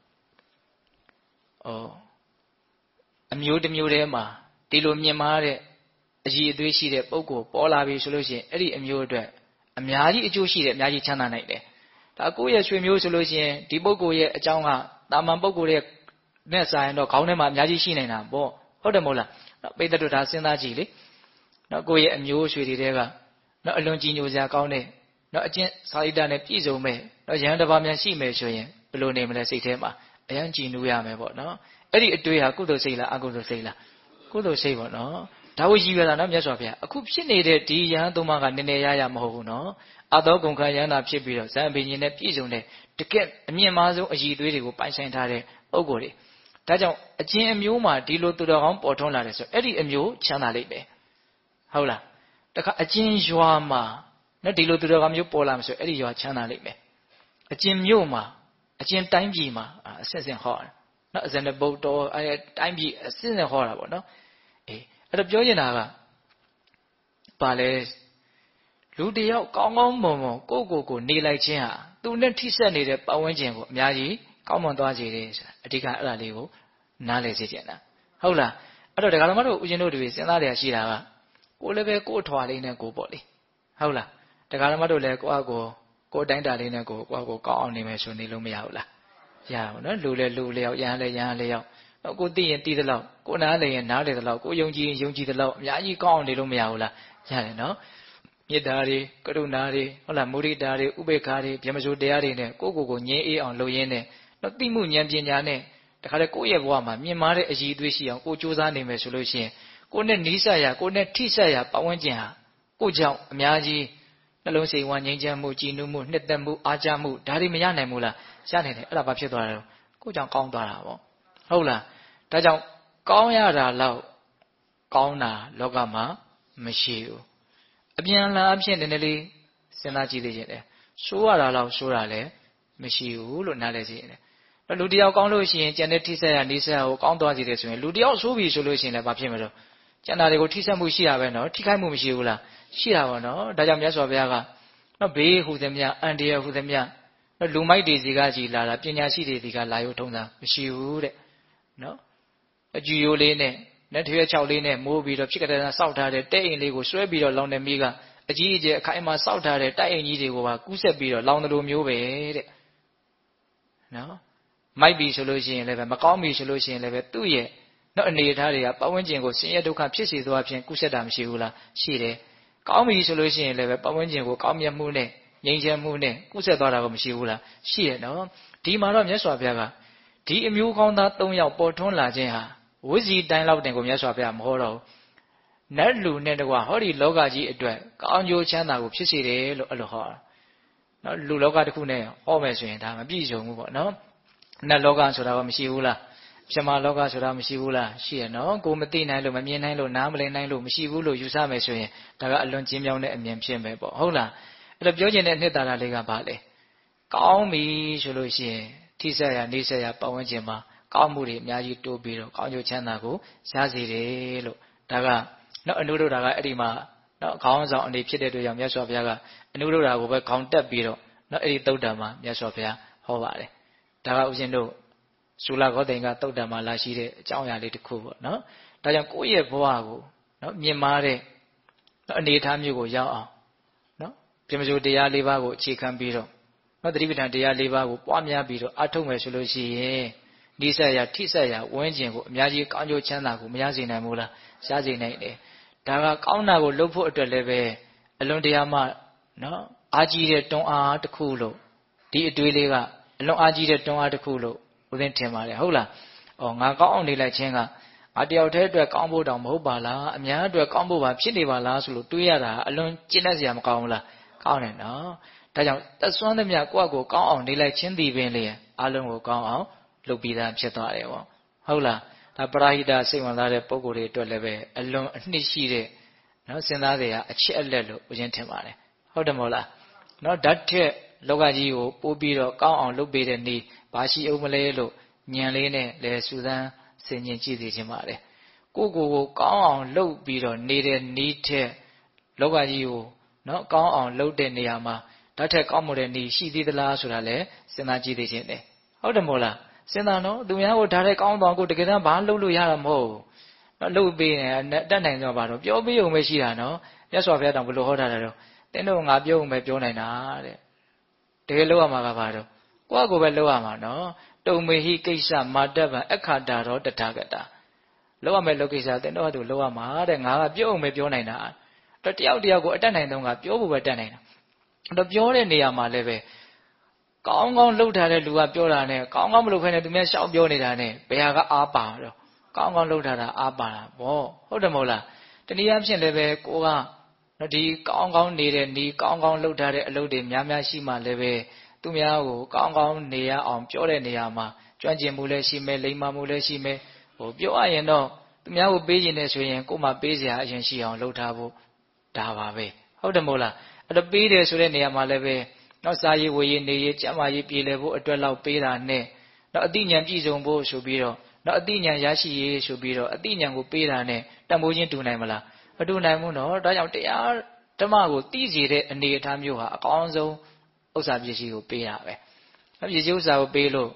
အမျိုးတစ်မျိုးတည်းမှာဒီလိုမြင်မာတဲ့အည်အသွေးရှိတဲ့ပုဂ္ဂိုလ်ပေါ်လာပြီဆိုလို့ရှိရင်အဲ့ဒီအမျိုးအတွက်အများကြီးအကျိုးရှိတယ်အများကြီးချမ်းသာနိုင်တယ်ဒါကိုယ့်ရဲ့ရွှေမျိုးဆိုလို့ရှိရင်ဒီပုဂ္ဂိုလ်ရဲ့အကြောင်းကတာမန်ပုဂ္ဂိုလ်ရဲ့နဲ့ဆိုင်တော့ခေါင်းထဲမှာအများကြီးရှိနေတာပေါ့ဟုတ်တယ်မဟုတ်လားနော်ပိဋကတို့ဒါစဉ်းစားကြည့်လေနော်ကိုယ့်ရဲ့အမျိုးရွှေတွေတဲကနော်အလွန်ကြည်ညိုစရာကောင်းတဲ့နော်အကျင့်စာရိတ္တနဲ့ပြည့်စုံမဲ့နော်ရဟန်းတစ်ပါးများရှိမယ်ဆိုရင်ဘယ်လိုနေမလဲစိတ်ထဲမှာအယံကြည်နူးရမယ်ပေါ့နော်အဲ့ဒီအတွေ့ဟာကုသိုလ်စိတ်လားအကုသိုလ်စိတ်လားကုသိုလ်စိတ်ပေါ့နော်ဒါကိုရည်ရွယ်တာနော်မြတ်စွာဘုရားအခုဖြစ်နေတဲ့ဒီယဟန်သုံးပါးကနည်းနည်းရမဟုတ်ဘူးနော်အသောကုန်ခံယဟန်သာဖြစ်ပြီးတော့ဇံအဘိညာဉ်နဲ့ပြည့်စုံတဲ့တကယ့်အမြင့်မားဆုံးအည်သွေးတွေကိုပိုင်ဆိုင်ထားတဲ့ပုဂ္ဂိုလ်တွေဒါကြောင့်အချင်းအမျိုးမှာဒီလိုသူတော်ကောင်းပေါ်ထွန်းလာတယ်ဆိုအဲ့ဒီအမျိုးချမ်းသာလိမ့်မယ်ဟုတ်လားတခါအချင်းရွာမှာနော်ဒီလိုသူတော်ကောင်းမျိုးပေါ်လာမှာဆိုအဲ့ဒီရွာချမ်းသာလိမ့်မယ်အချင်းမြို့မှာအချင်းတိုင်းပြည်မှာအစစ်စစ်ဟောတယ်နော်အဇနဘုတ်တော်အဲတိုင်းပြည်အစစ်စစ်ဟောတာပေါ့နော်အေးအဲ့တော့ပြောချင်တာကဘာလဲလူတယောက်ကောင်းကောင်းမွန်မွန်ကိုနေလိုက်ခြင်းဟာသူနဲ့ထိစပ်နေတဲ့ပတ်ဝန်းကျင်ကိုအများကြီးကောင်းမွန်သွားစေတယ်ဆိုတာအဓိကအဲ့ဒါလေးကိုနားလည်စေချင်တာဟုတ်လားအဲ့တော့ဒကာတော်မတို့ဦးဇင်းတို့တွေစဉ်းစားရရှိတာကကိုလည်းပဲကို့ထွာလေးနဲ့ကိုပေါ့လေဟုတ်လားဒကာတော်မတို့လည်းကိုယ့်အကိုအတိုင်းတာလေးနဲ့ကိုယ့်အကိုကောင်းအောင်နေမယ်ဆိုနေလို့မရဘူးလားရပါဘူးနော်လူလည်းလူလျောက်ရဟန်းလည်းရဟန်းလျောက်ကိုသိရင်သိသလောက်ကိုနားလည်ရင်နားလည်သလောက်ကိုယုံကြည်ရင်ယုံကြည်သလောက်အများကြီးကောင်းအောင်နေလို့မရဘူးလားရတယ်နော်မေတ္တာတွေကရုဏာတွေဟုတ်လားမုဒိတာတွေဥပေက္ခတွေဗြဟ္မစိုးတရားတွေနဲ့ကိုငြင်းအေးအောင်လုပ်ရင်းနဲ့တော့သိမှုဉာဏ်ပညာနဲ့တခါလေကိုယ့်ရဲ့ဘဝမှာမြင်မာတဲ့အည်အသွေးရှိအောင်ကိုကြိုးစားနေမယ်ဆိုလို့ရှိရင်ကိုနဲ့နီးစပ်ရာကိုနဲ့ထိစပ်ရာပတ်ဝန်းကျင်ဟာကိုကြောင့်အများကြီးနှလုံးစိတ်ဝမ်းငြိမ်းချမ်းမှုကြည်နူးမှုနှစ်သက်မှုအားကြမှုဒါတွေမရနိုင်ဘူးလားရနိုင်တယ်အဲ့ဒါဘာဖြစ်သွားတယ်ကိုကြောင့်ကောင်းသွားတာပေါ့ဟုတ်လားဒါကြောင့်ကောင်းရတာလောက်ကောင်းတာလောကမှာမရှိဘူးအပြန်အလှန်အဖြစ်နည်းနည်းလေးစဉ်းစားကြည့်သေးတယ်ဆိုးရတာလောက်ဆိုးတာလည်းမရှိဘူးလို့နားလည်စေရတယ်လူတယောက်ကောင်းလို့ရှိရင်ကျန်တဲ့ထိဆက်ရနေဆက်ကိုကောင်းသွားစေတယ်ဆိုရင်လူတယောက်ဆိုးပြီဆိုလို့ရှိရင်လည်းဘာဖြစ်မလို့ကျန်တာတွေကိုထိဆက်မှုရှိတာပဲနော်ထိခိုက်မှုမရှိဘူးလားရှိတာပါနော်ဒါကြောင့်မြတ်စွာဘုရားကနော်ဘေးဟူသည်မြအန္တရာယ်ဟူသည်မြနော်လူမိုက်တွေစီကကြည်လာတာပညာရှိတွေစီကလာရုံထုံးတာမရှိဘူးတဲ့နော်အကျူရိုးလေးနဲ့နဲ့ထွေးချောက်လေးနဲ့မိုးပြီးတော့ဖြစ်ကြတဲ့စောက်ထားတဲ့တဲ့အိမ်လေးကိုဆွဲပြီးတော့လောင်းတဲ့မိကအကြီးအကျယ်အခိုင်အမာစောက်ထားတဲ့တိုက်အိမ်ကြီးတွေကိုပါကူးဆက်ပြီးတော့လောင်းတယ်လို့မျိုးပဲတဲ့နော်မိုက်ပြီဆိုလို့ရှိရင်လည်းပဲမကောင်းပြီဆိုလို့ရှိရင်လည်းပဲသူ့ရဲ့နော်အနေအထားတွေကပတ်ဝန်းကျင်ကိုဆင်းရဲဒုက္ခဖြစ်စေသွားခြင်းကုဆက်တာမရှိဘူးလားရှိတယ်ကောင်းပြီဆိုလို့ရှိရင်လည်းပဲပတ်ဝန်းကျင်ကိုကောင်းမြတ်မှုနဲ့ငြိမ်းချမ်းမှုနဲ့ကုဆက်သွားတာကိုမရှိဘူးလားရှိတယ်နော်ဒီမှာတော့မြတ်စွာဘုရားကဒီအမျိုးကောင်းသား၃ယောက်ပေါ်ထွန်းလာခြင်းဟာဝိဇ္ဇီတိုင်းလောက်တင်ကိုမြတ်စွာဘုရားမဟောတော့ဘူးနတ်လူနဲ့တကွာဟောဒီလောကကြီးအတွက်ကောင်းကျိုးချမ်းသာကိုဖြစ်စေတယ်လို့အဲ့လိုဟောတာနော်လူလောကတစ်ခုနဲ့ဟောမယ်ဆိုရင်ဒါမပြည့်စုံဘူးပေါ့နော်နတ်လောကဆိုတာကမရှိဘူးလားပြမလောကဆိုတာမရှိဘူးလားရှိရနော်ကိုမသိနိုင်လို့မမြင်နိုင်လို့နားမလည်နိုင်လို့မရှိဘူးလို့ယူဆမယ်ဆိုရင်ဒါကအလွန်ကျဉ်းမြောင်းတဲ့အမြင်ဖြစ်မယ်ပေါ့ဟုတ်လားအဲ့တော့ပြောချင်တဲ့နှစ်သာရလေးကဘာလဲကောင်းပြီဆိုလို့ရှိရင်ထိဆက်ရနေဆက်ရပတ်ဝန်းကျင်မှာကောင်းမှုတွေအများကြီးတိုးပြီးတော့ကောင်းကျိုးချမ်းသာကိုရစေတယ်လို့ဒါကနော်အနုဒ္ဒရာကအဲ့ဒီမှာနော်ခေါင်းဆောင်အနေဖြစ်တဲ့အတွက်ကြောင့်မြတ်စွာဘုရားကအနုဒ္ဒရာကိုပဲခေါင်းတက်ပြီးတော့နော်အဲ့ဒီသုတ်တံမှာမြတ်စွာဘုရားဟောပါတယ်ဒါကဥစဉ်တို့ဇူလဂေါတိန်ကသုတ်တံမှာလာရှိတဲ့အကြောင်းအရာလေးတစ်ခုပေါ့နော်ဒါကြောင့်ကိုယ့်ရဲ့ဘဝကိုနော်မြင်မာတဲ့နော်အနေအထားမျိုးကိုရောက်အောင်နော်ပြမစိုးတရား၄ပါးကိုအခြေခံပြီးတော့နော်သတိပဋ္ဌာန်တရား၄ပါးကိုပွားများပြီးတော့အထုတ်မယ်ဆိုလို့ရှိရင်နိစ္စရာထိဆက်ရာဝန်းကျင်ကိုအများကြီးကောင်းကျိုးချမ်းသာကိုမရစေနိုင်ဘူးလားရစေနိုင်တယ်ဒါကကောင်းတာကိုလုပ်ဖို့အတွက်လည်းပဲအလွန်တရာမှနော်အားကြီးတဲ့တွန်းအားတစ်ခုလို့ဒီအတွေးလေးကအလွန်အားကြီးတဲ့တွန်းအားတစ်ခုလို့ဦးသိန်းထင်ပါတယ်ဟုတ်လားငါကောင်းအောင်နေလိုက်ခြင်းကငါတယောက်တည်းအတွက်ကောင်းဖို့တောင်မဟုတ်ပါလားအများအတွက်ကောင်းဖို့ပါဖြစ်နေပါလားဆိုလို့တွေးရတာအလွန်ကျဉ်းတတ်စရာမကောင်းဘူးလားကောင်းတယ်နော်ဒါကြောင့်သက်စွမ်းသမျှကိုယ့်အကိုကောင်းအောင်နေလိုက်ခြင်းသည်ပင်လေအလုံးကိုကောင်းအောင်လုပ်ပြီးသားဖြစ်သွားတယ်ပေါ့ဟုတ်လားဒါပရာဟိတစိတ်ဝင်စားတဲ့ပုဂ္ဂိုလ်တွေအတွက်လည်းပဲအလွန်အနှစ်ရှိတဲ့နော်စဉ်းစားစရာအချက်အလက်လို့ဦးချင်းထင်ပါတယ်ဟုတ်တယ်မဟုတ်လားနော်ဓာတ်ထက်လောကကြီးကိုပို့ပြီးတော့ကောင်းအောင်လုပ်ပေးတဲ့နေ့ဘာရှိအောင်မလဲလို့ညံလေးနဲ့လဲစူးစမ်းဆင်ခြင်ကြည့်သိခြင်းပါတယ်ကိုကောင်းအောင်လုပ်ပြီးတော့နေတဲ့နေ့ထက်လောကကြီးကိုနော်ကောင်းအောင်လုပ်တဲ့နေရာမှာဓာတ်ထက်ကောင်းမှုတဲ့နေ့ရှိသေးသလားဆိုတာလဲစဉ်းစားကြည့်သိခြင်းတယ်ဟုတ်တယ်မဟုတ်လားစဉ်းစားနော်သူများကိုဓာတ်ထက်ကောင်းတော့ကိုတကယ်တမ်းဘာလုပ်လို့ရတာမဟုတ်ဘူးနော်လုပ်ပေးနေတတ်နိုင်တော့ဘာတော့ပြောပေးုံပဲရှိတာနော်မြတ်စွာဘုရားတောင်ဘယ်လိုဟောထားတာတော့တင်းတို့ငါပြောုံပဲပြောနိုင်တာတဲ့တကယ်လုပ်ရမှာကဘာတော့ကိုယ့်အကိုပဲလုပ်ရမှာနော်တုံမေဟိကိစ္စမာတ္တဗံအခါတာရောတထာဂတာလုပ်ရမယ်လုပ်ကိစ္စတင်းတို့ကသူလုပ်ရမှာတဲ့ငါကပြောုံပဲပြောနိုင်တာတော့တယောက်တယောက်ကိုအတတ်နိုင်တော့ကပြောဖို့ပဲတတ်နိုင်တာတော့ပြောတဲ့နေရာမှာလည်းပဲကောင်းကောင်းလှုပ်ထားတဲ့လူကပြောတာနဲ့ကောင်းကောင်းမလုပ်ဖ ೇನೆ သူများရှောက်ပြောနေတာနဲ့ဘယ်ဟာကအားပါတော့ကောင်းကောင်းလှုပ်ထားတာအားပါတာဗောဟုတ်တယ်မဟုတ်လားတနည်းအားဖြင့်လည်းပဲကိုကဒီကောင်းကောင်းနေတဲ့ဤကောင်းကောင်းလှုပ်ထားတဲ့အလုပ်တွေများများရှိမှလည်းပဲသူများကိုကောင်းကောင်းနေရအောင်ပြောတဲ့နေရာမှာကျွမ်းကျင်မှုလည်းရှိမယ်လိမ္မာမှုလည်းရှိမယ်ပြောရရင်တော့သူများကိုပေးခြင်းနဲ့ဆိုရင်ကို့မှာပေးစရာအရင်ရှိအောင်လှုပ်ထားဖို့ဒါပါပဲဟုတ်တယ်မဟုတ်လားအဲ့တော့ပေးတယ်ဆိုတဲ့နေရာမှာလည်းပဲနောက်စာရေးဝေရေးနေရေးကျမ်းမာရေးပြည်လည်ဖို့အတွက်လောက်ပေးတာနဲ့နောက်အသိဉာဏ်ပြည့်စုံဖို့ဆိုပြီးတော့နောက်အသိဉာဏ်ရရှိရေးဆိုပြီးတော့အသိဉာဏ်ကိုပေးတာနဲ့တန်ဖိုးချင်းတူနိုင်မလားမတူနိုင်ဘူးနော်ဒါကြောင့်တရားဓမ္မကိုသိစေတဲ့အနေအထားမျိုးဟာအကောင်းဆုံးဥစ္စာပစ္စည်းကိုပေးတာပဲပစ္စည်းဥစ္စာကိုပေးလို့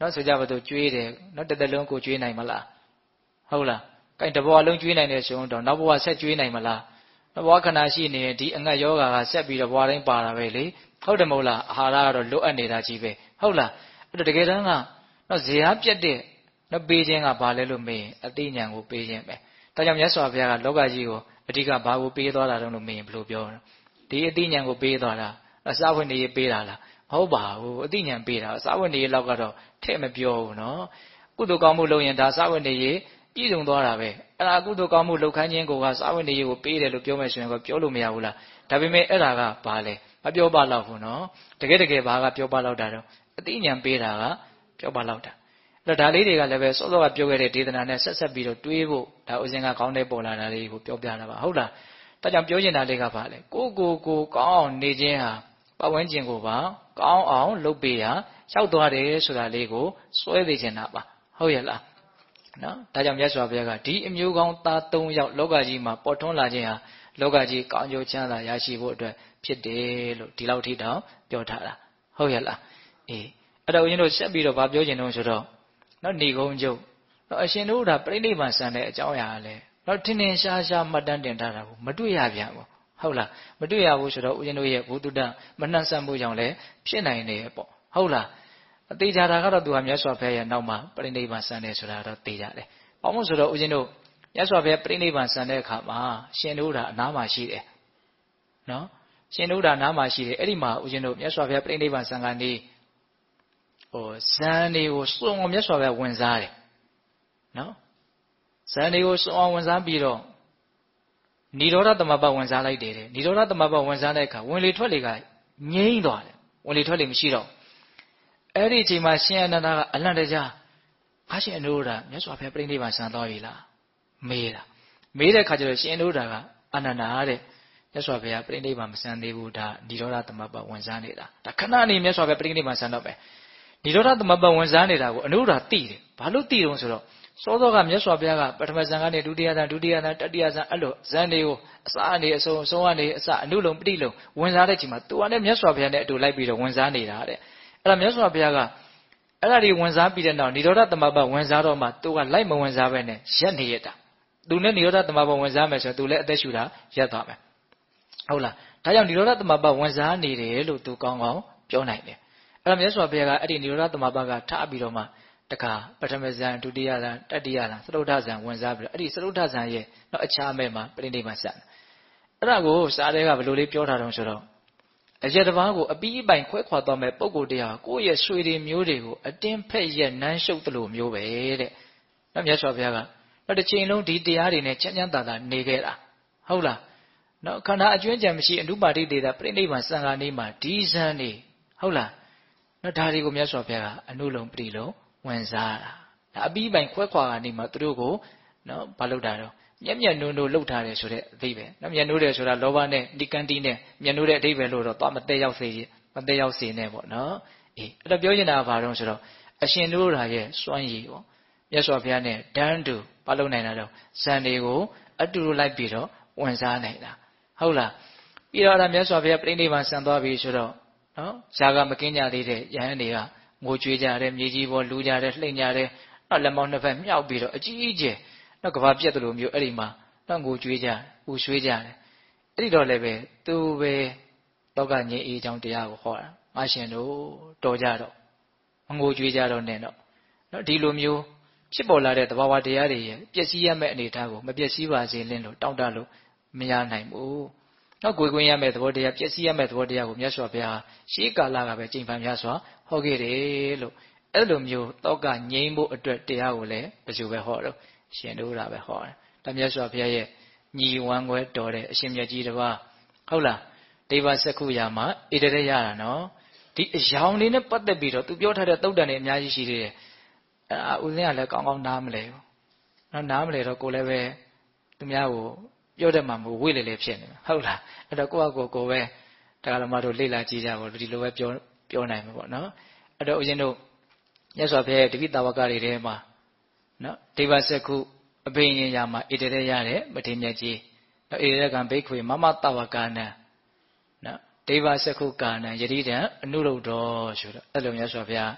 နော်ဆိုကြပါတော့ကျွေးတယ်နော်တစ်သက်လုံးကိုကျွေးနိုင်မလားဟုတ်လားကိုင်တဘွားလုံးကျွေးနိုင်တယ်ဆိုတော့နောက်ဘဝဆက်ကျွေးနိုင်မလားဘဝခဏရှိနေဒီအငတ်ယောဂါကဆက်ပြီးတော့ဘဝတိုင်းပါတာပဲလေဟုတ်တယ်မဟုတ်လားအာဟာရကတော့လိုအပ်နေတာကြီးပဲဟုတ်လားအဲ့တော့တကယ်တမ်းကနော်ဇေယျပြတ်တဲ့နော်ပေးခြင်းကဘာလဲလို့မေးရင်အသိဉာဏ်ကိုပေးခြင်းပဲဒါကြောင့်မြတ်စွာဘုရားကလောကကြီးကိုအဓိကဘာကိုပေးသွားတာတုံးလို့မေးရင်ဘယ်လိုပြောဒီအသိဉာဏ်ကိုပေးသွားတာအစာဝင်နေရေးပေးတာလားမဟုတ်ပါဘူးအသိဉာဏ်ပေးတာအစာဝင်နေရေးလောက်ကတော့ထည့်မပြောဘူးနော်ကုသိုလ်ကောင်းမှုလုပ်ရင်ဒါအစာဝင်နေရေးပြည့်စုံသွားတာပဲအဲ့ဒါကုသိုလ်ကောင်းမှုလုပ်ခိုင်းခြင်းကိုကစာဝင်နေရေးကိုပေးတယ်လို့ပြောမယ်ဆိုရင်ကပြောလို့မရဘူးလားဒါပေမဲ့အဲ့ဒါကဘာလဲမပြောပါတော့ဘူးနော်တကယ်ဘာကပြောပါတော့တာတော့အသိဉာဏ်ပေးတာကပြောပါတော့တာအဲ့တော့ဒါလေးတွေကလည်းပဲစောစောကပြောခဲ့တဲ့ဒေသနာနဲ့ဆက်ပြီးတော့တွေးဖို့ဒါဥစဉ်ကကောင်းတဲ့ပေါ်လာတာလေးကိုပြောပြတာပါဟုတ်လားဒါကြောင့်ပြောချင်တာလေးကဘာလဲကိုကောင်းအောင်နေခြင်းဟာပတ်ဝန်းကျင်ကိုပါကောင်းအောင်လုပ်ပေးရရောက်သွားတယ်ဆိုတာလေးကိုစွဲသိချင်တာပါဟုတ်ရဲ့လားနော်ဒါကြောင့်မြတ်စွာဘုရားကဒီအမျိုးကောင်းသား၃ယောက်လောကကြီးမှာပေါ်ထွန်းလာခြင်းဟာလောကကြီးကောင်းကျိုးချမ်းသာရရှိဖို့အတွက်ဖြစ်တယ်လို့ဒီလောက်ထိတောင်ပြောထားတာဟုတ်ရဲ့လားအေးအဲ့တော့ဦးဇင်းတို့ဆက်ပြီးတော့ဗာပြောချင်တော့ဆိုတော့နော်ဏိကုံးကျုပ်နော်အရှင်တို့ဒါပြိဋိဘံဆန်တဲ့အကြောင်းအရာလဲနော်ထင်ထင်ရှားရှားမှတ်တမ်းတင်ထားတာကိုမတွေ့ရပြန်ဘူးဟုတ်လားမတွေ့ရဘူးဆိုတော့ဦးဇင်းတို့ရဲ့ဘုဒ္ဓမနှံ့ဆက်မှုကြောင့်လည်းဖြစ်နိုင်တယ်ပေါ့ဟုတ်လားအသေးချာတာကတော့သူဟာမြတ်စွာဘုရားရဲ့နောက်မှာပြိဋိဘံဆန်တယ်ဆိုတာတော့သိကြတယ်ဘာလို့ဆိုတော့ဦးဇင်းတို့မြတ်စွာဘုရားပြိဋိဘံဆန်တဲ့အခါမှာရှင်တို့ဒါအနားမှာရှိတယ်နော်ရှင်တို့ဒါအနားမှာရှိတယ်အဲ့ဒီမှာဦးဇင်းတို့မြတ်စွာဘုရားပြိဋိဘံဆန်ကနေဇန်တွေကိုစွန့်အောင်မြတ်စွာဘုရားဝင်စားတယ်နော်ဇန်တွေကိုစွန့်အောင်ဝင်စားပြီးတော့နိရောဓသမဘဝင်စားလိုက်တယ်နိရောဓသမဘဝင်စားတဲ့အခါဝင်လေထွက်လေကငြိမ့်သွားတယ်ဝင်လေထွက်လေမရှိတော့အဲ့ဒီအချိန်မှာရှင်အနန္ဒာကအလန့်တကြားငါရှင်အနုဒာမြတ်စွာဘုရားပြိဋိဘံဆန်သွားပြီလားမေးတဲ့အခါကျတော့ရှင်အနုဒာကအနန္ဒာတဲ့မြတ်စွာဘုရားပြိဋိဘံမဆန်သေးဘူးဒါနိရောဓသမဘဝင်စားနေတာဒါခဏနေမြတ်စွာဘုရားပြိဋိဘံဆန်တော့ပဲနိရောဓသမဘဝင်စားနေတာကိုအနုဒာသိတယ်ဘာလို့သိတုံးဆိုတော့စောစောကမြတ်စွာဘုရားကပထမဇန်ကနေဒုတိယဇန်တတိယဇန်အဲ့လိုဇန်တွေကိုအစအနေအဆုံးကနေအစအနုလုံးပဋိလုံးဝင်စားတဲ့ချိန်မှာသူကလည်းမြတ်စွာဘုရားနဲ့အတူလိုက်ပြီးတော့ဝင်စားနေတာတဲ့အဲ့ဒါမြတ်စွာဘုရားကအဲ့ဒါတွေဝင်စားပြီးတဲ့နောက်နိရောဓသမဘဝင်စားတော့မှသူကလိုက်မဝင်စားပဲနဲ့ရက်နေရတာသူနဲ့နိရောဓသမဘဝင်စားမယ်ဆိုတော့သူလည်းအသက်ရှူတာရက်သွားမယ်ဟုတ်လားဒါကြောင့်နိရောဓသမဘဝင်စားနေတယ်လို့သူကောင်းကောင်းပြောနိုင်တယ်အဲ့ဒါမြတ်စွာဘုရားကအဲ့ဒီနိရောဓသမဘကထားပြီးတော့မှတခါပထမဇန်ဒုတိယဇန်တတိယဇန်သရုတ်ထဇန်ဝင်စားပြီးတော့အဲ့ဒီသရုတ်ထဇန်ရဲ့နောက်အခြားမဲ့မှာပြိဋိဘံဆန်အဲ့ဒါကိုစာထဲကဘယ်လိုလေးပြောထားတုံးဆိုတော့အရက်တစ်ပါးကိုအပီးအပိုင်ခွဲခွာသွားမဲ့ပုံကိုယ်တရားကိုယ့်ရဲ့ဆွေတွေမျိုးတွေကိုအတင်းဖက်ရက်နမ်းရှုပ်သလိုမျိုးပဲတဲ့နော်မြတ်စွာဘုရားကနောက်တစ်ချိန်လုံးဒီတရားတွေနဲ့ချမ်းချမ်းသာသာနေခဲ့တာဟုတ်လားနော်ခန္ဓာအကျွင်းကြံမရှိအနုပါတိတေတာပြိဋိဘံဆံဃာနေမှာဒီဇန်နေဟုတ်လားနော်ဒါတွေကိုမြတ်စွာဘုရားကအနုလုံးပရိလုံးဝင်စားတာဒါအပီးပိုင်ခွဲခွာကနေမှသူတို့ကိုနော်ဘာလုပ်တာတော့မျက်နုံတို့လှုပ်ထားတယ်ဆိုတဲ့အဓိပ္ပာယ်နော်မျက်နုတယ်ဆိုတာလောဘနဲ့ဒီကံတီးနဲ့မျက်နုတဲ့အဓိပ္ပာယ်လို့တော့သွားမသက်ရောက်စေနဲ့ပေါ့နော်အေးအဲ့တော့ပြောချင်တာကဘာတော့ဆိုတော့အရှင်တို့ရာရဲ့စွမ်းရည်ပေါ့မြတ်စွာဘုရားနဲ့တန်းတူဘာလုပ်နိုင်တာတော့ဇန်တွေကိုအတူတူလိုက်ပြီးတော့ဝင်စားနိုင်တာဟုတ်လားပြီးတော့မြတ်စွာဘုရားပြိဋိဘံဆန်သွားပြီဆိုတော့နော်ဇာကမကင်းကြသေးတဲ့ယဟန်တွေကငိုကြွေးကြတယ်မြေကြီးပေါ်လူကြတယ်လှိမ့်ကြတယ်နောက်လက်မောင်းနှစ်ဖက်မြောက်ပြီးတော့အကြီးအကျယ်နောက်ကဘာပြက်တယ်လို့မျိုးအဲ့ဒီမှာတော့ငိုကြွေးကြပူဆွေးကြတယ်အဲ့ဒီတော့လည်းပဲသူပဲလောကငြိမ်းအေးချောင်းတရားကိုဟောတာငါရှင်တို့တော်ကြတော့မငိုကြွေးကြတော့နဲ့တော့နော်ဒီလိုမျိုးဖြစ်ပေါ်လာတဲ့သဘာဝတရားတွေရဲ့ပျက်စီးရမယ့်အနေအထားကိုမပျက်စီးပါစေလင်းလို့တောင်းတလို့မရနိုင်ဘူးနောက်ကိုယ်ခွင့်ရမယ့်သဘောတရားပျက်စီးရမယ့်သဘောတရားကိုမြတ်စွာဘုရားရှေးကာလကပဲကျင့်ဖန်များစွာဟောခဲ့တယ်လို့အဲ့လိုမျိုးတောကငြိမ်းဖို့အတွက်တရားကိုလည်းဘယ်သူပဲဟောတော့ရှင်တို့တာပဲဟောတယ်ဒါမြတ်စွာဘုရားရဲ့ညီဝမ်းခွဲတော်တဲ့အရှင်မြတ်ကြီးတစ်ပါးဟုတ်လားဒေဝစက္ခုရာမှာဣတရေရတာနော်ဒီအယောင်လေးနဲ့ပတ်သက်ပြီးတော့သူပြောထားတဲ့သုတ်တန်တွေအများကြီးရှိသေးတယ်ဦးဇင်းကလည်းကောင်းကောင်းနားမလဲဘူးနော်နားမလဲတော့ကိုလည်းပဲသူများကိုပြောတတ်မှမဟုတ်ဝိလေလေဖြစ်နေမှာဟုတ်လားအဲ့တော့ကိုယ့်အကိုပဲတရားဓမ္မတို့လေ့လာကြည့်ကြပါလို့ဒီလိုပဲပြောနိုင်မှာပေါ့နော်အဲ့တော့ဦးဇင်းတို့မြတ်စွာဘုရားရဲ့တပိတဝကတွေထဲမှာနော်ဒေဝစက္ခုအဘိညာရာမှာဣတရေရတဲ့မထေရမြတ်ကြီးနော်ဣတရေကံဘိက္ခွေမမတဝကနံနော်ဒေဝစက္ခုကာနံယတိတံအနုရုဒ္ဓောဆိုတော့အဲ့လိုမြတ်စွာဘုရား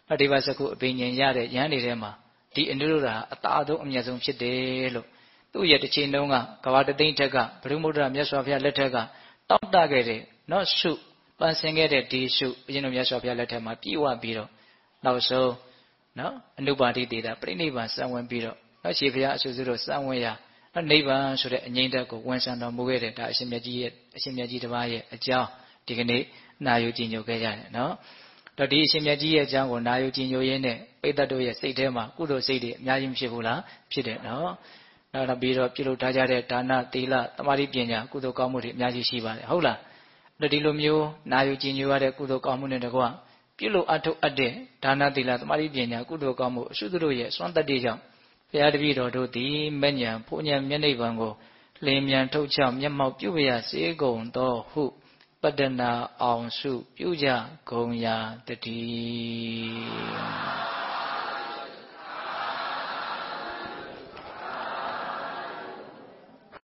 ဒီပါစကုအပင်ဉ္ရတဲ့ရဟန်းတွေထဲမှာဒီအနုရုဒ္ဓအသာဆုံးအမြတ်ဆုံးဖြစ်တယ်လို့သူ့ရဲ့တစ်ချိန်တုန်းကကဘာတသိန်းထက်ကဘုရုမုဒ္ဒရာမြတ်စွာဘုရားလက်ထက်ကတောက်တခဲ့တဲ့နော်ရှုပန်းဆင်ခဲ့တဲ့ဒီရှုအရင်တို့မြတ်စွာဘုရားလက်ထက်မှာပြည့်ဝပြီးတော့နောက်ဆုံးနော်အနုပါတိတေတာပြိဋိဘံစံဝင်ပြီးတော့နော်ရှင်ဘုရားအဆုစုတို့စံဝင်ရာနိဗ္ဗာန်ဆိုတဲ့အငြိမ့်တက်ကိုဝန်ဆံတော်မူခဲ့တဲ့ဒါအရှင်မြတ်ကြီးတစ်ပါးရဲ့အကြောင်းဒီကနေ့နာယူကြည်ညိုခဲ့ကြတယ်နော်တော့ဒီအရှင်မြတ်ကြီးရဲ့အကြောင်းကိုနာယူကြည်ညိုရင်းနဲ့ပိဋကတ်တို့ရဲ့စိတ်ထဲမှာကုသိုလ်စိတ်တွေအများကြီးမဖြစ်ဘူးလားဖြစ်တယ်နော်နောက်ပြီးတော့ပြုလုပ်ထားကြတဲ့ဒါနသီလသမာဓိပညာကုသိုလ်ကောင်းမှုတွေအများကြီးရှိပါတယ်ဟုတ်လားဒီလိုမျိုးနာယူကြည်ညိုရတဲ့ကုသိုလ်ကောင်းမှုနဲ့တကွပြုလုပ်အထောက်အပ်တဲ့ဒါနသီလသမာဓိပညာကုသိုလ်ကောင်းမှုအရှုတို့ရဲ့စွမ်းတတ္တိကြောင့်ဘုရားတပည့်တော်တို့သည်မဉ္ဇဉ်ဘုံဉ္ဇဉ်မျက်နှိပ်ပံကိုလင်းမြန်ထုတ်ချမျက်မှောက်ပြုပရစေကုန်သောဟုပတ္တနာအောင်စုပြုကြဂုံရာတတိ